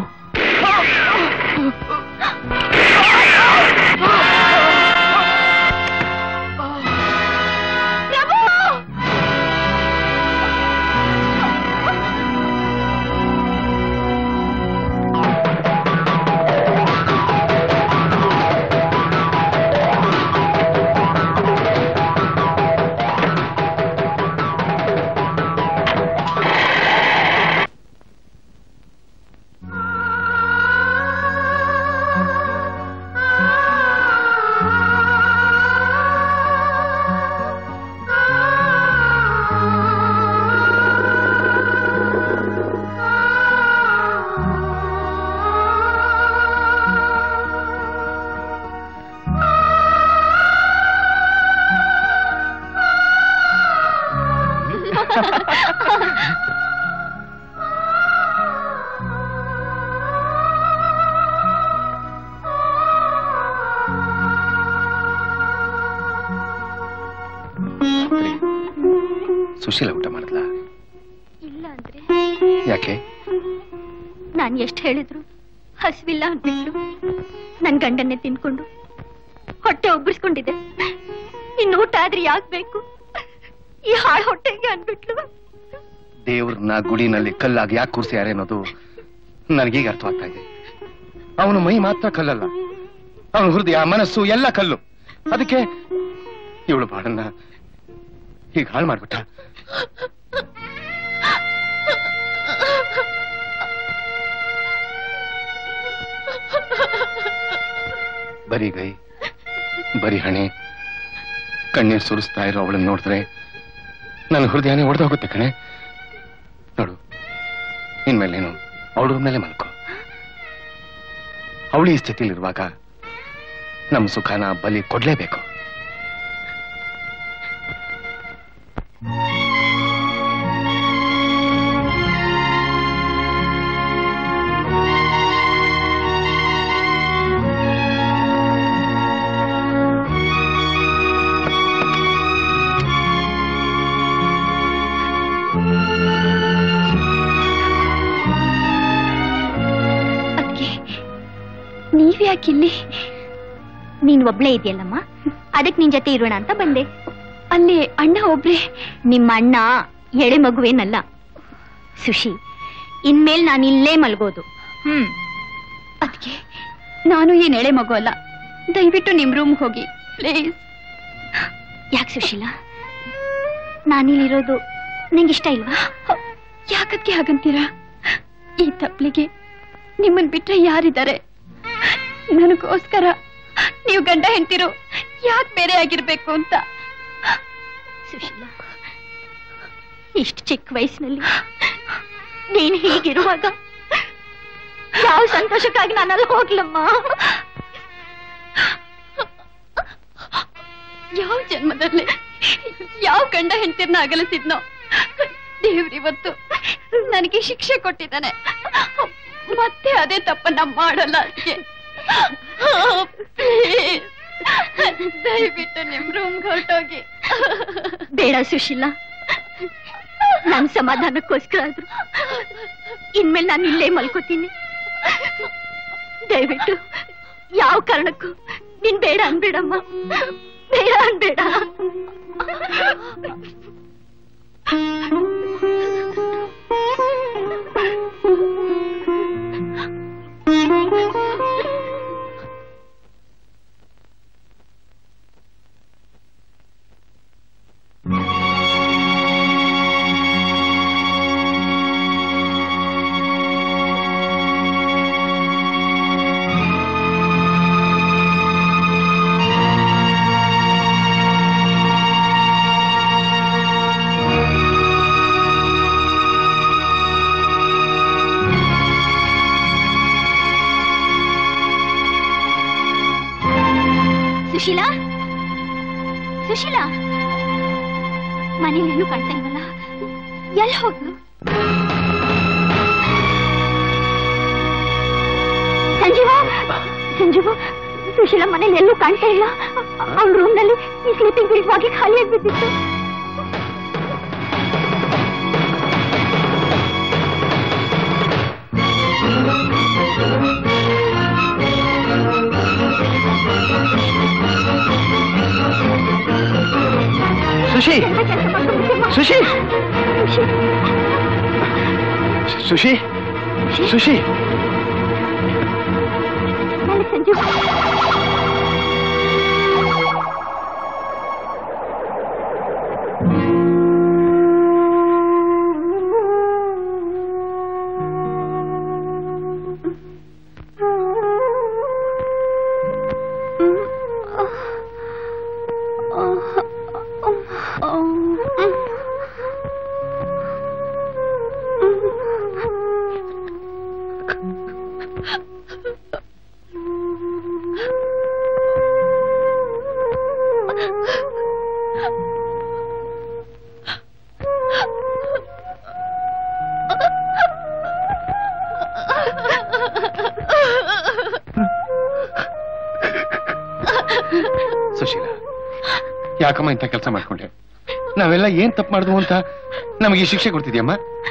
ಸುಶೀಲ ಊಟ ಮಾಡಿದ್ಲ? ಇಲ್ಲ ಅಂದ್ರೆ ಯಾಕೆ? ನಾನ್ ಎಷ್ಟು ಹೇಳಿದ್ರು ಹಸಿವಿಲ್ಲ ಅಂದ್ಬಿಟ್ಲು. ನನ್ ಗಂಡನ್ನೇ ತಿನ್ಕೊಂಡು ಹೊಟ್ಟೆ ಒಬ್ಬರಿಸ್ಕೊಂಡಿದ್ದೆ. ಇನ್ನು ಊಟ ಆದ್ರೆ ಯಾಕೆ ಬೇಕು ಈ ಹಾಳು ಹೊಟ್ಟೆಗೆ ಅಂದ್ಬಿಟ್ಲು. ದೇವ್ರನ್ನ ಗುಡಿನಲ್ಲಿ ಕಲ್ಲಾಗಿ ಯಾಕೆ ಕೂರ್ಸ್ಯಾರೆ ಅನ್ನೋದು ನನಗೀಗ ಅರ್ಥವಾಗ್ತಾ ಇದೆ. ಅವನು ಮೈ ಮಾತ್ರ ಕಲ್ಲಲ್ಲ, ಅವನ ಹೃದಯ ಮನಸ್ಸು ಎಲ್ಲ ಕಲ್ಲು. ಅದಕ್ಕೆ ಇವಳು ಬಾಳನ್ನ ಹೀಗೆ ಹಾಳು ಮಾಡ್ಬಿಟ್ಟ. ಬರೀ ಗೈ, ಬರೀ ಹಣೆ, ಕಣ್ಣೀರ್ ಸುರಿಸ್ತಾ ಇರೋ ಅವಳನ್ನ ನೋಡಿದ್ರೆ ನನ್ನ ಹೃದಯನೇ ಒಡೆದೋಗುತ್ತೆ ಕಣೆ. ನೋಡು, ಇನ್ಮೇಲೇನು ಅವಳ ಮೇಲೆ ಮಲ್ಕೋ. ಅವಳು ಈ ಸ್ಥಿತಿಲಿರುವಾಗ ನಮ್ಮ ಸುಖನ ಬಲಿ ಕೊಡ್ಲೇಬೇಕು. ನೀವ್ಯಾಕಿಲ್ಲಿ? ನೀನ್ ಒಬ್ಳೇ ಇದೆಯಲ್ಲಮ್ಮ, ಅದಕ್ ನಿನ್ ಜೊತೆ ಇರೋಣ ಅಂತ ಬಂದೆ. ಅಲ್ಲಿ ಅಣ್ಣ ಒಬ್ರೇ? ನಿಮ್ಮ ಅಣ್ಣ ಎಳೆ ಮಗುವೇನಲ್ಲ ಸುಶಿ. ಇನ್ಮೇಲ್ ನಾನು ಇಲ್ಲೇ ಮಲ್ಗೋದು. ಹ್ಮ್ ಅದಕ್ಕೆ ನಾನು ಏನ್ ಎಳೆ ಮಗು ಅಲ್ಲ. ದಯವಿಟ್ಟು ನಿಮ್ ರೂಮ್ ಹೋಗಿ ಪ್ಲೀಸ್. ಯಾಕೆ ಸುಶೀಲಾ, ನಾನಿಲ್ಲಿರೋದು ನಂಗಿಷ್ಟ ಇಲ್ವಾ? ಯಾಕದ್ಕೆ ಹಾಗಂತೀರಾ? ಈ ತಪ್ಲಿಗೆ ನಿಮ್ಮನ್ ಬಿಟ್ರೆ ಯಾರಿದ್ದಾರೆ? ನನಗೋಸ್ಕರ ನೀವು ಗಂಡ ಹೆಂಡ್ತಿರು ಯಾಕೆ ಬೇರೆ ಆಗಿರ್ಬೇಕು ಅಂತ. ಸುಶೀಲಾ, ಇಷ್ಟು ಚಿಕ್ಕ ವಯಸ್ಸಿನಲ್ಲಿ ನೀನ್ ಹೀಗಿರುವಾಗ ಯಾವ ಸಂತೋಷಕ್ಕಾಗಿ ನಾನಲ್ಲಿ ಹೋಗ್ಲಮ್ಮ. ಯಾವ ಜನ್ಮದಲ್ಲಿ ಯಾವ ಗಂಡ ಹೆಂಡ್ತಿರ್ನ ಅಗಲಿಸಿದ್ನೋ ದೇವ್ರಿವತ್ತು ನನಗೆ ಶಿಕ್ಷೆ ಕೊಟ್ಟಿದ್ದಾನೆ. ಮತ್ತೆ ಅದೇ ತಪ್ಪನ್ನ ಮಾಡಲ್ಲ. ಅದಕ್ಕೆ ದಯವಿಟ್ಟು ನಿಮ್ ರೂಮ್ಗೆ ಹೊರಟೋಗಿ. ಬೇಡ ಸುಶೀಲಾ, ನನ್ ಸಮಾಧಾನಕ್ಕೋಸ್ಕರ ಆದ್ರು ಇನ್ಮೇಲೆ ನಾನು ಇಲ್ಲೇ ಮಲ್ಕೋತೀನಿ. ದಯವಿಟ್ಟು ಯಾವ ಕಾರಣಕ್ಕೂ ನೀನ್ ಬೇಡ ಅನ್ಬೇಡಮ್ಮ, ಬೇಡ ಅನ್ಬೇಡ. ಸುಶೀಲಾ, ಸುಶೀಲಾ, ಮನೇಲೇನು ಕಾಣ್ತಾ ಇಲ್ವಲ್ಲ, ಎಲ್ಲಿ ಹೋಗ್ಲು? ಸಂಜೀವ, ಸಂಜೀವ, ಸುಶೀಲಾ ಮನೇಲಿ ಎಲ್ಲೂ ಕಾಣ್ತಾ ಇಲ್ಲ. ಅವ್ಳ ರೂಮ್ ನಲ್ಲಿ ಈ ಸ್ಲೀಪಿಂಗ್ ಪಿಲ್ಸ್ ಹಾಕಿ ಖಾಲಿಯಾಗಿ ಬಿದ್ದಿತ್ತು. ಸುಶಿ, ಸುಶಿ, ಸುಶಿ, ಸುಶಿ, ಸಂಜೀವ್, ಸುಶೀಲಾ, ಯಾಕಮ್ಮ ಇಂಥ ಕೆಲಸ ಮಾಡ್ಕೊಂಡೆ? ನಾವೆಲ್ಲ ಏನ್ ತಪ್ಪು ಮಾಡಿದ್ವು ಅಂತ ನಮಗೆ ಈ ಶಿಕ್ಷೆ ಕೊಡ್ತಿದ್ಯಮ್ಮ?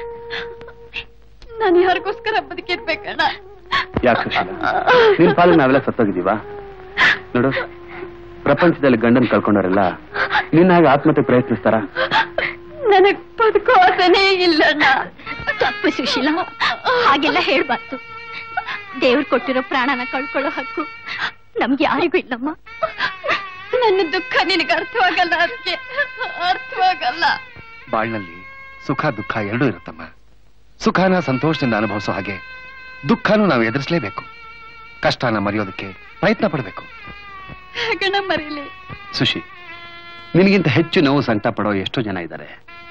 ನಾನು ಯಾರಿಗೋಸ್ಕರ ಬದುಕಿರ್ಬೇಕಣ್ಣ? ಯಾಕೆ ಸುಶೀಲಾ, ನಿನ್ ಪಾಲಿಗೆ ನಾವೆಲ್ಲ ಸತ್ತೋಗಿದ್ದೀವಾ? ನೋಡು, ಪ್ರಪಂಚದಲ್ಲಿ ಗಂಡನ್ ಕಳ್ಕೊಂಡವರೆಲ್ಲ ನಿನ್ನ ಹಾಗೆ ಆತ್ಮಹತ್ಯೆ ಪ್ರಯತ್ನಿಸ್ತಾರ? ನನಗ್ ಬದುಕೋ ಆಸೆನೇ ಇಲ್ಲಣ್ಣ. ತಪ್ಪು ಸುಶೀಲಾ, ಹಾಗೆಲ್ಲ ಹೇಳ್ಬಾರ್ದು. ದೇವ್ರು ಕೊಟ್ಟಿರೋ ಪ್ರಾಣನ ಕಳ್ಕೊಳ್ಳೋ ಹಕ್ಕು ನಮ್ಗೆ ಯಾರಿಗೂ ಇಲ್ಲಮ್ಮ. ನನ್ನ ದುಃಖ ನಿನಗೆ ಅರ್ಥವಾಗಲ್ಲ, ಅದಕ್ಕೆ ಅರ್ಥವಾಗಲ್ಲ. ಬಾಳ್ನಲ್ಲಿ ಸುಖ ದುಃಖ ಎರಡೂ ಇರುತ್ತಮ್ಮ. ಸುಖನ ಸಂತೋಷದಿಂದ ಅನುಭವಿಸೋ ಹಾಗೆ ದುಃಖನೂ ನಾವು ಎದುರಿಸಲೇಬೇಕು. ಕಷ್ಟನ ಮರೆಯೋದಕ್ಕೆ ಪ್ರಯತ್ನ ಪಡಬೇಕು. ಗಣ ಮರೀಲಿ. ಸುಶಿ, ನಿನಗಿಂತ ಹೆಚ್ಚು ನೋವು ಸಂಕಟ ಪಡೋ ಎಷ್ಟೋ ಜನ ಇದ್ದಾರೆ.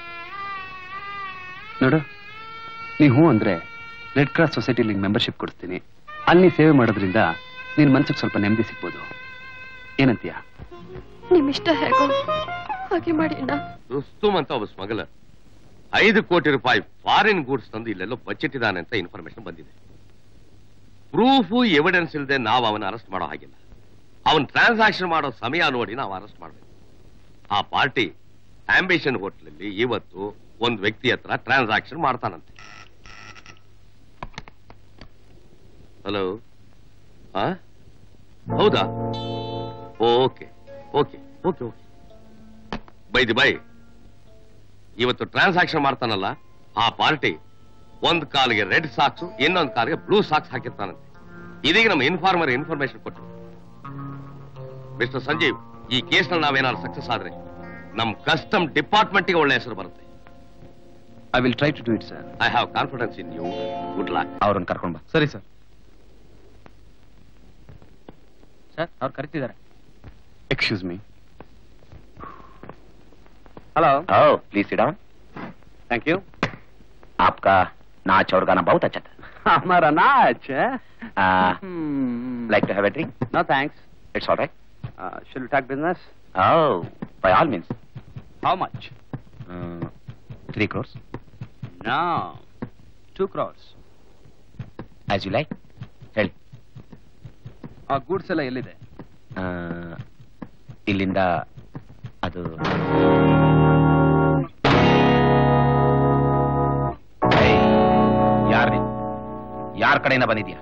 ನೋಡು, ನೀ ಹೂ ಅಂದ್ರೆ ರೆಡ್ ಕ್ರಾಸ್ ಸೊಸೈಟಿಲಿ ಮೆಂಬರ್ಶಿಪ್ ಕೊಡ್ತೀನಿ. ಅಲ್ಲಿ ಸೇವೆ ಮಾಡೋದ್ರಿಂದ ನಿನ್ ಮನ್ಸಿಗೆ ಸ್ವಲ್ಪ ನೆಮ್ಮದಿ ಸಿಗ್ಬೋದು. ಏನಂತೀಯ? ನಿಮ್ಮಿಷ್ಟ ಹೇಗೋ ಹಾಗೆ ಮಾಡಿ ಅಣ್ಣ. ರುಸ್ತುಂ ಅಂತ ಒಬ್ಬ ಸ್ಮಗ್ಲರ್ ಐದು ಕೋಟಿ ರೂಪಾಯಿ ಫಾರಿನ್ ಗೂಡ್ಸ್ ತಂದು ಇಲ್ಲೆಲ್ಲೋ ಬಚ್ಚಿಟ್ಟಿದ್ದಾನೆ ಅಂತ ಇನ್ಫಾರ್ಮೇಶನ್ ಬಂದಿದೆ. ಪ್ರೂಫ್ ಎವಿಡೆನ್ಸ್ ಇಲ್ಲದೆ ನಾವು ಅವನ ಅರೆಸ್ಟ್ ಮಾಡೋ ಹಾಗಿಲ್ಲ. ಅವನ್ ಟ್ರಾನ್ಸಾಕ್ಷನ್ ಮಾಡೋ ಸಮಯ ನೋಡಿ ನಾವು ಅರೆಸ್ಟ್ ಮಾಡ್ಬೇಕು. ಆ ಪಾರ್ಟಿ ಆಂಬಿಷನ್ ಹೋಟ್ಲಲ್ಲಿ ಇವತ್ತು ಒಂದು ವ್ಯಕ್ತಿ ಹತ್ರ ಟ್ರಾನ್ಸಾಕ್ಷನ್ ಮಾಡ್ತಾನಂತೆ. ಹಲೋ, ಹೌದಾ? Okay okay okay okay by the by, ಇವತ್ತು ಟ್ರಾನ್ಸಾಕ್ಷನ್ ಮಾಡ್ತಾನಲ್ಲ ಆ ಪಾರ್ಟಿ ಒಂದ್ ಕಾಲಿಗೆ ರೆಡ್ ಸಾಕ್ಸ್, ಇನ್ನೊಂದ್ ಕಾಲಿಗೆ ಬ್ಲೂ ಸಾಕ್ಸ್ ಹಾಕಿರ್ತಾನಂತೆ. ಇದೀಗ ನಮ್ಮ ಇನ್ಫಾರ್ಮರ್ ಇನ್ಫಾರ್ಮೇಶನ್ ಕೊಟ್ಟು. ಮಿಸ್ಟರ್ ಸಂಜೀವ್, ಈ ಕೇಸ್ ನಲ್ಲಿ ನಾವೇನಾದ್ರು ಸಕ್ಸಸ್ ಆದ್ರೆ ನಮ್ ಕಸ್ಟಮ್ ಡಿಪಾರ್ಟ್ಮೆಂಟ್ಗೆ ಒಳ್ಳೆ ಹೆಸರು ಬರುತ್ತೆ. I will try to do it sir. I have confidence in you. Good luck. ಅವ್ರನ್ನ ಕರ್ಕೊಂಡ್ ಬಾ. ಸರಿ ಸರ್. ಸರ್ ಅವ್ರು ಕರಿತಿದ್ದಾರೆ. Excuse me. हेलो आओ please sit down. Thank you. आपका नाच और गाना बहुत अच्छा था। हमारा नाच like to have a drink? No thanks, it's alright. Shall we talk business? Oh bye all means. How much? Three crores। No, to crores। as you like। ಹೇಳಿ. ಆ ಗೂಡ್ಸ್ ಎಲ್ಲ ಎಲ್ಲಿದೆ? ಇಲ್ಲಿಂದ ಅದು ಯಾರ ಯಾರ ಕಡೆಯಿಂದ ಬಂದಿದ್ಯಾ?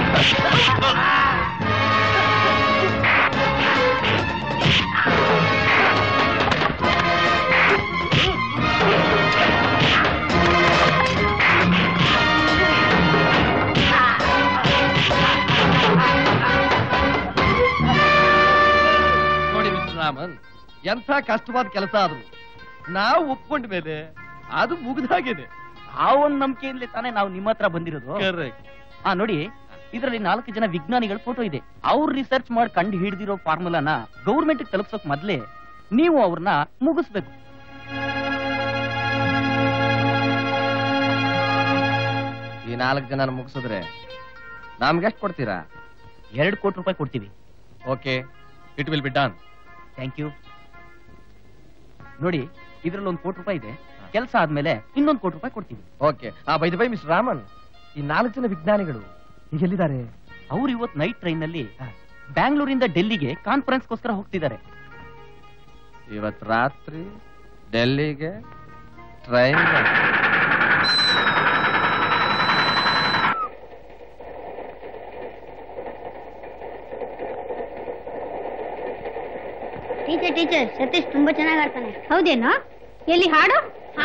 ನೋಡಿ ಮಿಸ್ಟರ್ ರಾಮನ್, ಎಂಥ ಕಷ್ಟವಾದ ಕೆಲಸ ಆದ್ರು ನಾವು ಒಪ್ಕೊಂಡ ಮೇಲೆ ಅದು ಮುಗಿದಾಗೇನೆ. ಆ ಒಂದ್ ನಂಬಿಕೆಯಿಂದಲೇ ತಾನೇ ನಾವು ನಿಮ್ಮ ಹತ್ರ ಬಂದಿರೋದು. ಆ ನೋಡಿ, ಇದರಲ್ಲಿ ನಾಲ್ಕು ಜನ ವಿಜ್ಞಾನಿಗಳ ಫೋಟೋ ಇದೆ. ಅವ್ರು ರಿಸರ್ಚ್ ಮಾಡಿ ಕಂಡು ಹಿಡಿದಿರೋ ಫಾರ್ಮುಲಾನ ಗೌರ್ಮೆಂಟ್ ತಲುಪಿಸೋಕ್ ಮೊದ್ಲೇ ನೀವು ಅವ್ರನ್ನ ಮುಗಿಸ್ಬೇಕು. ಈ ನಾಲ್ಕು ಜನ ಮುಗಿಸಿದ್ರೆ ನಮ್ಗೆ ಎಷ್ಟು ಕೊಡ್ತೀರಾ? ಎರಡು ಕೋಟಿ ರೂಪಾಯಿ ಕೊಡ್ತೀವಿ. Okay, it will be done. Thank you. ನೋಡಿ, ಇದ್ರಲ್ಲಿ ಒಂದು ಕೋಟಿ ರೂಪಾಯಿ ಇದೆ. ಕೆಲಸ ಆದ್ಮೇಲೆ ಇನ್ನೊಂದು ಕೋಟಿ ರೂಪಾಯಿ ಕೊಡ್ತೀವಿ. ಓಕೆ. ಆ by the by mister Raman, ಈ ನಾಲ್ಕು ಜನ ವಿಜ್ಞಾನಿಗಳು ಈಗ ಎಲ್ಲಿದ್ದಾರೆ? ಅವ್ರು ಇವತ್ತು ನೈಟ್ ಟ್ರೈನ್ ನಲ್ಲಿ ಬ್ಯಾಂಗ್ಳೂರಿಂದ ಡೆಲ್ಲಿಗೆ ಕಾನ್ಫರೆನ್ಸ್ಗೋಸ್ಕರ ಹೋಗ್ತಿದ್ದಾರೆ. ಇವತ್ತು ರಾತ್ರಿ ಡೆಲ್ಲಿಗೆ ಟ್ರೈನ್. ಟೀಚರ್ ಟೀಚರ್ ಸತೀಶ್ ತುಂಬಾ ಚೆನ್ನಾಗಿ ಆಡ್ತಾನೆ. ಹೌದೇನೋ? ಎಲ್ಲಿ ಹಾಡು?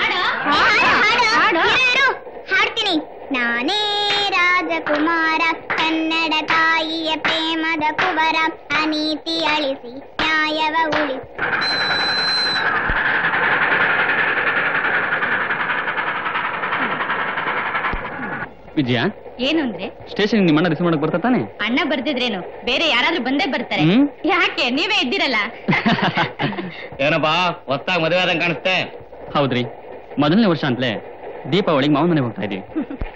ಹಾಡ್ತೀನಿ. ನಾನೇ ರಾಜಕುಮಾರ, ಕನ್ನಡ ತಾಯಿಯ ಪ್ರೇಮದ ಕುವರ, ಅನೀತಿ ಅಳಿಸಿ ನ್ಯಾಯವ ಉಳಿಸಿ. ವಿಜಯ, ಏನು ಅಂದ್ರೆ ಸ್ಟೇಷನ್ ನಿಮ್ಮ ಅಣ್ಣ ರಿಸೀವ್ ಮಾಡಕ್ ಬರ್ತಾ ತಾನೆ? ಅಣ್ಣ ಬರ್ದಿದ್ರೇನು, ಬೇರೆ ಯಾರಾದ್ರೂ ಬಂದೇ ಬರ್ತಾರೆ. ಹ್ಮ್? ಯಾಕೆ ನೀವೇ ಇದ್ದೀರಲ್ಲ. ಏನಪ್ಪಾ ಹೊತ್ತಾಗಿ ಮದುವೆ ಆದಂಗೆ ಕಾಣಿಸ್ತೆ. ಹೌದ್ರಿ, ಮೊದಲನೇ ವರ್ಷ ಅಂತಲೇ ದೀಪಾವಳಿಗೆ ಮಾವನ ಮನೆಗೆ ಹೋಗ್ತಾ ಇದೀವಿ.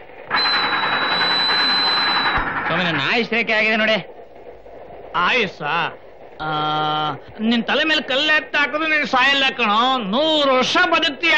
ಸ್ವಾಮಿ, ನನ್ನ ಆಯುಷ್ ರೇಖೆ ಆಗಿದೆ ನೋಡಿ. ಆಯುಷ ನಿನ್ ತಲೆ ಮೇಲೆ ಕಲ್ಲೆತ್ತ ಹಾಕಿದ್ರು ನೀನು ಸಾಯಲ್ಲ ಕಣೋ, ನೂರು ವರ್ಷ ಬದುಕ್ತೀಯ.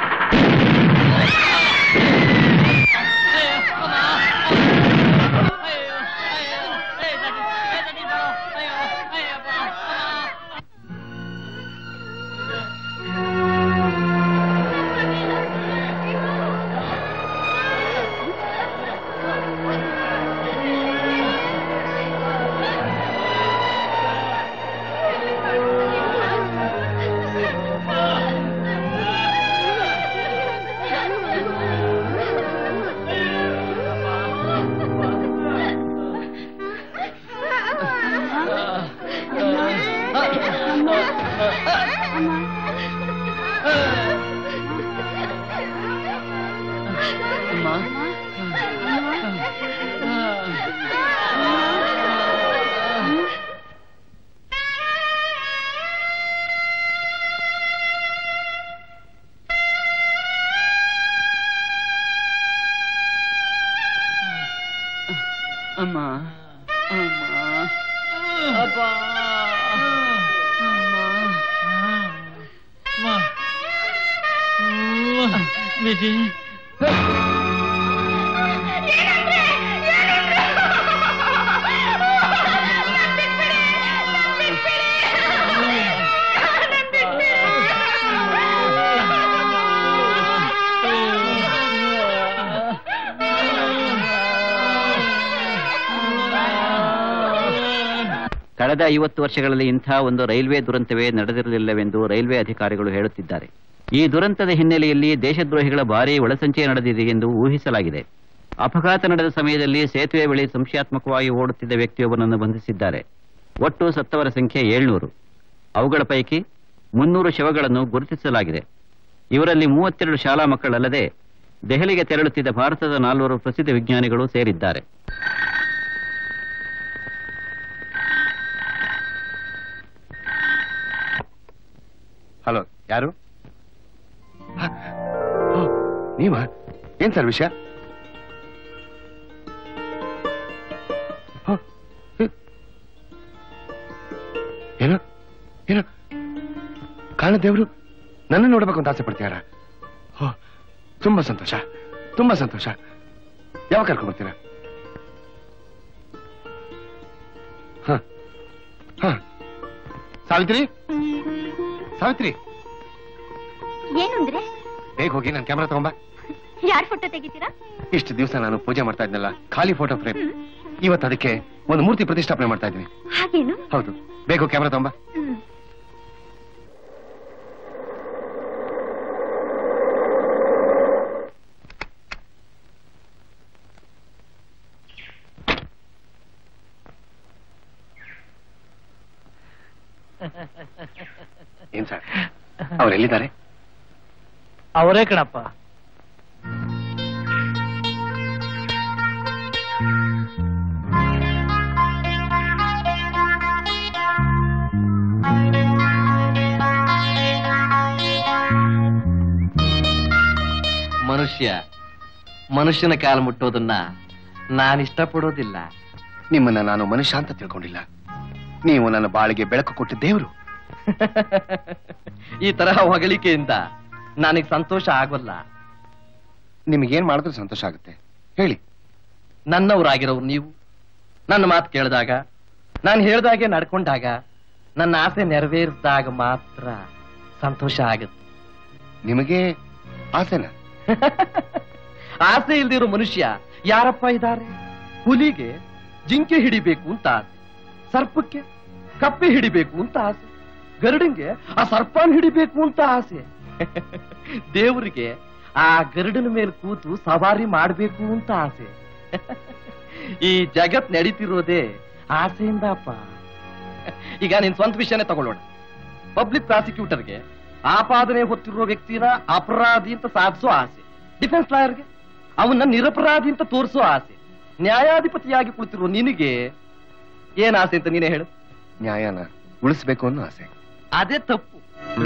ಅಮ್ಮ, ಅಮ್ಮ, ಅಪ್ಪ, ವಿಜಯ್. ಕಳೆದ ಐವತ್ತು ವರ್ಷಗಳಲ್ಲಿ ಇಂಥ ಒಂದು ರೈಲ್ವೆ ದುರಂತವೇ ನಡೆದಿರಲಿಲ್ಲವೆಂದು ರೈಲ್ವೆ ಅಧಿಕಾರಿಗಳು ಹೇಳುತ್ತಿದ್ದಾರೆ. ಈ ದುರಂತದ ಹಿನ್ನೆಲೆಯಲ್ಲಿ ದೇಶದ್ರೋಹಿಗಳ ಭಾರೀ ಒಳಸಂಚೆ ನಡೆದಿದೆ ಎಂದು ಊಹಿಸಲಾಗಿದೆ. ಅಪಘಾತ ನಡೆದ ಸಮಯದಲ್ಲಿ ಸೇತುವೆ ಬಳಿ ಸಂಶಯಾತ್ಮಕವಾಗಿ ಓಡುತ್ತಿದ್ದ ವ್ಯಕ್ತಿಯೊಬ್ಬನನ್ನು ಬಂಧಿಸಿದ್ದಾರೆ. ಒಟ್ಟು ಸತ್ತವರ ಸಂಖ್ಯೆ ಏಳ್ನೂರು. ಅವುಗಳ ಪೈಕಿ ಮುನ್ನೂರು ಶವಗಳನ್ನು ಗುರುತಿಸಲಾಗಿದೆ. ಇವರಲ್ಲಿ ಮೂವತ್ತೆರಡು ಶಾಲಾ ಮಕ್ಕಳಲ್ಲದೆ ದೆಹಲಿಗೆ ತೆರಳುತ್ತಿದ್ದ ಭಾರತದ ನಾಲ್ವರು ಪ್ರಸಿದ್ಧ ವಿಜ್ಞಾನಿಗಳು ಸೇರಿದ್ದಾರೆ. ಹಲೋ, ಯಾರು? ನೀವಾ? ಏನ್ ಸರ್ ವಿಷಯ? ಏನು ಏನು ಕಾರಣ ದೇವರು ನನ್ನ ನೋಡ್ಬೇಕು ಅಂತ ಆಸೆ ಪಡ್ತೀಯಾರ? ತುಂಬಾ ಸಂತೋಷ, ತುಂಬಾ ಸಂತೋಷ. ಯಾವಾಗ ಕರ್ಕೊಂಡ್ ಬರ್ತೀರಾ? ಹ ಹ ಸಾವಿತ್ರಿ, ಸಾವಿತ್ರಿ, ಏನು ಅಂದ್ರೆ? ಬೇಗ ಹೋಗಿ ನನ್ನ ಕ್ಯಾಮ್ರಾ ತಗೊಂಬ. ಯಾರ್ ಫೋಟೋ ತೆಗಿತೀರಾ? ಇಷ್ಟು ದಿವಸ ನಾನು ಪೂಜೆ ಮಾಡ್ತಾ ಇದ್ನಲ್ಲ, ಖಾಲಿ ಫೋಟೋ ಫ್ರೇಮ್. ಇವತ್ತು ಅದಕ್ಕೆ ಒಂದು ಮೂರ್ತಿ ಪ್ರತಿಷ್ಠಾಪನೆ ಮಾಡ್ತಾ ಇದ್ದೀನಿ. ಹಾಗೇನು? ಹೌದು, ಬೇಗ ಕ್ಯಾಮ್ರಾ ತಗೊಂಬ. ಏನ್ ಸರ್, ಅವರೆಲ್ಲಿದ್ದಾರೆ? ಅವರೇ ಕಣಪ್ಪ. ಮನುಷ್ಯ ಮನುಷ್ಯನ ಕಾಲು ಮುಟ್ಟೋದನ್ನ ನಾನು ಇಷ್ಟಪಡೋದಿಲ್ಲ. ನಿಮ್ಮನ್ನ ನಾನು ಮನುಷ್ಯ ಅಂತ ತಿಳ್ಕೊಂಡಿಲ್ಲ. ನೀವು ನನ್ನ ಬಾಳಿಗೆ ಬೆಳಕು ಕೊಟ್ಟ ದೇವರು. ಈ ತರಹ ಹೊಗಳಿಕೆಯಿಂದ ನನಗೆ ಸಂತೋಷ ಆಗೋಲ್ಲ. ನಿಮಗೇನ್ ಮಾಡಿದ್ರೆ ಸಂತೋಷ ಆಗುತ್ತೆ ಹೇಳಿ. ನನ್ನವರಾಗಿರೋರು ನೀವು. ನನ್ನ ಮಾತು ಕೇಳಿದಾಗ, ನಾನು ಹೇಳ್ದಾಗೆ ನಡ್ಕೊಂಡಾಗ, ನನ್ನ ಆಸೆ ನೆರವೇರಿಸಿದಾಗ ಮಾತ್ರ ಸಂತೋಷ ಆಗುತ್ತೆ. ನಿಮಗೆ ಆಸೆನಾ? ಆಸೆ ಇಲ್ದಿರೋ ಮನುಷ್ಯ ಯಾರಪ್ಪ ಇದ್ದಾರೆ? ಹುಲಿಗೆ ಜಿಂಕೆ ಹಿಡಿಬೇಕು ಅಂತ ಆಸೆ, ಸರ್ಪಕ್ಕೆ ಕಪ್ಪೆ ಹಿಡಿಬೇಕು ಅಂತ ಆಸೆ, ಗರುಡಂಗೆ ಆ ಸರ್ಪನ್ ಹಿಡಿಬೇಕು ಅಂತ ಆಸೆ, ದೇವರಿಗೆ ಆ ಗರುಡನ ಮೇಲೆ ಕೂತು ಸವಾರಿ ಮಾಡಬೇಕು ಅಂತ ಆಸೆ. ಈ ಜಗತ್ ನಡೀತಿರೋದೇ ಆಸೆಯಿಂದಪ್ಪ. ಈಗ ನಿನ್ ಸ್ವಂತ ವಿಷಯನೇ ತಗೊಳ್ಳೋಣ. ಪಬ್ಲಿಕ್ ಪ್ರಾಸಿಕ್ಯೂಟರ್ಗೆ ಆಪಾದನೆ ಹೊತ್ತಿರೋ ವ್ಯಕ್ತಿನ ಅಪರಾಧಿ ಅಂತ ಸಾಧಿಸೋ ಆಸೆ, ಡಿಫೆನ್ಸ್ ಲಾಯರ್ಗೆ ಅವನ್ನ ನಿರಪರಾಧಿ ಅಂತ ತೋರಿಸೋ ಆಸೆ, ನ್ಯಾಯಾಧಿಪತಿಯಾಗಿ ಕುಳಿತಿರೋ ನಿನಗೆ ಏನ್ ಆಸೆ ಅಂತ ನೀನೇ ಹೇಳು. ನ್ಯಾಯನ ಉಳಿಸ್ಬೇಕು ಅನ್ನೋ ಆಸೆ. ಅದೇ ತಪ್ಪು.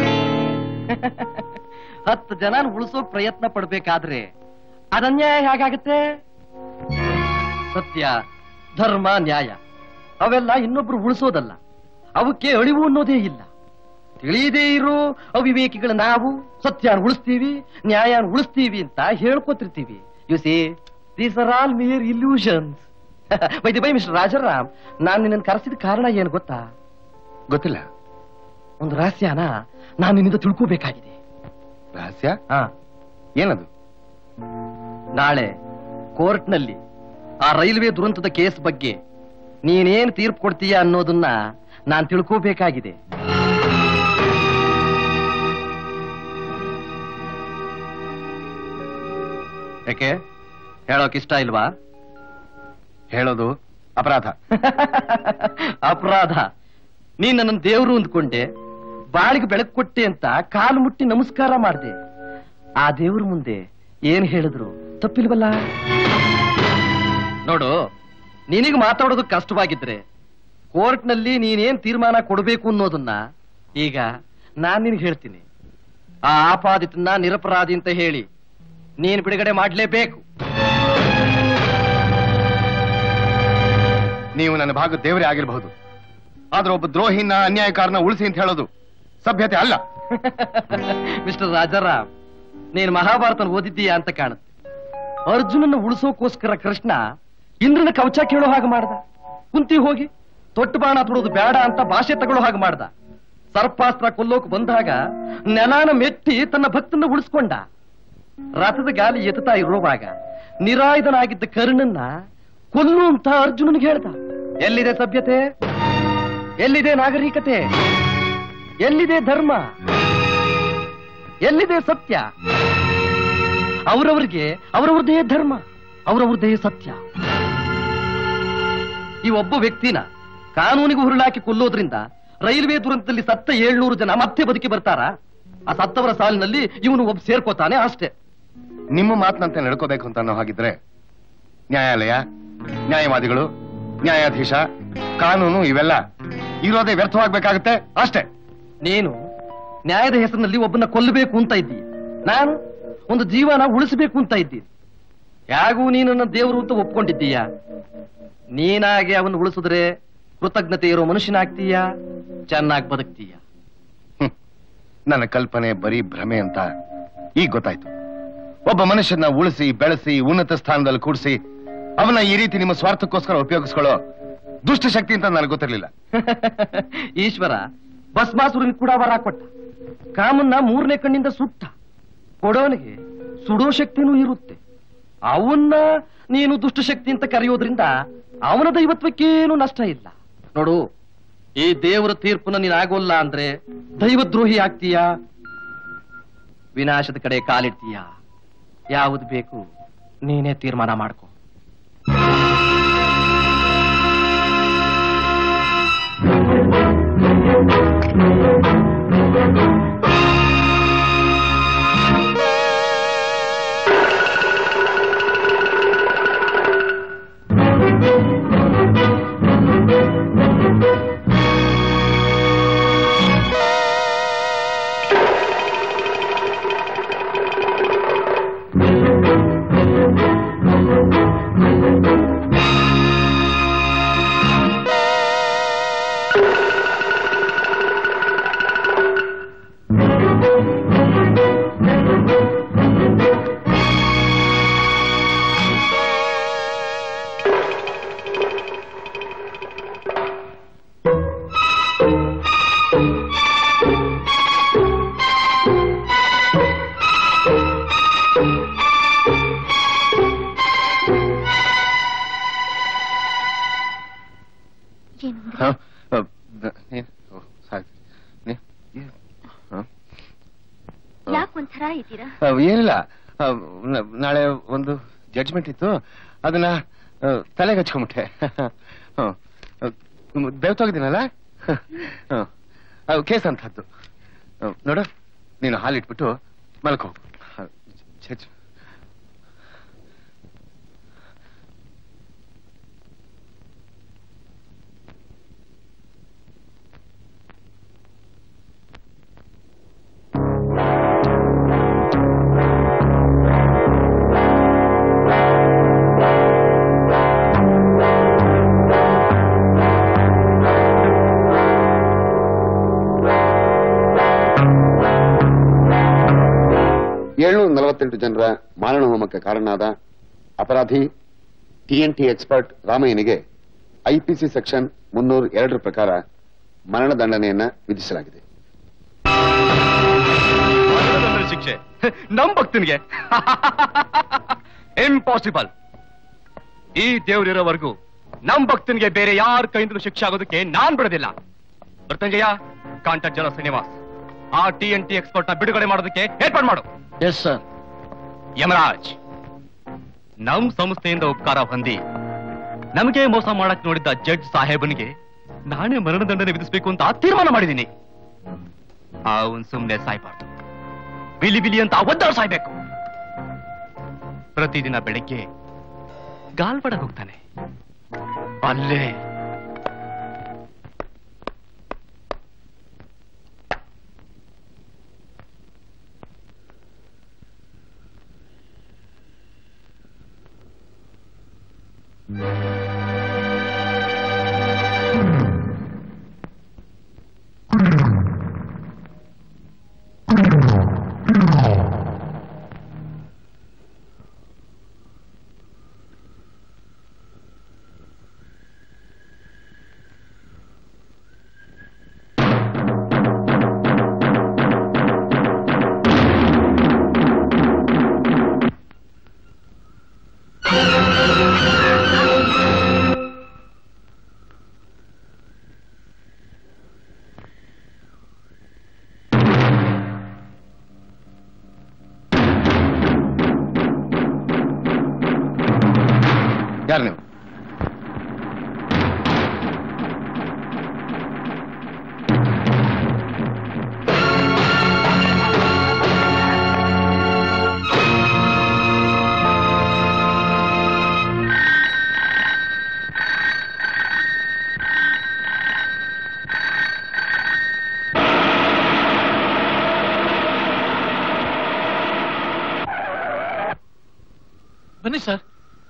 ಹತ್ತು ಜನ ಉಳಿಸೋಕ್ ಪ್ರಯತ್ನ ಪಡ್ಬೇಕಾದ್ರೆ ಅದನ್ಯಾಯ ಹೇಗಾಗತ್ತೆ? ಸತ್ಯ, ಧರ್ಮ, ನ್ಯಾಯ ಅವೆಲ್ಲ ಇನ್ನೊಬ್ರು ಉಳಿಸೋದಲ್ಲ. ಅವಕ್ಕೆ ಅಳಿವು ಅನ್ನೋದೇ ಇಲ್ಲ. ತಿಳಿಯದೇ ಇರೋ ಅವಿವೇಕಿಗಳ ನಾವು ಸತ್ಯನ ಉಳಿಸ್ತೀವಿ, ನ್ಯಾಯನ ಉಳಿಸ್ತೀವಿ ಅಂತ ಹೇಳ್ಕೊತಿರ್ತೀವಿ. U C, these are all mere illusions. By the by mister Rajaram, ನಾನ್ ನಿನ್ನ ಕರೆಸಿದ ಕಾರಣ ಏನು ಗೊತ್ತಾ? ಗೊತ್ತಿಲ್ಲ. ಒಂದು ರಹಸ್ಯನ ನಾನು ನಿನ್ನಿಂದ ತಿಳ್ಕೋಬೇಕಾಗಿದೆ. ರಹಸ್ಯ? ಹಾ, ಏನದು? ನಾಳೆ ಕೋರ್ಟ್ನಲ್ಲಿ ಆ ರೈಲ್ವೆ ದುರಂತದ ಕೇಸ್ ಬಗ್ಗೆ ನೀನೇನ್ ತೀರ್ಪು ಕೊಡ್ತೀಯ ಅನ್ನೋದನ್ನ ನಾನ್ ತಿಳ್ಕೋಬೇಕಾಗಿದೆ. ಯಾಕೆ ಹೇಳೋಕ್ ಇಷ್ಟ ಇಲ್ವಾ? ಹೇಳೋದು ಅಪರಾಧ. ಅಪರಾಧ? ನೀನ್ ನನ್ನ ದೇವ್ರು ಅಂದ್ಕೊಂಡೆ, ಬಾಳಿಗೆ ಬೆಳಕು ಕೊಟ್ಟೆ ಅಂತ ಕಾಲು ಮುಟ್ಟಿ ನಮಸ್ಕಾರ ಮಾಡ್ದೆ. ಆ ದೇವ್ರ ಮುಂದೆ ಏನ್ ಹೇಳಿದ್ರು ತಪ್ಪಿಲ್ವಲ್ಲ? ನೋಡು, ನಿನಗೆ ಮಾತಾಡೋದು ಕಷ್ಟವಾಗಿದ್ರೆ ಕೋರ್ಟ್ನಲ್ಲಿ ನೀನೇನ್ ತೀರ್ಮಾನ ಕೊಡಬೇಕು ಅನ್ನೋದನ್ನ ಈಗ ನಾನ್ ನಿನಗೆ ಹೇಳ್ತೀನಿ. ಆ ಆಪಾದಿತನ್ನ ನಿರಪರಾಧಿ ಅಂತ ಹೇಳಿ ನೀನ್ ಬಿಡುಗಡೆ ಮಾಡ್ಲೇಬೇಕು. ನೀವು ನನ್ನ ಭಾಗ ದೇವರೇ ಆಗಿರಬಹುದು, ಆದ್ರೆ ಒಬ್ಬ ದ್ರೋಹಿನ ಅನ್ಯಾಯಕಾರನ ಉಳಿಸಿ ಅಂತ ಹೇಳೋದು ಸಭ್ಯತೆ ಅಲ್ಲ. ಮಿಸ್ಟರ್ ರಾಜಾರಾಮ್, ನೀನ್ ಮಹಾಭಾರತ ಓದಿದ್ದೀಯಾ ಅಂತ ಕಾಣುತ್ತೆ. ಅರ್ಜುನನ್ನ ಉಳಿಸೋಕೋಸ್ಕರ ಕೃಷ್ಣ ಇಂದ್ರನ ಕವಚ ಕೇಳೋ ಹಾಗೆ ಮಾಡ್ದ. ಕುಂತಿ ಹೋಗಿ ತೊಟ್ಟು ಬಾಣ ತೊಡೋದು ಬೇಡ ಅಂತ ಭಾಷೆ ತಗೊಳ್ಳೋ ಹಾಗೆ ಮಾಡ್ದ. ಸರ್ಪಾಸ್ತ್ರ ಕೊಲ್ಲೋಕ್ ಬಂದಾಗ ನೆಲಾನ ಮೆಟ್ಟಿ ತನ್ನ ಭಕ್ತನ್ನ ಉಳಿಸ್ಕೊಂಡ. ರಥದ ಗಾಲಿ ಎತ್ತಾ ಇರುವಾಗ ನಿರಾಯುಧನಾಗಿದ್ದ ಕರ್ಣನ್ನ ಕೊಲ್ಲು ಅಂತ ಅರ್ಜುನನಿಗೆ ಹೇಳ್ದ. ಎಲ್ಲಿದೆ ಸಭ್ಯತೆ? ಎಲ್ಲಿದೆ ನಾಗರಿಕತೆ? ಎಲ್ಲಿದೆ ಧರ್ಮ? ಎಲ್ಲಿದೆ ಸತ್ಯ? ಅವರವರಿಗೆ ಅವರವ್ರದೇ ಧರ್ಮ, ಅವರವ್ರದೇ ಸತ್ಯ. ಈ ಒಬ್ಬ ವ್ಯಕ್ತಿನ ಕಾನೂನಿಗೆ ಹುರುಳಾಕಿ ಕೊಲ್ಲೋದ್ರಿಂದ ರೈಲ್ವೆ ದುರಂತದಲ್ಲಿ ಸತ್ತ ಏಳ್ನೂರು ಜನ ಮತ್ತೆ ಬದುಕಿ ಬರ್ತಾರ? ಆ ಸತ್ತವರ ಸಾಲಿನಲ್ಲಿ ಇವನು ಒಬ್ಬ ಸೇರ್ಕೋತಾನೆ ಅಷ್ಟೇ. ನಿಮ್ಮ ಮಾತನಂತೆ ನಡ್ಕೋಬೇಕು ಅಂತ ಅನ್ನೋ ಹಾಗಿದ್ರೆ ನ್ಯಾಯಾಲಯ, ನ್ಯಾಯವಾದಿಗಳು, ನ್ಯಾಯಾಧೀಶ, ಕಾನೂನು ಇವೆಲ್ಲ ಇರೋದೇ ವ್ಯರ್ಥವಾಗ್ಬೇಕಾಗತ್ತೆ ಅಷ್ಟೇ. ನೀನು ನ್ಯಾಯದ ಹೆಸರಿನಲ್ಲಿ ಒಬ್ಬನ ಕೊಲ್ಲಬೇಕು ಅಂತ ಇದ್ದೀಯ, ನಾನು ಒಂದು ಜೀವನ ಉಳಿಸಬೇಕು ಅಂತ ಇದ್ದೀನಿ. ಯಾಗೂ ನೀನನ್ನ ದೇವರು ಅಂತ ಒಪ್ಕೊಂಡಿದ್ದೀಯ. ನೀನಾಗೆ ಅವನು ಉಳಿಸಿದ್ರೆ ಕೃತಜ್ಞತೆ ಇರೋ ಮನುಷ್ಯನಾಗ್ತೀಯ, ಚೆನ್ನಾಗಿ ಬದುಕ್ತೀಯ. ನನ್ನ ಕಲ್ಪನೆ ಬರೀ ಭ್ರಮೆ ಅಂತ ಈಗ ಗೊತ್ತಾಯ್ತು. ಒಬ್ಬ ಮನುಷ್ಯನ ಉಳಿಸಿ ಬೆಳೆಸಿ ಉನ್ನತ ಸ್ಥಾನದಲ್ಲಿ ಕೂಡಿಸಿ ಅವನ ಈ ರೀತಿ ನಿಮ್ಮ ಸ್ವಾರ್ಥಕ್ಕೋಸ್ಕರ ಉಪಯೋಗಿಸ್ಕೊಳ್ಳೋ ದುಷ್ಟಶಕ್ತಿ ಅಂತ ನನಗೆ ಗೊತ್ತಿರಲಿಲ್ಲ. ಈಶ್ವರ ಭಸ್ಮಾಸುರನ್ ಕೂಡ ವರ ಕೊಟ್ಟ. ಕಾಮನ್ನ ಮೂರನೇ ಕಣ್ಣಿಂದ ಸುಟ್ಟ. ಕೊಡೋನಿಗೆ ಸುಡೋ ಶಕ್ತಿನೂ ಇರುತ್ತೆ. ಅವನ್ನ ನೀನು ದುಷ್ಟಶಕ್ತಿ ಅಂತ ಕರೆಯೋದ್ರಿಂದ ಅವನ ದೈವತ್ವಕ್ಕೇನು ನಷ್ಟ ಇಲ್ಲ. ನೋಡು, ಈ ದೇವರ ತೀರ್ಪುನ ನೀನ್ ಆಗೋಲ್ಲ ಅಂದ್ರೆ ದೈವದ್ರೋಹಿ ಆಗ್ತೀಯಾ, ವಿನಾಶದ ಕಡೆ ಕಾಲಿಡ್ತೀಯಾ. ಯಾವುದು ಬೇಕು ನೀನೇ ತೀರ್ಮಾನ ಮಾಡ್ಕೊ. ಯಾಕೊಂಥರ ಇದ್ದೀರಾ? ಏನಿಲ್ಲ, ನಾಳೆ ಒಂದು ಜಡ್ಜ್ಮೆಂಟ್ ಇತ್ತು, ಅದನ್ನ ತಲೆಗೆ ಹಚ್ಕೊಂಬಿಟ್ಟೆ. ಬೆವ್ತೋಗಿದ್ದೀನಲ್ಲ, ಕೇಸ್ ಅಂತದ್ದು. ನೋಡು, ನೀನು ಹಾಲಿಟ್ಬಿಟ್ಟು ಮಲ್ಕೋ. ಏಳ್ನೂರ ನಲವತ್ತೆಂಟು ಜನರ ಮಾರಣ ಹೋಮಕ್ಕೆ ಕಾರಣನಾದ ಅಪರಾಧಿ ಟಿಎನ್ಟಿ ಎಕ್ಸ್ಪರ್ಟ್ ರಾಮಯ್ಯನಿಗೆ ಐಪಿಸಿ ಸೆಕ್ಷನ್ ಮುನ್ನೂರ ಎರಡರ ಪ್ರಕಾರ ಮರಣದಂಡನೆಯನ್ನ ವಿಧಿಸಲಾಗಿದೆ. ಶಿಕ್ಷೆ ನಮ್ ಭಕ್ತನಿಗೆ ಇಂಪಾಸಿಬಲ್. ಈ ದೇವರಿರೋವರೆಗೂ ನಮ್ ಭಕ್ತನಿಗೆ ಬೇರೆ ಯಾರ ಕೈಯಿಂದಲೂ ಶಿಕ್ಷೆ ಆಗೋದಕ್ಕೆ ನಾನ್ ಬಿಡೋದಿಲ್ಲ. ಮೃತ್ಯುಂಜಯ, ಕಾಂಟ್ಯಾಕ್ಟ್ ಜನ ಶ್ರೀನಿವಾಸ್, ಆ ಟಿ ಎನ್ ಟಿ ಎಕ್ಸ್ಪರ್ಟ್ ನ ಬಿಡುಗಡೆ ಮಾಡೋದಕ್ಕೆ ಏರ್ಪಾಡು ಮಾಡು. Yes sir. ಯಮರಾಜ್, ನಮ್ ಸಂಸ್ಥೆಯಿಂದ ಉಪಕಾರ ಹೊಂದಿ ನಮಗೆ ಮೋಸ ಮಾಡಕ್ ನೋಡಿದ್ದ ಜಡ್ಜ್ ಸಾಹೇಬನಿಗೆ ನಾನೇ ಮರಣದಂಡನೆ ವಿಧಿಸಬೇಕು ಅಂತ ತೀರ್ಮಾನ ಮಾಡಿದ್ದೀನಿ. ಅವನ್ ಸುಮ್ನೆ ಸಾಯ್ಬಾರ್ದು, ಬಿಲಿ ಬಿಲಿ ಅಂತ ಒದ್ದಾಡ ಸಾಯ್ಬೇಕು. ಪ್ರತಿದಿನ ಬೆಳಿಗ್ಗೆ ಗಾಲ್ವಾಡ ಹೋಗ್ತಾನೆ, ಅಲ್ಲೇ ಬನ್ನಿ ಸರ್.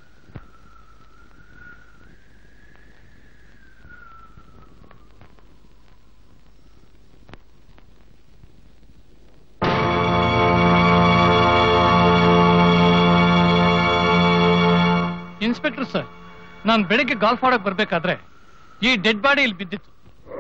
ಇನ್ಸ್ಪೆಕ್ಟರ್ ಸರ್, ನಾನು ಬೆಳಿಗ್ಗೆ ಗಾಲ್ಫ್ ಆಡಕ್ ಬರ್ಬೇಕಾದ್ರೆ ಈ ಡೆಡ್ ಬಾಡಿ ಇಲ್ಲಿ ಬಿದ್ದಿತ್ತು.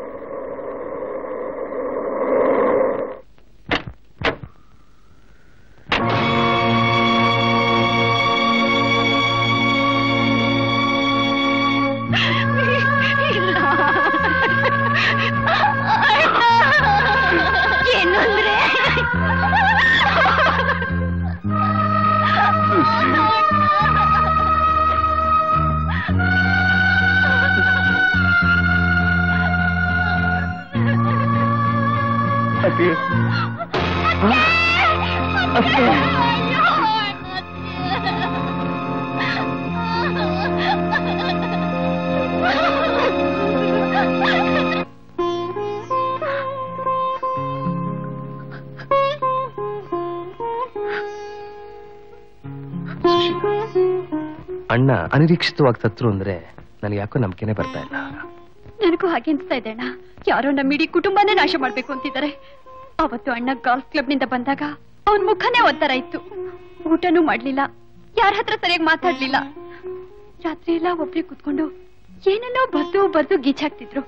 ಏನು ಅಂದ್ರೆ ಅಣ್ಣ ಅನಿರೀಕ್ಷಿತವಾಗಿ ಸತ್ರು ಅಂದ್ರೆ ನನಗೆ ಯಾಕೋ ನಂಬಿಕೆನೆ ಬರ್ತಾ ಇಲ್ಲ. ನನಗೂ ಹಾಗೆ ಅನ್ಸ್ತಾ ಇದೆ ಅಣ್ಣ. ಯಾರೋ ನಮ್ಮ ಇಡೀ ಕುಟುಂಬನೇ ನಾಶ ಮಾಡ್ಬೇಕು ಅಂತಿದ್ದಾರೆ. ಅವತ್ತು ಅಣ್ಣ ಗಾಲ್ಫ್ ಕ್ಲಬ್ ನಿಂದ ಬಂದಾಗ ಅವನ್ ಮುಖನೇ ಒಂಥರ ಇತ್ತು. ಊಟನೂ ಮಾಡ್ಲಿಲ್ಲ, ಯಾರ ಹತ್ರ ಸರಿಯಾಗಿ ಮಾತಾಡ್ಲಿಲ್ಲ. ರಾತ್ರಿ ಎಲ್ಲ ಒಬ್ರೇ ಕುತ್ಕೊಂಡು ಏನನ್ನೋ ಬರ್ದು ಬರ್ದು ಗೀಚಾಕ್ತಿದ್ರು.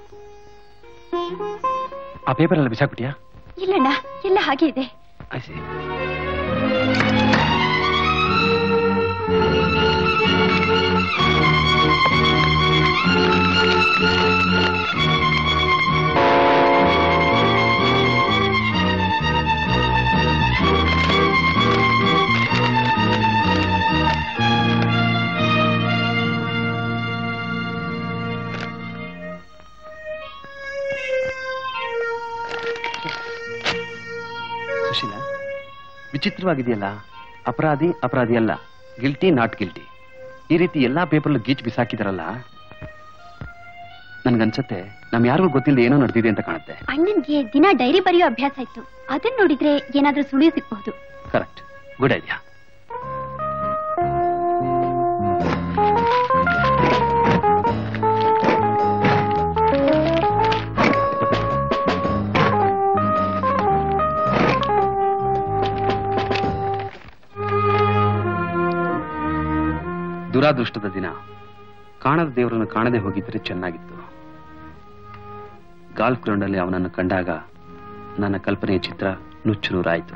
ಆ ಪೇಪರ್ ಎಲ್ಲ ಬಿಸಾಕ್ಬಿಟ್ಯಾ? ಇಲ್ಲಣ್ಣ, ಎಲ್ಲ ಹಾಗೆ ಇದೆ. ಸುಶೀಲಾ, ವಿಚಿತ್ರವಾಗಿದೆಯಲ್ಲ. ಅಪರಾಧಿ ಅಪರಾಧಿ ಅಲ್ಲ, ಗಿಲ್ಟಿ ನಾಟ್ ಗಿಲ್ಟಿ. ಈ ರೀತಿ ಎಲ್ಲಾ ಪೇಪರ್ಲು ಗೀಚ್ ಬಿಸಾಕಿದಾರಲ್ಲ, ನನ್ಗನ್ಸತ್ತೆ ನಮ್ ಯಾರಿಗೂ ಗೊತ್ತಿಲ್ಲದೆ ಏನೋ ನಡೆದಿದೆ ಅಂತ ಕಾಣುತ್ತೆ. ಅಣ್ಣನ್ಗೆ ದಿನ ಡೈರಿ ಬರೆಯೋ ಅಭ್ಯಾಸ ಇತ್ತು. ಅದನ್ನ ನೋಡಿದ್ರೆ ಏನಾದ್ರೂ ಸುಳಿವು ಸಿಕ್ಬಹುದು. Correct, good idea. ದುರಾದೃಷ್ಟದ ದಿನ. ಕಾಣದ ದೇವರನ್ನು ಕಾಣದೆ ಹೋಗಿದ್ರೆ ಚೆನ್ನಾಗಿತ್ತು. ಗಾಲ್ಫ್ ಗ್ರೌಂಡ್ ಅಲ್ಲಿ ಅವನನ್ನು ಕಂಡಾಗ ನನ್ನ ಕಲ್ಪನೆಯ ಚಿತ್ರ ನುಚ್ಚು ನೂರಾಯಿತು.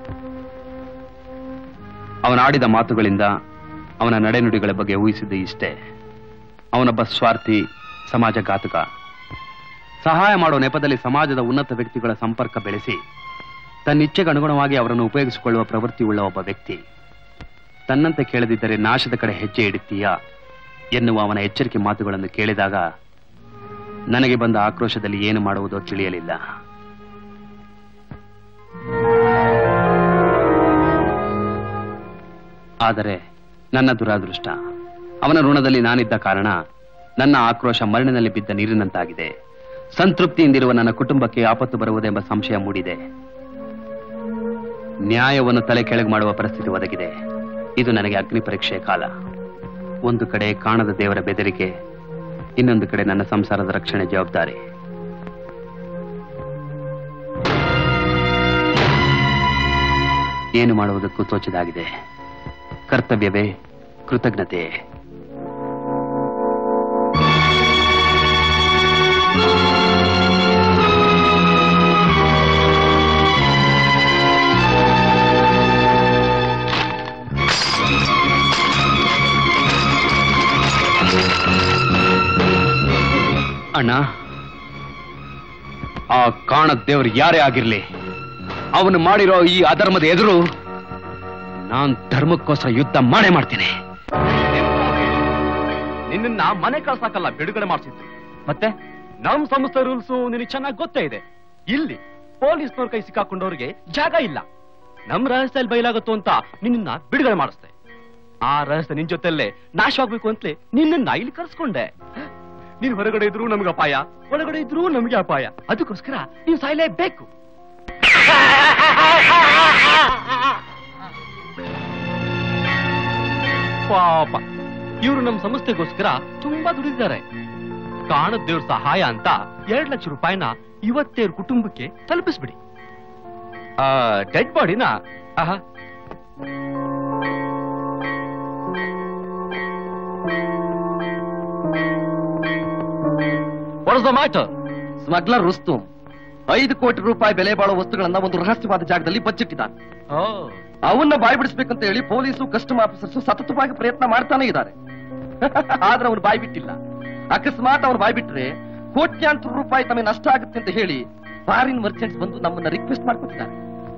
ಅವನಾಡಿದ ಮಾತುಗಳಿಂದ, ಅವನ ನಡೆನುಡಿಗಳ ಬಗ್ಗೆ ಊಹಿಸಿದ್ದ ಇಷ್ಟೇ. ಅವನೊಬ್ಬ ಸ್ವಾರ್ಥಿ, ಸಮಾಜಘಾತುಕ. ಸಹಾಯ ಮಾಡೋ ನೆಪದಲ್ಲಿ ಸಮಾಜದ ಉನ್ನತ ವ್ಯಕ್ತಿಗಳ ಸಂಪರ್ಕ ಬೆಳೆಸಿ ತನ್ನಿಚ್ಛೆಗೆ ಅನುಗುಣವಾಗಿ ಅವರನ್ನು ಉಪಯೋಗಿಸಿಕೊಳ್ಳುವ ಪ್ರವೃತ್ತಿ ಉಳ್ಳ ಒಬ್ಬ ವ್ಯಕ್ತಿ. ತನ್ನಂತೆ ಕೇಳದಿದ್ದರೆ ನಾಶದ ಕಡೆ ಹೆಜ್ಜೆ ಇಡುತ್ತೀಯಾ ಎನ್ನುವ ಅವನ ಎಚ್ಚರಿಕೆ ಮಾತುಗಳನ್ನು ಕೇಳಿದಾಗ ನನಗೆ ಬಂದ ಆಕ್ರೋಶದಲ್ಲಿ ಏನು ಮಾಡುವುದೋ ತಿಳಿಯಲಿಲ್ಲ. ಆದರೆ ನನ್ನ ದುರಾದೃಷ್ಟ, ಅವನ ಋಣದಲ್ಲಿ ನಾನಿದ್ದ ಕಾರಣ ನನ್ನ ಆಕ್ರೋಶ ಮರಣಿನಲ್ಲಿ ಬಿದ್ದ ನೀರಿನಂತಾಗಿದೆ. ಸಂತೃಪ್ತಿಯಿಂದಿರುವ ನನ್ನ ಕುಟುಂಬಕ್ಕೆ ಆಪತ್ತು ಬರುವುದೆಂಬ ಸಂಶಯ ಮೂಡಿದೆ. ನ್ಯಾಯವನ್ನು ತಲೆ ಕೆಳಗೆ ಮಾಡುವ ಪರಿಸ್ಥಿತಿ ಒದಗಿದೆ. ಇದು ನನಗೆ ಅಗ್ನಿ ಪರೀಕ್ಷೆಯ ಕಾಲ. ಒಂದು ಕಡೆ ಕಾಣದ ದೇವರ ಬೆದರಿಕೆ, ಇನ್ನೊಂದು ಕಡೆ ನನ್ನ ಸಂಸಾರದ ರಕ್ಷಣೆ ಜವಾಬ್ದಾರಿ. ಏನು ಮಾಡುವುದಕ್ಕೂ ತೋಚದಾಗಿದೆ. ಕರ್ತವ್ಯವೇ ಕೃತಜ್ಞತೆ. ಅಣ್ಣ, ಆ ಕಾಣದ ದೇವರು ಯಾರೇ ಆಗಿರ್ಲಿ, ಅವನು ಮಾಡಿರೋ ಈ ಅಧರ್ಮದ ಎದುರು ನಾನ್ ಧರ್ಮಕ್ಕೋಸ್ಕರ ಯುದ್ಧ ಮಾಡೇ ಮಾಡ್ತೀನಿ. ನಿನ್ನ ಮನೆ ಕಳ್ಸಾಕಲ್ಲ ಬಿಡುಗಡೆ ಮಾಡಿಸಿದ್ದು. ಮತ್ತೆ ನಮ್ ಸಂಸ್ಥೆ ರೂಲ್ಸು ನಿನಗೆ ಚೆನ್ನಾಗಿ ಗೊತ್ತೇ ಇದೆ. ಇಲ್ಲಿ ಪೊಲೀಸ್ನವ್ರ ಕೈ ಸಿಕ್ಕಾಕೊಂಡವ್ರಿಗೆ ಜಾಗ ಇಲ್ಲ. ನಮ್ ರಹಸ್ಯದಲ್ಲಿ ಬಯಲಾಗತ್ತು ಅಂತ ನಿನ್ನ ಬಿಡುಗಡೆ ಮಾಡಿಸ್ದೆ. ಆ ರಹಸ್ಯ ನಿನ್ ಜೊತೆಲ್ಲೇ ನಾಶವಾಗ್ಬೇಕು ಅಂತಲೇ ನಿನ್ನ ಇಲ್ಲಿ ಕರ್ಸ್ಕೊಂಡೆ. ನೀನ್ ಹೊರಗಡೆ ಇದ್ರು ನಮ್ಗೆ ಅಪಾಯ, ಒಳಗಡೆ ಇದ್ರು ನಮ್ಗೆ ಅಪಾಯ. ಅದಕ್ಕೋಸ್ಕರ ನೀನ್ ಸಾಯ್ಲೇಬೇಕು. ಪಾಪ ಇವರು ನಮ್ಮ ಸಂಸ್ಥೆಗೋಸ್ಕರ ತುಂಬಾ ದುಡಿದಿದ್ದಾರೆ. ಕಾಣದ ದೇವ್ರ ಸಹಾಯ ಅಂತ ಎರಡ್ ಲಕ್ಷ ರೂಪಾಯಿನ ಇವತ್ತೇ ಅವ್ರ ಕುಟುಂಬಕ್ಕೆ ತಲುಪಿಸ್ಬಿಡಿ. ಆ ಡೆಡ್ ಬಾಡಿನ ಆಹಾ what is the matter? Smuggler Rustum ಐದು ಕೋಟಿ ರೂಪಾಯಿ ಬೆಲೆ ಬಾಳುವ ವಸ್ತುಗಳನ್ನ ಒಂದು ರಹಸ್ಯವಾದ ಜಾಗದಲ್ಲಿ ಬಚ್ಚಿಟ್ಟಿದ್ದಾನೆ. ಅವನ್ನ ಬಾಯಿ ಬಿಡಿಸ್ಬೇಕಂತ ಹೇಳಿ ಪೊಲೀಸು ಕಸ್ಟಮ್ ಆಫೀಸರ್ಸ್ ಸತತವಾಗಿ ಪ್ರಯತ್ನ ಮಾಡ್ತಾನೆ ಇದ್ದಾರೆ. ಆದ್ರೆ ಅವನು ಬಾಯಿ ಬಿಟ್ಟಿಲ್ಲ. ಅಕಸ್ಮಾತ್ ಅವನು ಬಾಯಿ ಬಿಟ್ರೆ ಕೋಟ್ಯಾಂತರ ರೂಪಾಯಿ ತಮಗೆ ನಷ್ಟ ಆಗುತ್ತೆ ಅಂತ ಹೇಳಿ ಫಾರಿನ್ ಮರ್ಚೆಂಟ್ಸ್ ಬಂದು ನಮ್ಮನ್ನ ರಿಕ್ವೆಸ್ಟ್ ಮಾಡ್ಕೊತಿದ್ದಾರೆ.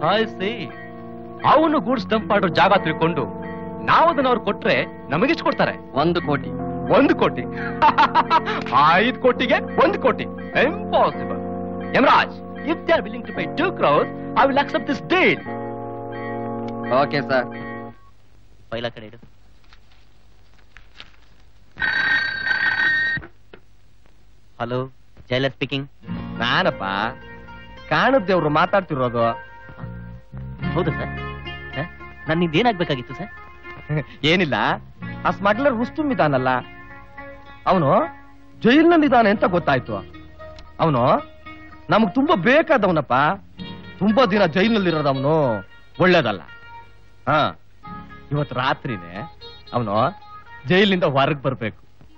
ಅವನು ಗೂಡ್ಸ್ ಡಂಪ್ ಮಾಡೋ ಜಾಗ ತಿಳ್ಕೊಂಡು ನಾವು ಅದನ್ನ ಅವ್ರು ಕೊಟ್ರೆ ನಮಗೆಷ್ಟು ಕೊಡ್ತಾರೆ? ಒಂದು ಕೋಟಿ. ಒಂದು ಕೋಟಿ ಐದು ಕೋಟಿಗೆ ಒಂದು ಕೋಟಿ impossible. Yamraj, if they are willing to pay two crores I will accept this deal. Okay sir. ಪೈಲ ಕಡೆ ಇಡು. Hello, jailer speaking. ನಾನಪ್ಪ ಕಾಣದ್ದೇವ್ರು ಮಾತಾಡ್ತಿರೋದು. ಹೌದಾ ಸರ್? ನನ್ನಿಂದ ಏನಾಗ್ಬೇಕಾಗಿತ್ತು ಸರ್? ಏನಿಲ್ಲ, ಆ ಸ್ಮಗ್ಲರ್ ರುಸ್ತುಂ ಇದಾನಲ್ಲ, ಅವನು ಜೈಲ್ನಲ್ಲಿದ್ದಾನೆ ಅಂತ ಗೊತ್ತಾಯ್ತು. ಅವನು ನಮಗ್ ತುಂಬಾ ಬೇಕಾದವನಪ್ಪ. ತುಂಬಾ ದಿನ ಜೈಲ್ನಲ್ಲಿರೋದು ಅವನು ಒಳ್ಳೇದಲ್ಲ. ಹಾ, ಇವತ್ತು ರಾತ್ರಿನೇ ಅವನು ಜೈಲಿನಿಂದ ಹೊರಗೆ ಬರ್ಬೇಕು.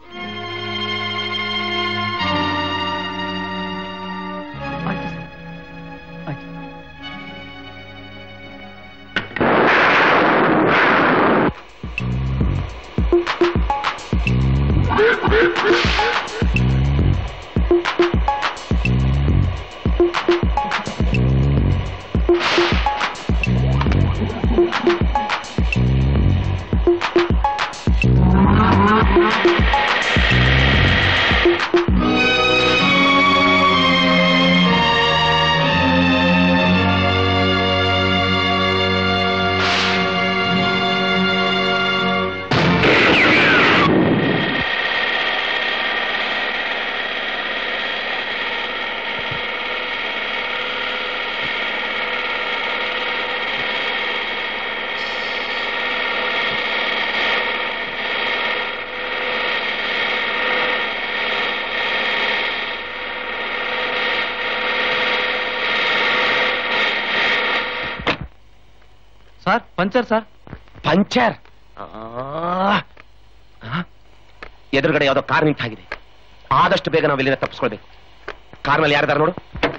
Sir, puncture sir. ಪಂಚರ್? ಎದುರುಗಡೆ ಯಾವುದೋ ಕಾರ್ ನಿಂತಾಗಿದೆ. ಆದಷ್ಟು ಬೇಗ ನಾವು ಇಲ್ಲಿಂದ ತಪ್ಪಿಸ್ಕೊಳ್ಬೇಕು. ಕಾರ್ನಲ್ಲಿ ಯಾರಿದಾರ ನೋಡು.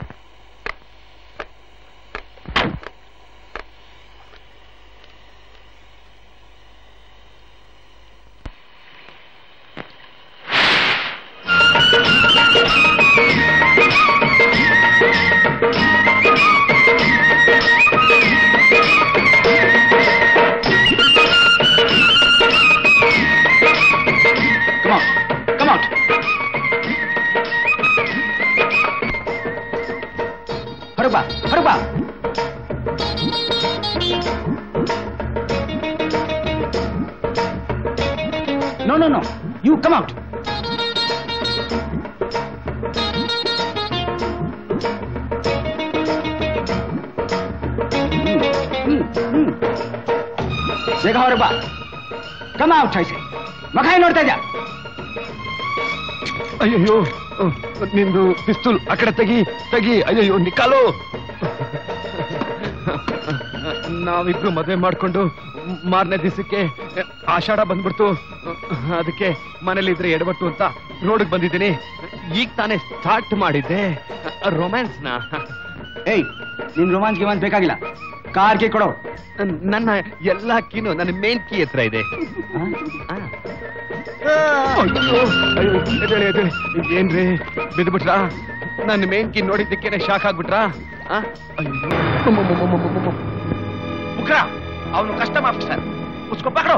No, no, no. You come out. ಬೇಗ ಹೊರಗೆ ಬಾ. Come out ಐಸೆ. ಮಖಾಯಿ ನೋಡ್ತಾ ಇದ್ಯಾ? ಅಯ್ಯಯ್ಯೋ, ನಿಂದು ಪಿಸ್ತೂಲ್ ಆ ಕಡೆ ತೆಗಿ ತೆಗಿ. ಅಯ್ಯಯ್ಯೋ, ನಿಕಾಲು. ನಾವಿಬ್ರು ಮದುವೆ ಮಾಡ್ಕೊಂಡು ಮಾರನೇ ದಿವಸಕ್ಕೆ ಆಷಾಢ ಬಂದ್ಬಿಡ್ತು. ಅದಕ್ಕೆ ಮನೇಲಿ ಇದ್ರೆ ಎಡವಟ್ಟು ಅಂತ ರೋಡ್ಗೆ ಬಂದಿದ್ದೀನಿ. ಈಗ ತಾನೇ ಸ್ಟಾರ್ಟ್ ಮಾಡಿದ್ದೆ ರೊಮ್ಯಾನ್ಸ್ ನ. ಏಯ್, ನಿನ್ ರೊಮ್ಯಾನ್ಸ್ ಗಿಮಾನ್ಸ್ ಬೇಕಾಗಿಲ್ಲ. ಕಾರ್ ಕೀ ಕೊಡೋ. ನನ್ನ ಎಲ್ಲಾ ಕೀನು ನನ್ನ ಮೇನ್ ಕೀ ಹತ್ರ ಇದೆ. ಏನ್ರಿ ಬಿದ್ಬಿಟ್ರಾ? ನನ್ನ ಮೇನ್ ಕೀ ನೋಡಿದ್ದಕ್ಕೇನೆ ಶಾಕ್ ಆಗ್ಬಿಟ್ರಾ? ಮುಖರ, ಅವನು ಕಸ್ಟಮ್ ಆಫೀಸರ್. उसको पकड़ो.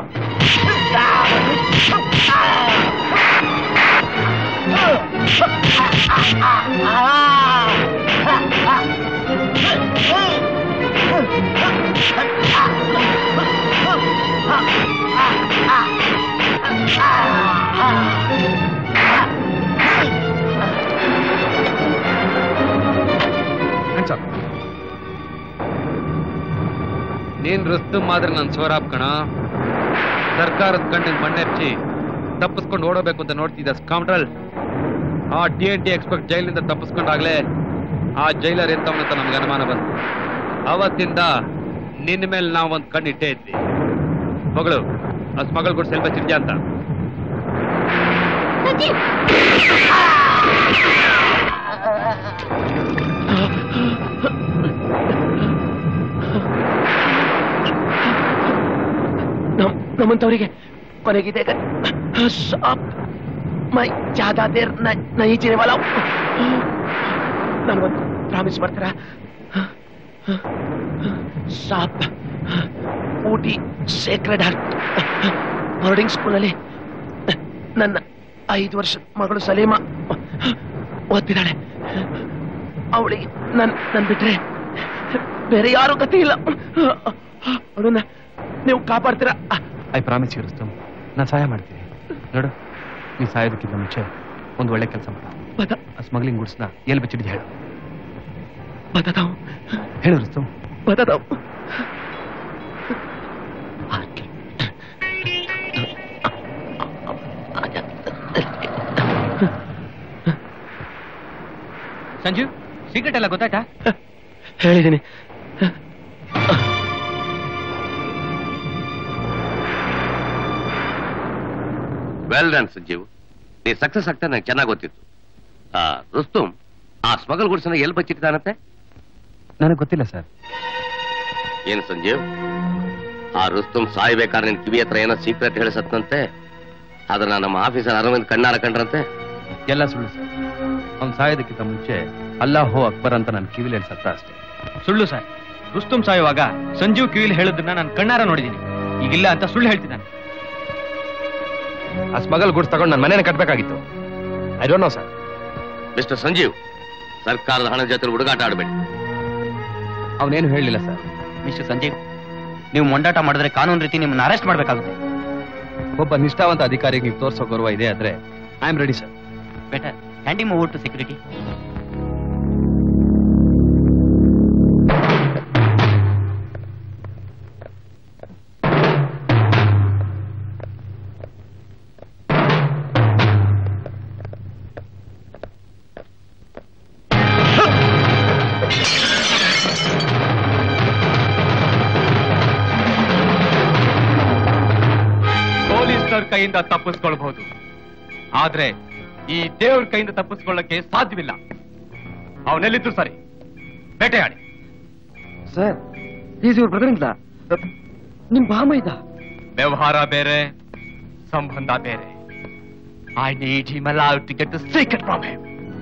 ನೀನ್ ರುಸ್ತುಂ ಆದ್ರೆ ನನ್ ಸೋರಾಪ್ ಕಣ. ಸರ್ಕಾರದ ಕಣ್ಣಿಗೆ ಮಣ್ಣೆಚ್ಚಿ ತಪ್ಪಿಸ್ಕೊಂಡು ಓಡೋಬೇಕು ಅಂತ ನೋಡ್ತಿದ್ದ ಸ್ಕೌಂಡ್ರಲ್ ಆ ಟಿ ಎನ್ ಟಿ ಎಕ್ಸ್ಪರ್ಟ್ ಜೈಲಿನಿಂದ ತಪ್ಪಿಸ್ಕೊಂಡಾಗ್ಲೇ ಆ ಜೈಲರ್ ಎಂತವನಂತ ನಮ್ಗೆ ಅನುಮಾನ ಬಂತು. ಅವತ್ತಿಂದ ನಿನ್ನ ಮೇಲೆ ನಾವು ಒಂದು ಕಣ್ಣು ಇಟ್ಟೇ ಇದ್ವಿ. ಮಗಳು ಆ ಸ್ಮಗಲ್ ಗುಡ್ ಸ್ವಲ್ಪ ಚಿರ್ಜಾ ಅಂತ ನಮ್ಮಂತವರಿಗೆ ಕೊನೆಗಿದೆ ಮೈ ಜ್ಯಾದಾ ದೇರ್ ನೈ ಚಿರೆ ವಾಲ ನನಗೊಂದು ಪ್ರಾಮಿಸ್ ಮಾಡ್ತೀರಾ? ಸಾಪ್ ಊಟಿ ಸೇಕ್ರೆಡ್ ಹಾರ್ಟ್ ಬೋರ್ಡಿಂಗ್ ಸ್ಕೂಲಲ್ಲಿ ನನ್ನ ಐದು ವರ್ಷದ ಮಗಳು ಸಲೀಮಾ ಓದ್ತಿದ್ದಾಳೆ. ಅವಳಿಗೆ ನನ್ ನನ್ ಬಿಟ್ರೆ ಬೇರೆ ಯಾರು ಗತಿ ಇಲ್ಲ. ಅವಳನ್ನ ನೀವು ಕಾಪಾಡ್ತೀರಾ? ಐ ಪ್ರಾಮಿಸ್ ಯು ರುಸ್ತಮ್, ನಾನು ಸಹಾಯ ಮಾಡ್ತೀನಿ. ನೋಡು, ನೀ ಸಾಯೋದಕ್ಕಿಂತ ಮುಂಚೆ ಒಂದು ಒಳ್ಳೆ ಕೆಲಸ ಮಾಡ. ಆ ಸ್ಮಗ್ಲಿಂಗ್ ಗುಡ್ಸ್ನ ಎಲ್ಲಿ ಬಚ್ಚಿಡಿದು ಹೇಳು. ಬತಾತಾವ್ ಹೇಳು ರುಸ್ತಮ್. ಬತಾತಾವ್ ಸಂಜೀವ್, ಸೀಕ್ರೆಟ್ ಎಲ್ಲ ಗೊತ್ತಾಯ್ತಾ? ಹೇಳಿದ್ದೀನಿ. ವೆಲ್ ಡನ್ ಸಂಜೀವ್, ನೀ ಸಕ್ಸಸ್ ಆಗ್ತಾ ನಂಗೆ ಚೆನ್ನಾಗಿ ಗೊತ್ತಿತ್ತು. ಆ ರುಸ್ತುಮ್ ಆ ಸ್ಮಗಲ್ ಗುಡ್ಸನ್ನ ಎಲ್ಲಿ ಬಚ್ಚಿಟ್ಟಿದ್ದಾನಂತೆ? ನನಗೆ ಗೊತ್ತಿಲ್ಲ ಸರ್. ಏನು ಸಂಜೀವ್, ಆ ರುಸ್ತುಮ್ ಸಾಯ್ಬೇಕಾದ್ರೆ ನಿನ್ ಕಿವಿ ಹತ್ರ ಏನೋ ಸೀಕ್ರೆಟ್ ಹೇಳಿಸತ್ತಂತೆ, ಅದನ್ನ ನಮ್ಮ ಆಫೀಸರ್ ಅರವಿಂದ್ ಕಣ್ಣಾರ ಕಂಡ್ರಂತೆ? ಎಲ್ಲ ಸುಳ್ಳು ಸರ್. ಅವ್ನು ಸಾಯೋದಕ್ಕಿಂತ ಮುಂಚೆ ಅಲ್ಲಾಹೋ ಅಕ್ಬರ್ ಅಂತ ನನ್ನ ಕಿವಿಲಿ ಹೇಳ್ಸತ್ತ ಅಷ್ಟೇ. ಸುಳ್ಳು ಸರ್. ರುಸ್ತುಮ್ ಸಾಯುವಾಗ ಸಂಜೀವ್ ಕಿವಿಲಿ ಹೇಳೋದನ್ನ ನಾನು ಕಣ್ಣಾರ ನೋಡಿದ್ದೀನಿ. ಈಗಿಲ್ಲ ಅಂತ ಸುಳ್ಳು ಹೇಳ್ತಿದ್ದಾನೆ. ಆ ಸ್ಮಗಲ್ ಗುಡ್ಸ್ ತಗೊಂಡು ನನ್ನ ಮನೇನ ಕಟ್ಟಬೇಕಾಗಿತ್ತು. I don't know sir. Mister Sanjeev, ಸರ್ಕಾರದ ಹಣದ ಜೊತೆ ಹುಡುಗಾಟ ಆಡಬೇಡಿ. ಅವನೇನು ಹೇಳಲಿಲ್ಲ ಸರ್. ಮಿಸ್ಟರ್ ಸಂಜೀವ್, ನೀವು ಮೊಂಡಾಟ ಮಾಡಿದ್ರೆ ಕಾನೂನು ರೀತಿ ನಿಮ್ಮನ್ನ ಅರೆಸ್ಟ್ ಮಾಡಬೇಕಾಗುತ್ತೆ. ಒಬ್ಬ ನಿಷ್ಠಾವಂತ ಅಧಿಕಾರಿಗೆ ನೀವು ತೋರಿಸೋ ಗೌರವ ಇದೆ ಆದ್ರೆ I am ready sir. Better hand him over to security. ಪೊಲೀಸರ ಕೈಯಿಂದ ತಪ್ಪಿಸ್ಕೊಳ್ಬಹುದು, ಆದ್ರೆ ಈ ದೇವ್ರ ಕೈಯಿಂದ ತಪ್ಪಿಸ್ಕೊಳ್ಳಕ್ಕೆ ಸಾಧ್ಯವಿಲ್ಲ. ಅವನೆಲ್ಲಿದ್ದು ಸರಿ, ಬೇಟೆಯಾಡಿ. ಸರ್, ಈಸ್ ಇವ್ರ ಬ್ರದರ್ ಇಲ್ಲ, ನಿಮ್ ಬಾಮ ಇದ್ದ. ವ್ಯವಹಾರ ಬೇರೆ, ಸಂಬಂಧ ಬೇರೆ. I need him allowed to get the secret from him.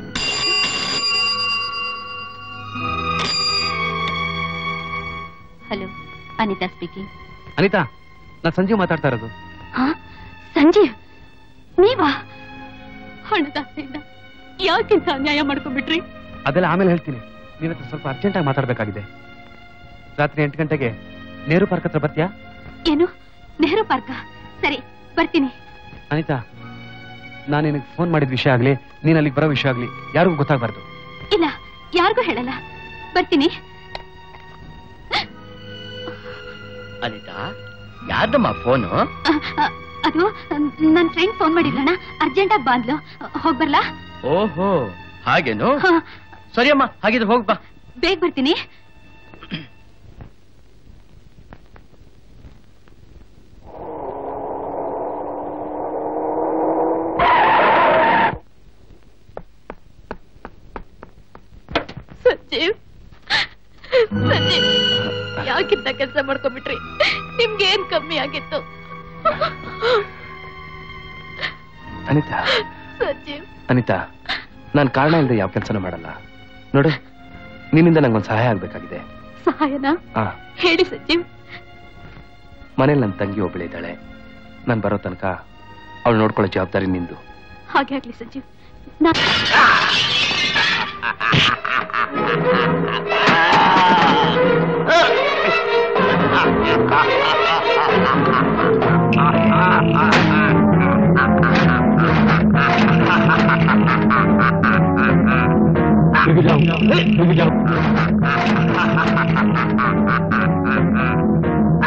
Hello, Anita speaking. Anita, ನಾನು ಸಂಜೀವ್ ಮಾತಾಡ್ತಾ ಇರೋದು. ಹಾ, ಸಂಜೀವ್ ನೀವಾ? ಹಣದಾಸೆಯಿಂದ ಯಾಕಿಂತ ಅನ್ಯಾಯ ಮಾಡ್ಕೊಂಡ್ಬಿಟ್ರಿ? ಅದೆಲ್ಲ ಆಮೇಲೆ ಹೇಳ್ತೀನಿ. ನಿನ್ನ ಹತ್ರ ಸ್ವಲ್ಪ ಅರ್ಜೆಂಟ್ ಆಗಿ ಮಾತಾಡ್ಬೇಕಾಗಿದೆ. ರಾತ್ರಿ ಎಂಟು ಗಂಟೆಗೆ ನೆಹರು ಪಾರ್ಕ್ ಹತ್ರ ಬರ್ತೀಯಾ? ಏನು, ನೆಹರು ಪಾರ್ಕ? ಸರಿ, ಬರ್ತೀನಿ. ಅನಿತಾ, ನಾನು ನಿನಗೆ ಫೋನ್ ಮಾಡಿದ ವಿಷಯ ಆಗ್ಲಿ, ನೀನ್ ಅಲ್ಲಿಗೆ ಬರೋ ವಿಷಯ ಆಗ್ಲಿ ಯಾರಿಗೂ ಗೊತ್ತಾಗಬಾರ್ದು. ಇಲ್ಲ, ಯಾರಿಗೂ ಹೇಳಲ್ಲ. ಬರ್ತೀನಿ. ಅನಿತಾ, ಯಾರ್ದಮ್ಮ ಫೋನು? ಅದು ನನ್ ಫ್ರೆಂಡ್ ಫೋನ್ ಮಾಡಿದ್ಲಣ್ಣ, ಅರ್ಜೆಂಟ್ ಆಗಿ ಬಂದ್ಲು. ಹೋಗ್ಬರ್ಲಾ? ಓಹೋ, ಹಾಗೇನು? ಸರಿಯಮ್ಮ, ಹಾಗಿದ್ರೆ ಹೋಗ್ ಬಾ. ಬೇಗ ಬರ್ತೀನಿ. ಸಂಜೀವ್, ಸಂಜೀವ್, ಯಾಕಿಂತ ಕೆಲಸ ಮಾಡ್ಕೊಂಡ್ಬಿಟ್ರಿ? ನಿಮ್ಗೆ ಏನ್ ಕಮ್ಮಿ ಆಗಿತ್ತು? ಅನಿತಾ, ಸಂಜೀವ್, ಅನಿತಾ, ನಾನು ಕಾರಣ ಇಲ್ಲದೆ ಯಾವ ಕೆಲಸನೂ ಮಾಡಲ್ಲ. ನೋಡು, ನಿನ್ನಿಂದ ನಂಗೊಂದು ಸಹಾಯ ಆಗ್ಬೇಕಾಗಿದೆ. ಸಹಾಯನಾ? ಹಾ, ಹೇಳಿ ಸಂಜೀವ್. ಮನೇಲಿ ನನ್ನ ತಂಗಿ ಒಬ್ಬಳಿದ್ದಾಳೆ. ನಾನು ಬರೋ ತನಕ ಅವಳು ನೋಡ್ಕೊಳ್ಳೋ ಜವಾಬ್ದಾರಿ ನಿಂದು. ಹಾಗೆ ಆಗ್ಲಿ ಸಂಜೀವ್. ನಾ-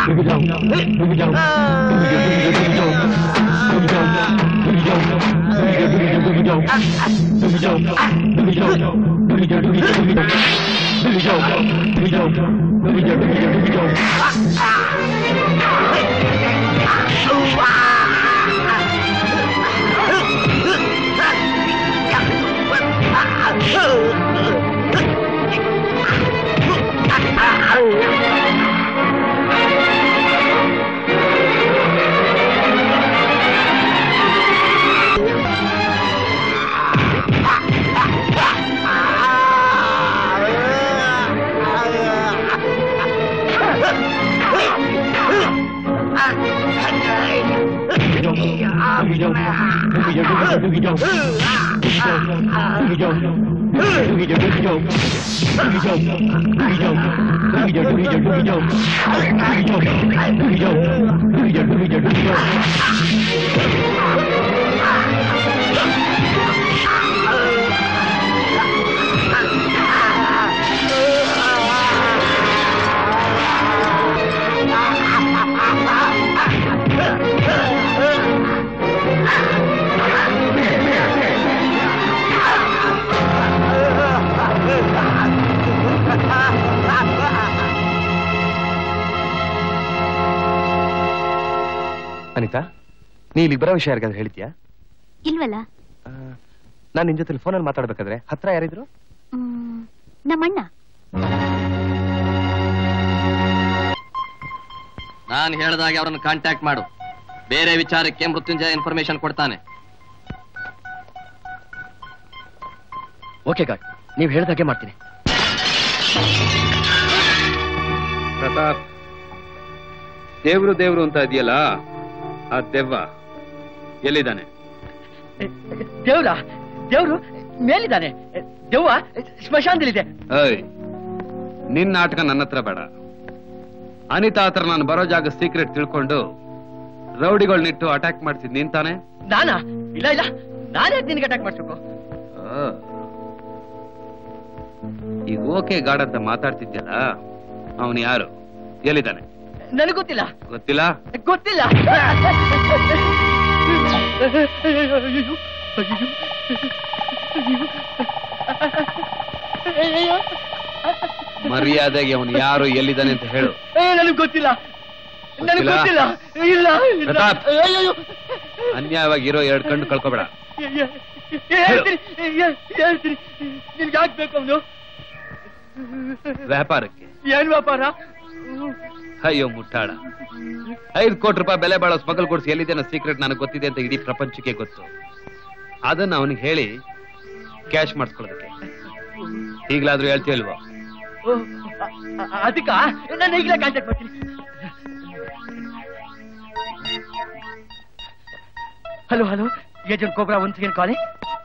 ಅನಿತಾ, ನೀ ಇಲ್ಲಿ ಬರೋ ವಿಷಯ ಯಾರಿಗಾದ್ರೆ ಹೇಳ್ತೀಯಾ? ಇಲ್ವಲ್ಲ. ನಾನ್ ನಿನ್ ಜೊತೆ ಫೋನಲ್ಲಿ ಮಾತಾಡ್ಬೇಕಾದ್ರೆ ಹತ್ರ ಯಾರಿದ್ರು? ನಮ್ಮಣ್ಣ. ನಾನು ಹೇಳ್ದಾಗೆ ಅವ್ರನ್ನ ಕಾಂಟ್ಯಾಕ್ಟ್ ಮಾಡು. ಬೇರೆ ವಿಚಾರಕ್ಕೆ ಮೃತ್ಯುಂಜಯ ಇನ್ಫಾರ್ಮೇಶನ್ ಕೊಡ್ತಾನೆ. ಓಕೆ ಗಾಡ್, ನೀವು ಹೇಳ್ದಾಗೆ ಮಾಡ್ತೀನಿ. ಪ್ರತಾಪ್, ದೇವ್ರು ದೇವ್ರು ಅಂತ ಇದೆಯಲ್ಲ, ಆ ದೆವ್ವ ಎಲ್ಲಿದ್ದಾನೆ? ದೇವ್ರ ದೇವ್ರು ಮೇಲಿದ್ದಾನೆ. ದೆವ್ವ ಸ್ಮಶಾನದಲ್ಲಿದೆ. ಏಯ್, ನಿನ್ನ ನಾಟಕ ನನ್ನ ಹತ್ರ ಬೇಡ. ಅನಿತಾ ಹತ್ರ ನಾನು ಬರೋ ಜಾಗ ಸೀಕ್ರೆಟ್ ತಿಳ್ಕೊಂಡು ರೌಡಿಗಳನ್ನಿಟ್ಟು ಅಟ್ಯಾಕ್ ಮಾಡ್ತಿದ್ ನೀನ್ ತಾನೆ? ನಾನಾ? ಇಲ್ಲ ಇಲ್ಲ, ನಾನೇ ನಿನ್ಗೆ ಅಟ್ಯಾಕ್ ಮಾಡ್ಬೇಕು. ಈಗ ಓಕೆ ಗಾಡ್ ಅಂತ ಮಾತಾಡ್ತಿದ್ಯಲ್ಲ, ಅವನು ಯಾರು, ಎಲ್ಲಿದ್ದಾನೆ? ನನಗೆ ಗೊತ್ತಿಲ್ಲ. ಗೊತ್ತಿಲ್ಲ? ಗೊತ್ತಿಲ್ಲ. ಮರ್ಯಾದೆಗೆ ಅವನು ಯಾರು, ಎಲ್ಲಿದ್ದಾನೆ ಅಂತ ಹೇಳು. ನನಗೆ ಗೊತ್ತಿಲ್ಲ. ನನಗೆ ಗೊತ್ತಿಲ್ಲ. ಇಲ್ಲ ಪ್ರತಾಪ್, ಅನ್ಯಾಯವಾಗಿರೋ ಎರಡು ಕಣ್ಣು ಕಳ್ಕೊಬೇಡ. ಹೇಳ್ತೀನಿ ಹೇಳ್ತೀನಿ. ನಿನ್ಗೆ ಆಗ್ಬೇಕು ಅವನು ವ್ಯಾಪಾರಕ್ಕೆ. ಏನ್ ವ್ಯಾಪಾರ? ಅಯ್ಯೋ ಮುಟ್ಟಾಳ, ಐದು ಕೋಟಿ ರೂಪಾಯಿ ಬೆಲೆ ಬಾಳೋ ಸ್ಮಗಲ್ ಕೊಡ್ಸಿ ಎಲ್ಲಿದೆ ಸೀಕ್ರೆಟ್ ನನಗೆ ಗೊತ್ತಿದೆ ಅಂತ ಇಡೀ ಪ್ರಪಂಚಕ್ಕೆ ಗೊತ್ತು. ಅದನ್ನ ಅವನಿಗೆ ಹೇಳಿ ಕ್ಯಾಶ್ ಮಾಡಿಸ್ಕೊಳ್ಳೋದಕ್ಕೆ. ಈಗಲಾದ್ರೂ ಹೇಳ್ತೀಯಲ್ವಾ? ಅದಕ್ಕ ನಾನು ಈಗಲೇ ಕಾಂಟ್ಯಾಕ್ಟ್ ಮಾಡ್ತೀನಿ. Hello hello, agent cobra one second ಕಾಲಿ.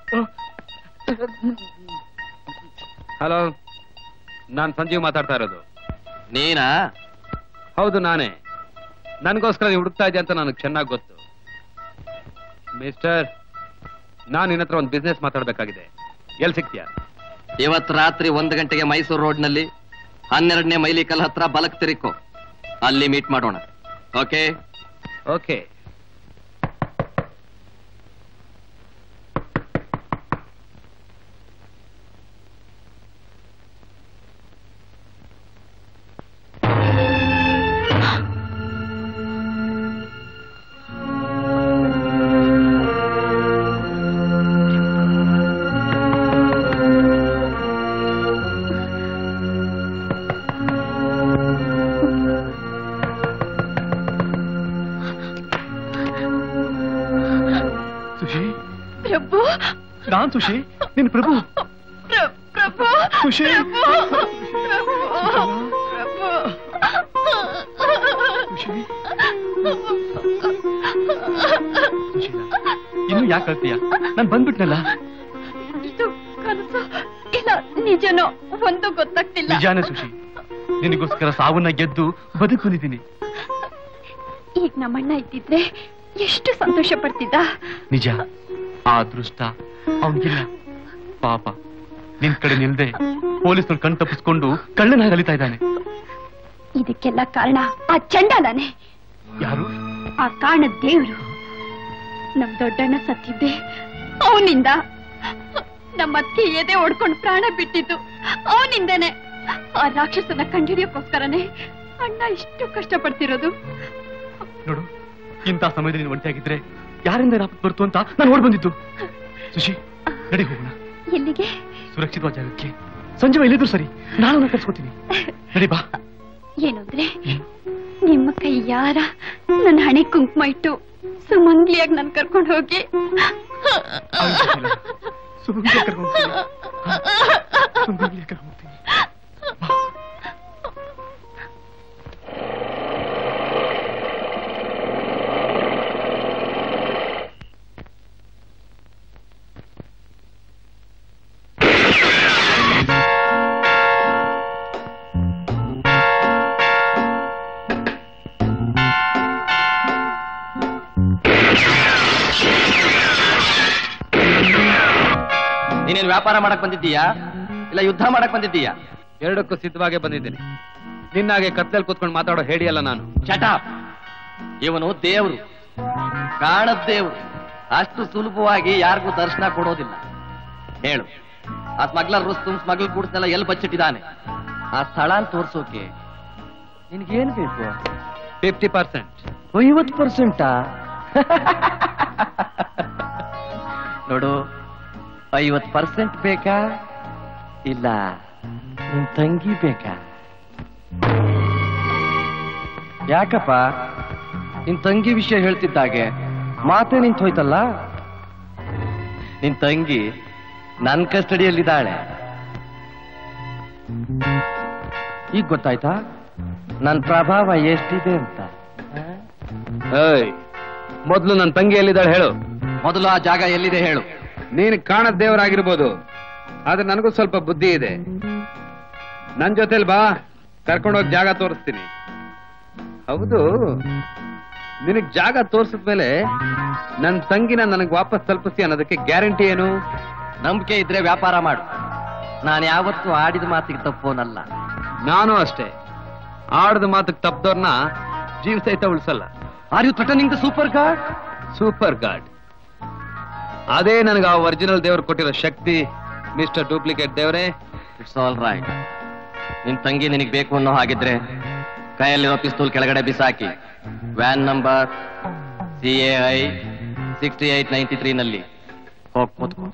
ಹಲೋ, ನಾನ್ ಸಂಜೀವ್ ಮಾತಾಡ್ತಾ ಇರೋದು. ನೀನಾ? ಹೌದು ನಾನೇ. ನನ್ಗೋಸ್ಕರ ನೀವು ಹುಡುಕ್ತಾ ಇದ್ದೆ ಅಂತ ನನಗೆ ಚೆನ್ನಾಗಿ ಗೊತ್ತು. ಮಿಸ್ಟರ್, ನಾನು ನಿನ್ನ ಹತ್ರ ಒಂದು ಬಿಸ್ನೆಸ್ ಮಾತಾಡ್ಬೇಕಾಗಿದೆ. ಎಲ್ಲಿ ಸಿಗ್ತೀಯಾ? ಇವತ್ತು ರಾತ್ರಿ ಒಂದು ಗಂಟೆಗೆ ಮೈಸೂರು ರೋಡ್ ನಲ್ಲಿ ಹನ್ನೆರಡನೇ ಮೈಲಿಕಲ್ ಹತ್ರ ಬಲಕ್ ತಿರುಕೋ. ಅಲ್ಲಿ ಮೀಟ್ ಮಾಡೋಣ. Okay okay. ನಾನ್ ಸುಶಿ, ನಿನ್ ಪ್ರಭು. ಪ್ರಭು, ಸುಶಿ, ಇನ್ನು ಯಾಕೆ ಅಳ್ತೀಯ? ನಾನ್ ಬಂದ್ಬಿಟ್ನಲ್ಲ. ಇದು ಕನಸು ಇಲ್ಲ ನಿಜನೋ ಒಂದು ಗೊತ್ತಾಗ್ತಿಲ್ಲ. ನಿಜಾನೇ ಸುಶಿ, ನಿನಗೋಸ್ಕರ ಸಾವನ್ನ ಗೆದ್ದು ಬದುಕು ಬಂದಿದ್ದೀನಿ. ಈಗ ನಮ್ಮಣ್ಣ ಇದ್ದಿದ್ರೆ ಎಷ್ಟು ಸಂತೋಷ ಪಡ್ತಿದ್ದ. ನಿಜ, ಆ ಅದೃಷ್ಟ ಅವನಿಗಿಲ್ಲ. ಪಾಪ, ನಿನ್ ಕಡೆ ನಿಲ್ದೆ ಪೊಲೀಸರು ಕಣ್ ತಪ್ಪಿಸ್ಕೊಂಡು ಕಳ್ಳನಾಗಿ ಅಲಿತಾ ಇದ್ದಾನೆ. ಇದಕ್ಕೆಲ್ಲ ಕಾರಣ ಆ ಚಂಡಾಲನೇ. ಯಾರು? ಆ ಕಾರಣ ದೇವ್ರು. ನಮ್ ದೊಡ್ಡಣ್ಣ ಸತ್ತಿದ್ದೆ ಅವನಿಂದ. ನಮ್ಮ ಅತ್ತಿಗೆ ಎದೆ ಹೊಡ್ಕೊಂಡು ಪ್ರಾಣ ಬಿಟ್ಟಿದ್ದು ಅವನಿಂದನೇ. ಆ ರಾಕ್ಷಸನ ಕಂಡಿಡಿಯೋಕ್ಕೋಸ್ಕರನೇ ಅಣ್ಣ ಇಷ್ಟು ಕಷ್ಟಪಡ್ತಿರೋದು. ನೋಡು, ಇಂಥ ಸಮಯದಲ್ಲಿ ನೀನು ಒಂಟಿಯಾಗಿದ್ರೆ ಯಾರಿಂದ ರಾಪತ್ ಬರ್ತು ಅಂತ ನಾನು ಓಡ್ ಬಂದಿದ್ದು. ಸುಶಿ, ನಡಿ ಹೋಗೋಣ. ಎಲ್ಲಿಗೆ? ಸುರಕ್ಷಿತವಾದ ಜಾಗಕ್ಕೆ. ಸಂಜೆ ಎಲ್ಲಿದ್ರು ಸರಿ, ನಾನು ಕರ್ಸ್ಕೊತೀನಿ. ನಡಿ ಬಾ. ಏನು ಅಂದ್ರೆ ನಿಮ್ಮ ಕೈ ಯಾರ ನನ್ನ ಹಣೆ ಕುಂಕುಮ ಇಟ್ಟು ಸುಮಂಗ್ಲಿಯಾಗಿ ನನ್ ಕರ್ಕೊಂಡು ಹೋಗಿ ಸುಮಂಗ್ಲಿಯಾಗಿ ಕರ್ಕೊಂಡು ಹೋಗ್ತೀನಿ. ಸುಮಂಗ್ಲಿಯಾಗಿ ಕರ್ಕೊಂಡು ಹೋಗ್ತೀನಿ. ನೀನೇನು ವ್ಯಾಪಾರ ಮಾಡಕ್ ಬಂದಿದ್ದೀಯಾ ಇಲ್ಲ ಯುದ್ಧ ಮಾಡಕ್ ಬಂದಿದ್ದೀಯಾ? ಎರಡಕ್ಕೂ ಸಿದ್ಧವಾಗೇ ಬಂದಿದ್ದೀನಿ. ನಿನ್ನಾಗೆ ಕತ್ತಲಲ್ಲಿ ಕೂತ್ಕೊಂಡು ಮಾತಾಡೋ ಹೇಳಿ ಅಲ್ಲ ನಾನು. ಚಟಾಪ್. ಇವನು ದೇವ್ರು, ಕಾಣದ ದೇವ್ರು. ಅಷ್ಟು ಸುಲಭವಾಗಿ ಯಾರಿಗೂ ದರ್ಶನ ಕೊಡೋದಿಲ್ಲ. ಹೇಳು, ಆ ಸ್ಮಗ್ಲರ್ ರುಸ್ತುಂ ಸ್ಮಗ್ಲ್ ಗೂಡ್ಸ್ನೆಲ್ಲ ಎಲ್ಲಿ ಬಚ್ಚಿಟ್ಟಿದ್ದಾನೆ? ಆ ಸ್ಥಳ ತೋರ್ಸೋಕೆ ನಿನ್ಗೇನ್ ಬೇಕು? Fifty percent. ಐವತ್ತು ಪರ್ಸೆಂಟಾ? ನೋಡು, ಐವತ್ತು ಪರ್ಸೆಂಟ್ ಬೇಕಾ ಇಲ್ಲ ನಿನ್ ತಂಗಿ ಬೇಕಾ? ಯಾಕಪ್ಪ, ನಿನ್ ತಂಗಿ ವಿಷಯ ಹೇಳ್ತಿದ್ದಾಗೆ ಮಾತೇ ನಿಂತು ಹೋಯ್ತಲ್ಲ. ನಿನ್ ತಂಗಿ ನನ್ ಕಸ್ಟಡಿಯಲ್ಲಿದ್ದಾಳೆ. ಈಗ ಗೊತ್ತಾಯ್ತಾ ನನ್ ಪ್ರಭಾವ ಎಷ್ಟಿದೆ ಅಂತ? ಏಯ್, ಮೊದ್ಲು ನನ್ನ ತಂಗಿ ಎಲ್ಲಿದ್ದಾಳೆ ಹೇಳು. ಮೊದಲು ಆ ಜಾಗ ಎಲ್ಲಿದೆ ಹೇಳು. ನೀನು ಕಾಣದ ದೇವರಾಗಿರ್ಬೋದು, ಆದ್ರೆ ನನಗೂ ಸ್ವಲ್ಪ ಬುದ್ಧಿ ಇದೆ. ನನ್ ಜೊತೆಲಿ ಬಾ, ಕರ್ಕೊಂಡೋಗಿ ಜಾಗ ತೋರಿಸ್ತೀನಿ. ಹೌದು, ನಿನಗ್ ಜಾಗ ತೋರಿಸಿದ್ಮೇಲೆ ನನ್ ತಂಗಿನ ನನಗ್ ವಾಪಸ್ ತಲುಪಿಸಿ ಅನ್ನೋದಕ್ಕೆ ಗ್ಯಾರಂಟಿ ಏನು? ನಂಬಿಕೆ ಇದ್ರೆ ವ್ಯಾಪಾರ ಮಾಡು. ನಾನು ಯಾವತ್ತೂ ಆಡಿದ ಮಾತಿಗೆ ತಪ್ಪೋನಲ್ಲ. ನಾನು ಅಷ್ಟೇ, ಆಡದ ಮಾತಿಗೆ ತಪ್ಪದವ್ರನ್ನ ಜೀವ ಸಹಿತ ಉಳಿಸಲ್ಲ. Are you threatening the super god? Super god ಅದೇ ನನಗೆ ಆ ಒರಿಜಿನಲ್ ದೇವ್ರು ಕೊಟ್ಟಿರೋ ಶಕ್ತಿ, ಮಿಸ್ಟರ್ ಡೂಪ್ಲಿಕೇಟ್ ದೇವ್ರೆ. It's all right. ನಿನ್ ತಂಗಿ ನಿನಗೆ ಬೇಕು ಅನ್ನೋ ಹಾಗಿದ್ರೆ ಕೈಯಲ್ಲಿರೋ ಪಿಸ್ತೂಲ್ ಕೆಳಗಡೆ ಬಿಸಾಕಿ van number C A I sixty eight ninety three ನಲ್ಲಿ ಹೋಗಿ ಕೂತ್ಕೋ.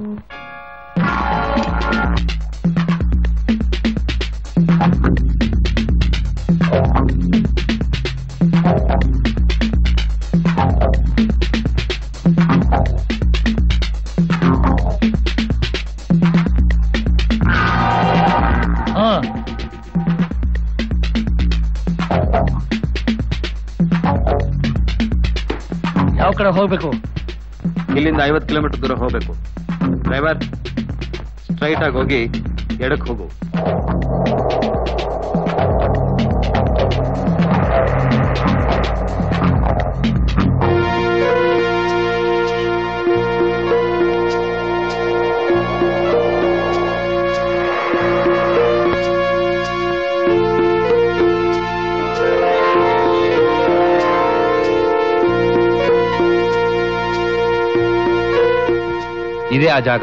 ಯಾವ ಕಡೆ ಹೋಗ್ಬೇಕು? ಇಲ್ಲಿಂದ ಐವತ್ತು ಕಿಲೋಮೀಟರ್ ದೂರ ಹೋಗ್ಬೇಕು. ಡ್ರೈವರ್, ಸ್ಟ್ರೈಟ್ ಆಗಿ ಹೋಗಿ ಎಡಕ್ಕೆ ಹೋಗು. ಇದೇ ಆ ಜಾಗ.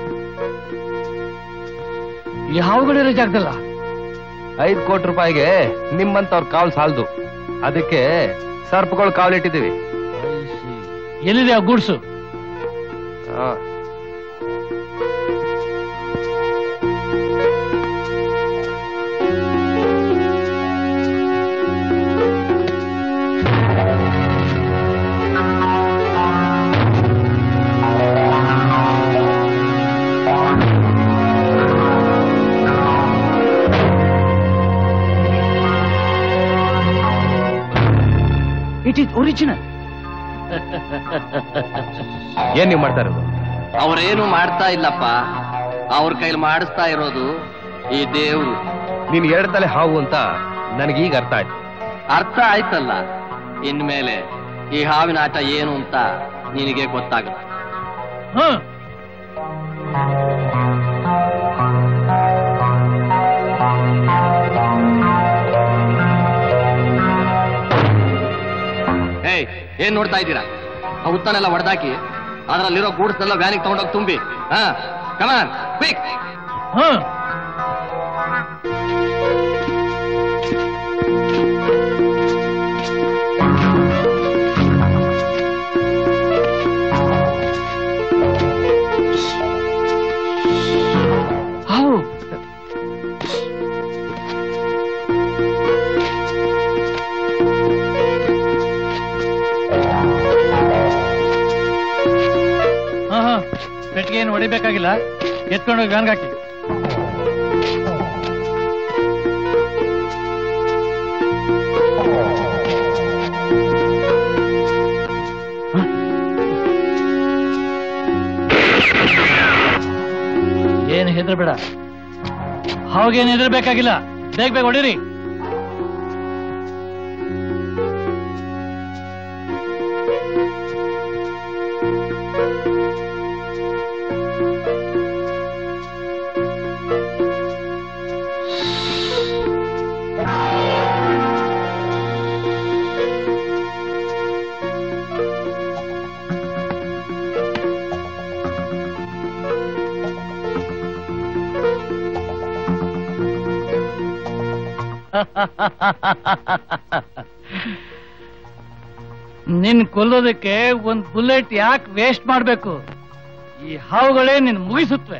ಈ ಹಾವುಗಳಿರೋ ಜಾಗದಲ್ಲ. ಐದು ಕೋಟಿ ರೂಪಾಯಿಗೆ ನಿಮ್ಮಂತವ್ರ ಕಾವಲ್ ಸಾಲದು. ಅದಕ್ಕೆ ಸರ್ಪಗಳು ಕಾವಲಿಟ್ಟಿದ್ದೀವಿ. ಎಲ್ಲಿದೆ ಆ ಗೂಡ್ಸು? It is original. ಏನ್ ನೀವು ಮಾಡ್ತಾ ಇರೋದು? ಅವ್ರೇನು ಮಾಡ್ತಾ ಇಲ್ಲಪ್ಪ, ಅವ್ರ ಕೈಲಿ ಮಾಡಿಸ್ತಾ ಇರೋದು ಈ ದೇವ್ರು. ನೀನ್ ಎರಡು ತಲೆ ಹಾವು ಅಂತ ನನಗೀಗ ಅರ್ಥ ಆಯ್ತು. ಅರ್ಥ ಆಯ್ತಲ್ಲ, ಇನ್ಮೇಲೆ ಈ ಹಾವಿನ ಆಟ ಏನು ಅಂತ ನಿನಗೆ ಗೊತ್ತಾಗುತ್ತೆ. ಏನ್ ನೋಡ್ತಾ ಇದ್ದೀರಾ? ಆ ಹುತ್ತನೆಲ್ಲ ಹೊಡೆದಾಕಿ ಅದರಲ್ಲಿರೋ ಗೂಡ್ಸ್ ಎಲ್ಲ ವ್ಯಾನಿಗೆ ತಗೊಂಡೋಗಿ ತುಂಬಿ. ಹಾ ಕಮಾನ್ ಕ್ವಿಕ್. ಪೆಟ್ಟಿಗೆ ಏನು ಹೊಡಿಬೇಕಾಗಿಲ್ಲ, ಎತ್ಕೊಂಡೋಗಿ ವ್ಯಾನ್ಗೆ ಹಾಕಿ. ಏನು ಹೆದರ್ಬೇಡ, ಹಾಗೇನು ಹೆದರ್ಬೇಕಾಗಿಲ್ಲ, ಬೇಗ ಬೇಗ ಹೊಡೀರಿ. ನಿನ್ ಕೊಲ್ಲೋದಕ್ಕೆ ಒಂದ್ ಬುಲೆಟ್ ಯಾಕೆ ವೇಸ್ಟ್ ಮಾಡ್ಬೇಕು? ಈ ಹಾವುಗಳೇ ನಿನ್ ಮುಗಿಸುತ್ತವೆ.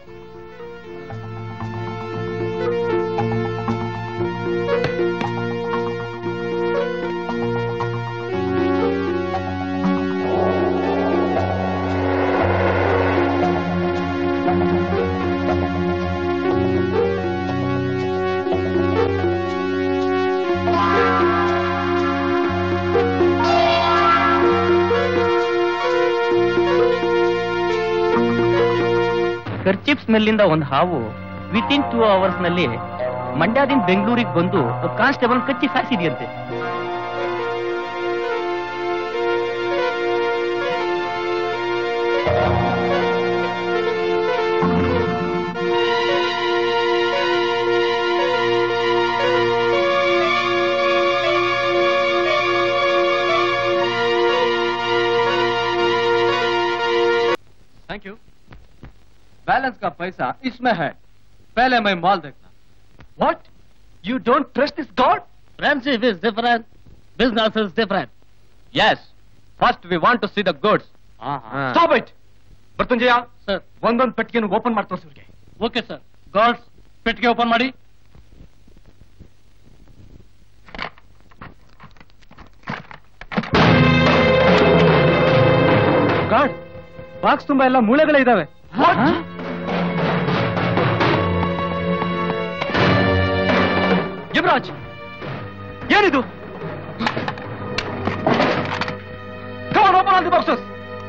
ಕರ್ಚಿಪ್ ಸ್ಮೆಲ್ಲಿಂದ ಒಂದು ಹಾವು ವಿತ್ ಇನ್ ಟೂ ಅವರ್ಸ್ ನಲ್ಲಿ ಮಂಡ್ಯದಿಂದ ಬೆಂಗಳೂರಿಗೆ ಬಂದು constable Kachchi ಸಾಯಿಸಿದೆಯಂತೆ. Thank you. Balance का पैसा इसमें है, पहले मैं माल देखना. What? You don't trust this God? Friendship is different, business is different. Yes. First we want to see the goods. Stop it! Mrityunjaya sir, ಒಂದೊಂದು ಪೆಟ್ಟಿಗೆಯನ್ನು ಓಪನ್ ಮಾಡಿ ತೋರಿಸಿ. Okay sir. ಗಾರ್ಡ್ಸ್, ಪೆಟ್ಟಿಗೆ ಓಪನ್ ಮಾಡಿ. ಗಾರ್ಡ್, ಬಾಕ್ಸ್ ತುಂಬಾ ಎಲ್ಲ ಮೂಳೆಗಳೇ ಇದಾವೆ. ಯುವರಾಜ್, ಏನಿದು? Come on, open all the boxes.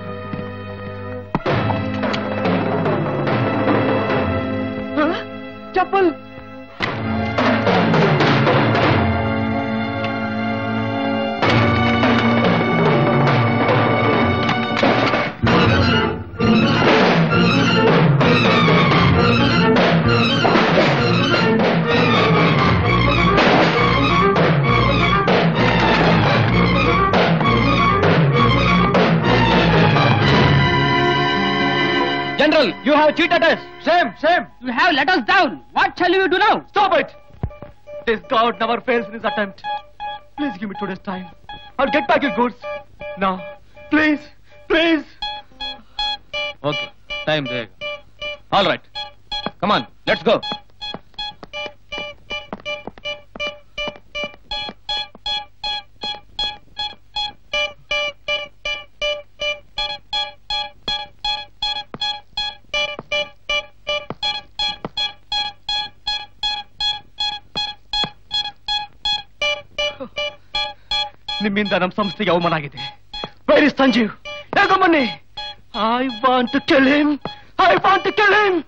Chappal. General, you have cheated us. Shame, shame. You have let us down. What shall we do now? Stop it! This God never fails in his attempt. Please give me two days time. I'll get back your goods. Now, please, please. Okay, time there. All right. Come on, let's go. ನಿಮ್ಮಿಂದ ನಮ್ಮ ಸಂಸ್ಥೆಗೆ ಅವಮಾನ ಆಗಿದೆ. Where is Sanjeev? ಹೇಗೋ ಬನ್ನಿ. I want to kill him. I want to kill him.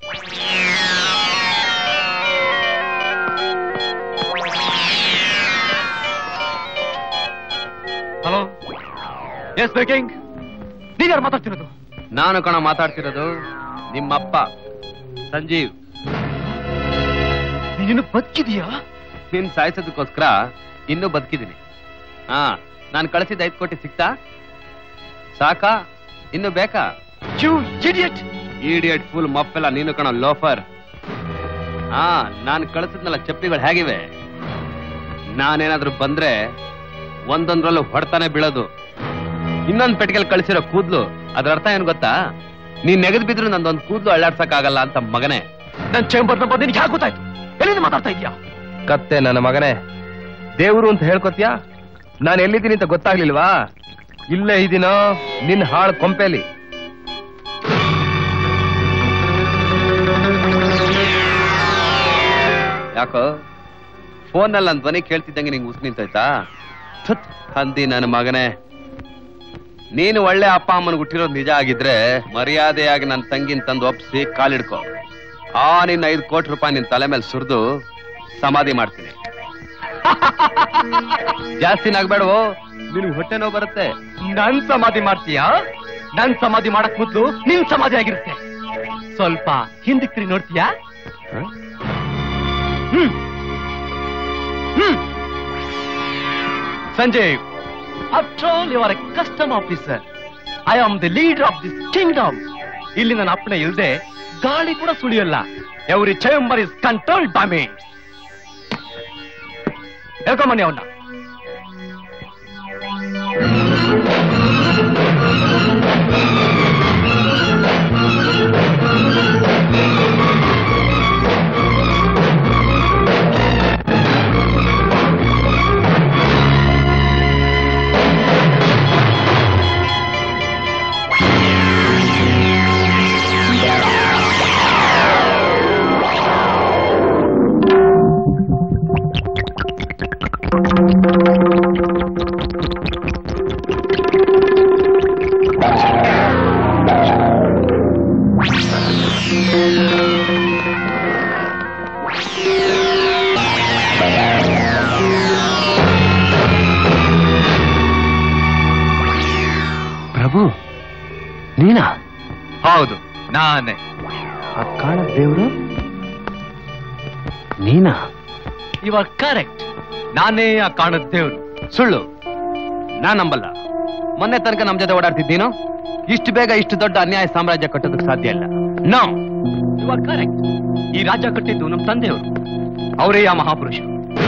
Hello, yes speaking. ನೀನ್ ಯಾರು ಮಾತಾಡ್ತಿರೋದು? ನಾನು ಕಣ ಮಾತಾಡ್ತಿರೋದು, ನಿಮ್ಮಪ್ಪ ಸಂಜೀವ್. ನೀನು ಬದುಕಿದೀಯಾ? ನಿನ್ ಸಾಯಿಸೋದಕ್ಕೋಸ್ಕರ ಇನ್ನೂ ಬದುಕಿದ್ದೀನಿ. ಹಾ, ನಾನು ಕಳಿಸಿದ ಐದು ಕೋಟಿ ಸಿಕ್ತಾ? ಸಾಕಾ? ಇನ್ನು ಬೇಕಾ? ಇಡಿಯಟ್ ಫುಲ್ ಮಪ್ಪೆಲ್ಲ ನೀನು ಕಣ ಲೋಫರ್. ಹಾ, ನಾನು ಕಳಿಸಿದ್ನಲ್ಲ ಚಪ್ಪಿಗಳು ಹೇಗಿವೆ? ನಾನೇನಾದ್ರೂ ಬಂದ್ರೆ ಒಂದೊಂದ್ರಲ್ಲೂ ಹೊಡ್ತಾನೆ ಬೀಳೋದು. ಇನ್ನೊಂದ್ ಪೆಟ್ಟಿಗೆಲ್ ಕಳಿಸಿರೋ ಕೂದ್ಲು, ಅದ್ರ ಅರ್ಥ ಏನ್ ಗೊತ್ತಾ? ನೀನ್ ನೆಗೆದ್ ಬಿದ್ರು ನಂದೊಂದ್ ಕೂದ್ಲು ಅಳ್ಳಾಡ್ಸಕ್ ಆಗಲ್ಲ ಅಂತ ಮಗನೇ. ನನ್ ಚೇಂಬರ್ ನಂಬರ್ ನಿನ್ಗೆ ಯಾಕೆ ಗೊತ್ತಾಯ್ತು? ಎಲ್ಲಿಂದ ಮಾತಾಡ್ತಾ ಇದೀಯಾ? ಕತ್ತೆ ನನ್ನ ಮಗನೇ, ದೇವ್ರು ಅಂತ ಹೇಳ್ಕೊತ್ಯಾ? ನಾನು ಎಲ್ಲಿದ್ದೀನಿ ಅಂತ ಗೊತ್ತಾಗ್ಲಿಲ್ವಾ? ಇಲ್ಲೇ ಇದೀನೋ ನಿನ್ ಹಾಳ್ ಕೊಂಪೆಲಿ. ಯಾಕೋ ಫೋನಲ್ಲಿ ನನ್ನ ಧ್ವನಿ ಕೇಳ್ತಿದ್ದಂಗೆ ನಿಂಗೆ ಉಸ್ ನಿಂತೋಯ್ತಾ? ಹಂದಿ ನನ್ನ ಮಗನೇ, ನೀನು ಒಳ್ಳೆ ಅಪ್ಪ ಅಮ್ಮನಿಗೆ ಹುಟ್ಟಿರೋದು ನಿಜ ಆಗಿದ್ರೆ ಮರ್ಯಾದೆಯಾಗಿ ನನ್ನ ತಂಗಿನ ತಂದು ಒಪ್ಸಿ ಕಾಲಿಡ್ಕೊ. ಆ ನಿನ್ನ ಐದು ಕೋಟಿ ರೂಪಾಯಿ ನಿನ್ ತಲೆ ಮೇಲೆ ಸುರಿದು ಸಮಾಧಿ ಮಾಡ್ತೀನಿ. ಜಾಸ್ತಿ ನಗ್ಬೇಡವೋ, ನಿನ್ಗೆ ಹೊಟ್ಟೆ ನೋವು ಬರುತ್ತೆ. ನನ್ ಸಮಾಧಿ ಮಾಡ್ತೀಯಾ? ನನ್ ಸಮಾಧಿ ಮಾಡಕ್ ಮೊದ್ಲು ನಿನ್ ಸಮಾಧಿ ಆಗಿರುತ್ತೆ. ಸ್ವಲ್ಪ ಹಿಂದಕ್ಕೆ ತಿರುಗಿ ನೋಡ್ತೀಯಾ? ಹ್ಮ್ ಹ್ಮ್ Sanjay, after all you are a custom officer. I am the leader of this kingdom. ಇಲ್ಲಿ ನನ್ನ ಅಪ್ಪಣೆ ಇಲ್ಲದೆ ಗಾಳಿ ಕೂಡ ಸುಳಿಯಲ್ಲ. Every chamber is controlled by me. ಹೇಳ್ಕೊಂಬನ್ನಿ ಅವನ್ನ. ಪ್ರಭು, ನೀನಾ? ಹೌದು, ನಾನೇ. ಆ ಕಾಣ ದೇವ್ರು ನೀನಾ? You are correct. ನಾನೇ ಆ ಕಾಣದ ದೇವ್ರು. ಸುಳ್ಳು, ನಾನ್ ನಂಬಲ್ಲ. ಮೊನ್ನೆ ತನಕ ನಮ್ ಜೊತೆ ಓಡಾಡ್ತಿದ್ದೀನೋ, ಇಷ್ಟು ಬೇಗ ಇಷ್ಟು ದೊಡ್ಡ ಅನ್ಯಾಯ ಸಾಮ್ರಾಜ್ಯ ಕಟ್ಟೋದಕ್ಕೆ ಸಾಧ್ಯ ಇಲ್ಲ. No, you are correct. ಈ ರಾಜ್ಯ ಕಟ್ಟಿದ್ದು ನಮ್ ತಂದೆಯವರು. ಅವರೇ ಆ ಮಹಾಪುರುಷರು.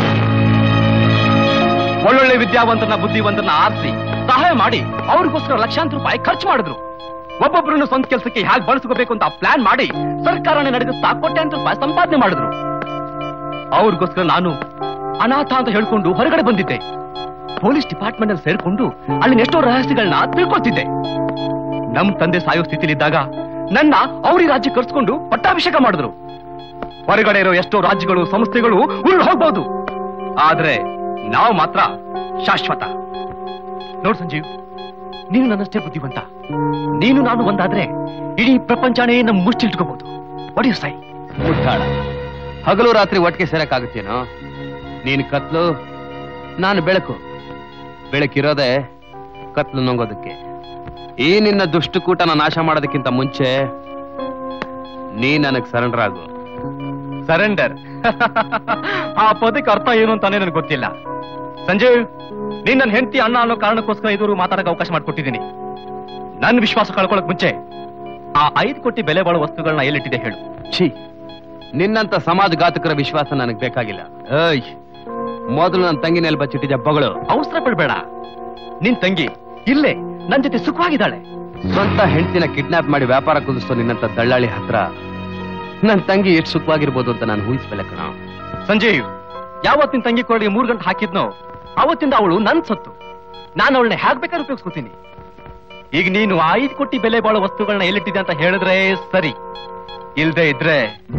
ಒಳ್ಳೊಳ್ಳೆ ವಿದ್ಯಾವಂತನ ಬುದ್ಧಿವಂತನ ಆರಿಸಿ ಸಹಾಯ ಮಾಡಿ ಅವ್ರಿಗೋಸ್ಕರ ಲಕ್ಷಾಂತರ ರೂಪಾಯಿ ಖರ್ಚು ಮಾಡಿದ್ರು. ಒಬ್ಬೊಬ್ಬರನ್ನು ಸ್ವಂತ ಕೆಲಸಕ್ಕೆ ಹೇಗೆ ಬಳಸ್ಕೋಬೇಕು ಅಂತ ಪ್ಲಾನ್ ಮಾಡಿ ಸರ್ಕಾರನೇ ನಡೆಸುತ್ತಾ ಕೋಟ್ಯಾಂತರ ರೂಪಾಯಿ ಸಂಪಾದನೆ ಮಾಡಿದ್ರು. ಅವ್ರಿಗೋಸ್ಕರ ನಾನು ಅನಾಥ ಅಂತ ಹೇಳ್ಕೊಂಡು ಹೊರಗಡೆ ಬಂದಿದ್ದೆ. ಪೊಲೀಸ್ ಡಿಪಾರ್ಟ್ಮೆಂಟ್ ಅಲ್ಲಿ ಸೇರ್ಕೊಂಡು ಅಲ್ಲಿನ ಎಷ್ಟೋ ರಹಸ್ಯಗಳನ್ನ ತಿಳ್ಕೊಳ್ತಿದ್ದೆ. ನಮ್ ತಂದೆ ಸಾಯೋ ಸ್ಥಿತಿಲಿದ್ದಾಗ ನನ್ನ ಅವ್ರಿ ರಾಜ್ಯ ಕರ್ಸ್ಕೊಂಡು ಪಟ್ಟಾಭಿಷೇಕ ಮಾಡಿದ್ರು. ಹೊರಗಡೆ ಇರೋ ಎಷ್ಟೋ ರಾಜ್ಯಗಳು ಸಂಸ್ಥೆಗಳು ಉರುಳು ಹೋಗ್ಬಹುದು, ಆದ್ರೆ ನಾವು ಮಾತ್ರ ಶಾಶ್ವತ. ನೋಡ್ ಸಂಜೀವ್, ನೀನು ನನ್ನಷ್ಟೇ ಬುದ್ಧಿವಂತ. ನೀನು ನಾನು ಒಂದಾದ್ರೆ ಇಡೀ ಪ್ರಪಂಚನೇ ನಮ್ಮ ಮುಚ್ಚಿಟ್ಕೋಬಹುದು. ವಾಟ್ ಯು ಸೈ? ಮುಟ್ಟಾಳ, ಹಗಲು ರಾತ್ರಿ ಒಟ್ಟಿಗೆ ಸೇರಕ್ಕಾಗುತ್ತೇನೋ? ನೀನು ಕತ್ಲು, ನಾನು ಬೆಳಕು. ಬೆಳಕಿರೋದೆ ಕತ್ಲು ನುಂಗೋದಕ್ಕೆ. ಈ ನಿನ್ನ ದುಷ್ಟಕೂಟನ ನಾಶ ಮಾಡೋದಕ್ಕಿಂತ ಮುಂಚೆ ನೀ ನನಗ್ ಸರೆಂಡರ್ ಆಗು. ಸರೆಂಡರ್? ಆ ಪದಕ್ಕೆ ಅರ್ಥ ಏನು ಅಂತಾನೆ ನನಗೆ ಗೊತ್ತಿಲ್ಲ. ಸಂಜಯ್, ನೀನ್ ನನ್ನ ಹೆಂಡತಿ ಅಣ್ಣ ಅನ್ನೋ ಕಾರಣಕ್ಕೋಸ್ಕರ ಇದುವರೆಗೂ ಮಾತಾಡಕ್ಕೆ ಅವಕಾಶ ಮಾಡಿಕೊಟ್ಟಿದ್ದೀನಿ. ನನ್ನ ವಿಶ್ವಾಸ ಕಳ್ಕೊಳಕ್ ಮುಂಚೆ ಆ ಐದು ಕೋಟಿ ಬೆಲೆ ಬಾಳುವ ವಸ್ತುಗಳನ್ನ ಎಲ್ಲಿಟ್ಟಿದೆ ಹೇಳು. ಛೀ, ನಿನ್ನಂತ ಸಮಾಜಘಾತಕರ ವಿಶ್ವಾಸ ನನಗ್ ಬೇಕಾಗಿಲ್ಲ. ಏಯ್, ಮೊದಲು ನನ್ನ ತಂಗಿ ನೆಲ್ ಬಚ್ಚಿಟ್ಟಿದ್ದ ಬಗಳು. ಅವಸರ ಪಡ್ಬೇಡ. ನಿನ್ ತಂಗಿ ಇಲ್ಲೇ ನನ್ ಜೊತೆ ಸುಖವಾಗಿದ್ದಾಳೆ. ಸ್ವಂತ ಹೆಂಡತಿನ ಕಿಡ್ನಾಪ್ ಮಾಡಿ ವ್ಯಾಪಾರ ಕುದಿಸೋ ನಿನ್ನಂತ ದಳ್ಳಾಳಿ ಹತ್ರ ನನ್ ತಂಗಿ ಎಷ್ಟು ಸುಖವಾಗಿರ್ಬೋದು ಅಂತ ನಾನು ಊಹಿಸ್ಬೇಲೆ ಕಣ. ಸಂಜೀವ್, ಯಾವತ್ತಿನ ತಂಗಿ ಕೊರಳಿಗೆ ಮೂರು ಗಂಟೆ ಹಾಕಿದ್ನೋ ಅವತ್ತಿಂದ ಅವಳು ನನ್ ಸತ್ತು. ನಾನು ಅವಳನ್ನ ಹೇಗ್ ಬೇಕಾದ್ರೆ ಉಪಯೋಗಿಸ್ಕೊತೀನಿ. ಈಗ ನೀನು ಐದು ಕೋಟಿ ಬೆಲೆ ಬಾಳೋ ವಸ್ತುಗಳನ್ನ ಎಲ್ಲಿಟ್ಟಿದೆ ಅಂತ ಹೇಳಿದ್ರೆ ಸರಿ, ಇಲ್ದೇ ಇದ್ರೆ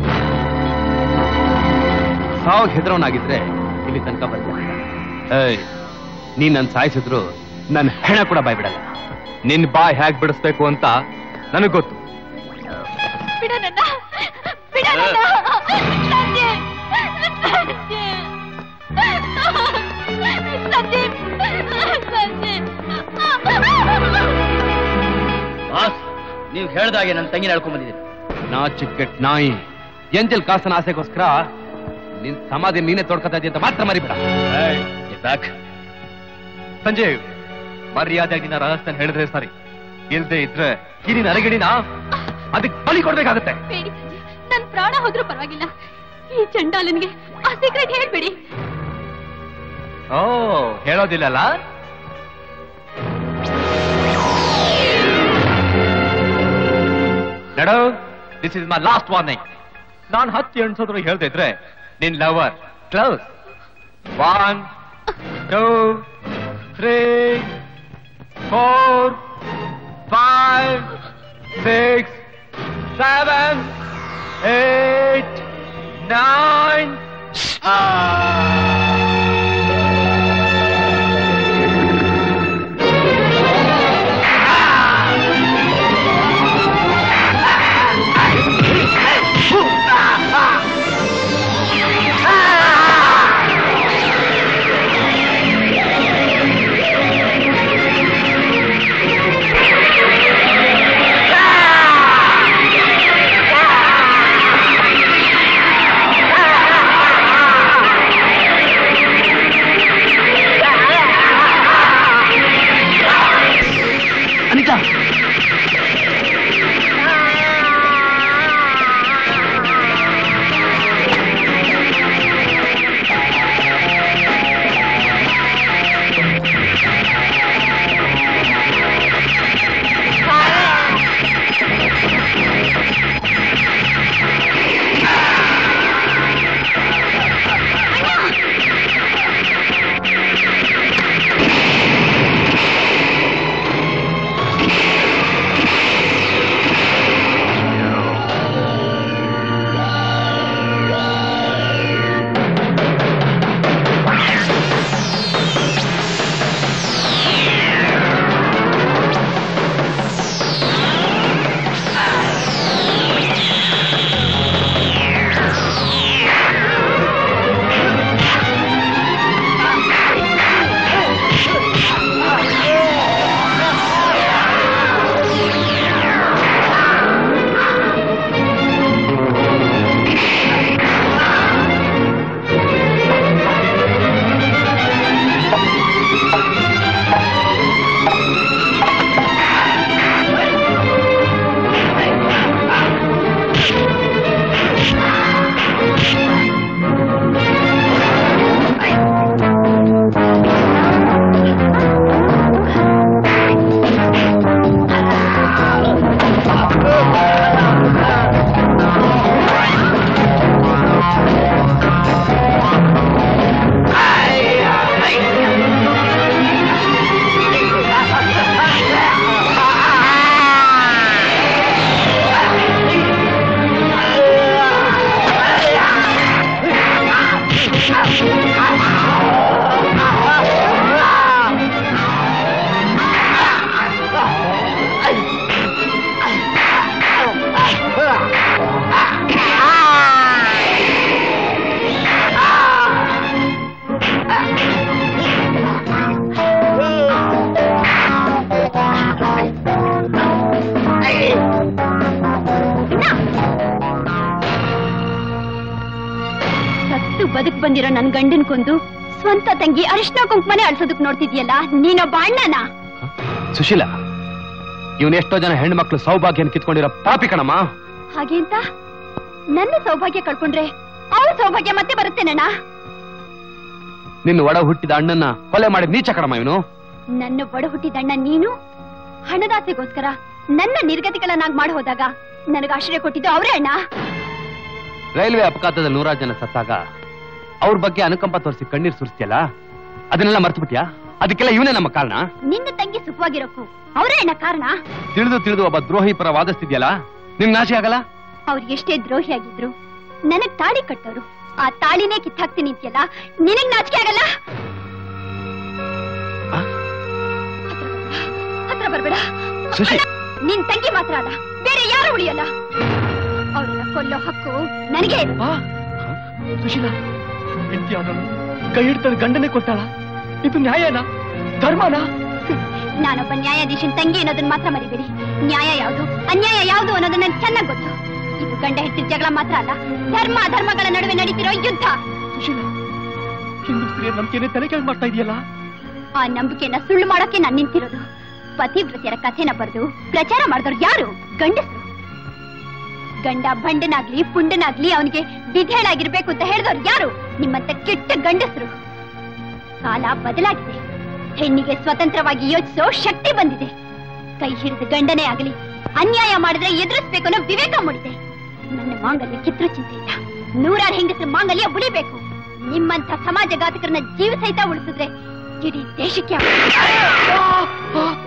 ಸಾವಾಗ ಹೆದರೋನಾಗಿದ್ರೆ ಇಲ್ಲಿ ತನಕ ಬರ್ತೀನಿ. ಏಯ್, ನೀನ್ ನನ್ ಸಾಯಿಸಿದ್ರು ನನ್ ಹೆಣ ಕೂಡ ಬಾಯ್ ಬಿಡಲ್ಲ. ನಿನ್ ಬಾಯ್ ಹೇಗ್ ಬಿಡಿಸ್ಬೇಕು ಅಂತ ನನಗ್ ಗೊತ್ತು. ನೀವು ಹೇಳ್ದಾಗೆ ನನ್ನ ತಂಗಿನ ಹೇಳ್ಕೊಂಡ್ ಬಂದಿದ್ದೀನಿ. ನಾ ಚಿಕ್ಕೆಟ್ ನಾಯಿ, ಎಂಜಲ್ ಕಾಸನ ಆಸೆಗೋಸ್ಕರ ನಿನ್ ಸಮಾಧಿ ನೀನೇ ತೋಡ್ಕೊತಾ ಇದೆಯಾ ಅಂತ ಮಾತ್ರ ಮರಿಬೇಡ. ಸಂಜಯ್, ಮರ್ಯಾದೆಯಾಗಿ ನಾ ರಹಸ್ಯ ಹೇಳಿದ್ರೆ ಸರಿ, ಇಲ್ದೇ ಇದ್ರೆ ಕಿರಿ ನರಗಿಡಿನ ಅದಕ್ಕೆ ಬಲಿ ಕೊಡ್ಬೇಕಾಗತ್ತೆ. ಬೇಡಿ ಸಂಜಯ್, ನನ್ ಪ್ರಾಣ ಹೋದ್ರೂ ಪರವಾಗಿಲ್ಲ, ಈ ಚಂಡಾಲನ್ಗೆ ಆ ಸೀಕ್ರೆಟ್ ಹೇಳ್ಬಿಡಿ. ಓ ಹೇಳೋದಿಲ್ಲಲ್ಲ? ನಡೋ, this is my last warning. ನಾನ್ ಹತ್ತು ಎಣ್ಸೋದ್ರು ಹೇಳ್ತಿದ್ರೆ ನಿನ್ lover close. One two three four five six seven eight nine. Anita, ಬದುಕ್ ಬಂದಿರೋ ನನ್ ಗಂಡನ್ ಕೊಂದು ಸ್ವಂತ ತಂಗಿ ಅರಿಶಿನ ಕುಂಕುಮನೆ ಅಳ್ಸೋದಕ್ ನೋಡ್ತಿದ್ಯಲ್ಲ, ನೀನೊಬ್ಬ ಅಣ್ಣನ? ಸುಶೀಲಾ, ಇವನ್ ಎಷ್ಟೋ ಜನ ಹೆಣ್ಮಕ್ಳು ಸೌಭಾಗ್ಯನ ಕಿತ್ಕೊಂಡಿರೋ ಪಾಪಿ ಕಣಮ್ಮ. ಹಾಗೆ ಅಂತ ನನ್ನ ಸೌಭಾಗ್ಯ ಕಳ್ಕೊಂಡ್ರೆ ಅವ್ರ ಸೌಭಾಗ್ಯ ಮತ್ತೆ ಬರುತ್ತೇನಣ್ಣ? ನಿನ್ನ ಒಡ ಹುಟ್ಟಿದ ಅಣ್ಣನ ಕೊಲೆ ಮಾಡಿದ ನೀಚ ಕಣಮ್ಮ ಇವನು. ನನ್ನ ಒಡ ಹುಟ್ಟಿದ ಅಣ್ಣ ನೀನು ಹಣದಾಸೆಗೋಸ್ಕರ ನನ್ನ ನಿರ್ಗತಿಗಳನ್ನಾಗಿ ಮಾಡಿ ಹೋದಾಗ ನನಗೆ ಆಶ್ರಯ ಕೊಟ್ಟಿದ್ದು ಅವರೇ ಅಣ್ಣ. ರೈಲ್ವೆ ಅಪಘಾತದಲ್ಲಿ ನೂರಾರು ಜನ ಸತ್ತಾಗ ಅವ್ರ ಬಗ್ಗೆ ಅನುಕಂಪ ತೋರಿಸಿ ಕಣ್ಣೀರ್ ಸುರಿಸ್ತಿಯಲ್ಲ, ಅದನ್ನೆಲ್ಲ ಮರ್ತು ಬಿಟ್ಯಾ? ಅದಕ್ಕೆಲ್ಲ ಇವನೇ ನಮ್ಮ ಕಾರಣ. ನಿನ್ನ ತಂಗಿ ಸುಖವಾಗಿರೋಕು ಅವರೇ ಅಣ್ಣ ಕಾರಣ. ತಿಳಿದು ತಿಳಿದು ಒಬ್ಬ ದ್ರೋಹಿ ಪರ ವಾದಿಸ್ತಿದ್ಯಲ್ಲ, ನಿನ್ ನಾಶಿ ಆಗಲ್ಲ? ಅವ್ರು ಎಷ್ಟೇ ದ್ರೋಹಿ ಆಗಿದ್ರು ನನಗ್ ತಾಳಿ ಕಟ್ಟೋರು, ಆ ತಾಳಿನೇ ಕಿತ್ತಾಕ್ತೀನಿ ಅಂತೀಯಲ್ಲ, ನಿನಗ್ ನಾಚಿಕೆ ಆಗಲ್ಲ? ಹತ್ರ ಬರ್ಬೇಡ. ನಿನ್ ತಂಗಿ ಮಾತ್ರ ಅಲ್ಲ, ಬೇರೆ ಯಾರು ಉಳಿಯಲ್ಲ. ಅವ್ರನ್ನ ಕೊಲ್ಲೋ ಹಕ್ಕು ನನಗೆ. ಸುಶೀಲಾ, ಹೆಂಡತಿ ಅವನನ್ನು ಕೈ ಹಿಡ್ತಾಳೆ, ಗಂಡನೇ ಕೊಟ್ಟಾಳ. ಇದು ನ್ಯಾಯನಾ? ಧರ್ಮನಾ? ನಾನೊಬ್ಬ ನ್ಯಾಯಾಧೀಶನ್ ತಂಗಿ ಅನ್ನೋದನ್ನ ಮಾತ್ರ ಮರಿಬೇಡಿ. ನ್ಯಾಯ ಯಾವುದು ಅನ್ಯಾಯ ಯಾವುದು ಅನ್ನೋದು ನನ್ಗೆ ಚೆನ್ನಾಗಿ ಗೊತ್ತು. ಇದು ಗಂಡ ಹೆಂಡತಿ ಜಗಳ ಮಾತ್ರ ಅಲ್ಲ, ಧರ್ಮ ಅಧರ್ಮಗಳ ನಡುವೆ ನಡೀತಿರೋ ಯುದ್ಧ. ಸುಶೀಲಾ, ಹಿಂದೂ ಸ್ತ್ರೀಯ ನಂಬಿಕೆನೆ ತಲೆ ಕೆಳಗೆ ಮಾಡ್ತಾ ಇದೆಯಲ್ಲ. ಆ ನಂಬಿಕೆನ ಸುಳ್ಳು ಮಾಡೋಕೆ ನಾನು ನಿಂತಿರೋದು. ಪತಿವ್ರತ್ಯರ ಕಥೆನ ಬರೆದು ಪ್ರಚಾರ ಮಾಡಿದವ್ರು ಯಾರು? ಗಂಡಸರು. ಗಂಡ ಬಂಡನಾಗ್ಲಿ ಪುಂಡನಾಗ್ಲಿ ಅವನಿಗೆ ವಿಧೇಯಳಾಗಿರ್ಬೇಕು ಅಂತ ಹೇಳಿದವ್ರು ಯಾರು? ನಿಮ್ಮಂತ ಕೆಟ್ಟ ಗಂಡಸರು. ಕಾಲ ಬದಲಾಗಿದೆ. ಹೆಣ್ಣಿಗೆ ಸ್ವತಂತ್ರವಾಗಿ ಯೋಚಿಸೋ ಶಕ್ತಿ ಬಂದಿದೆ. ಕೈ ಹಿಡಿದ ಗಂಡನೇ ಆಗಲಿ ಅನ್ಯಾಯ ಮಾಡಿದ್ರೆ ಎದುರಿಸ್ಬೇಕು ಅನ್ನೋ ವಿವೇಕ ಮೂಡಿದೆ. ನನ್ನ ಮಾಂಗಲ್ಯ ಕಿತ್ತು ಚಿಂತೆ ಇಲ್ಲ. ನೂರಾರು ಹೆಂಗಸರ ಮಾಂಗಲ್ಯ ಉಳಿಬೇಕು. ನಿಮ್ಮಂತ ಸಮಾಜಘಾತಕರನ್ನ ಜೀವ ಸಹಿತ ಉಳಿಸಿದ್ರೆ ಇಡೀ ದೇಶಕ್ಕೆ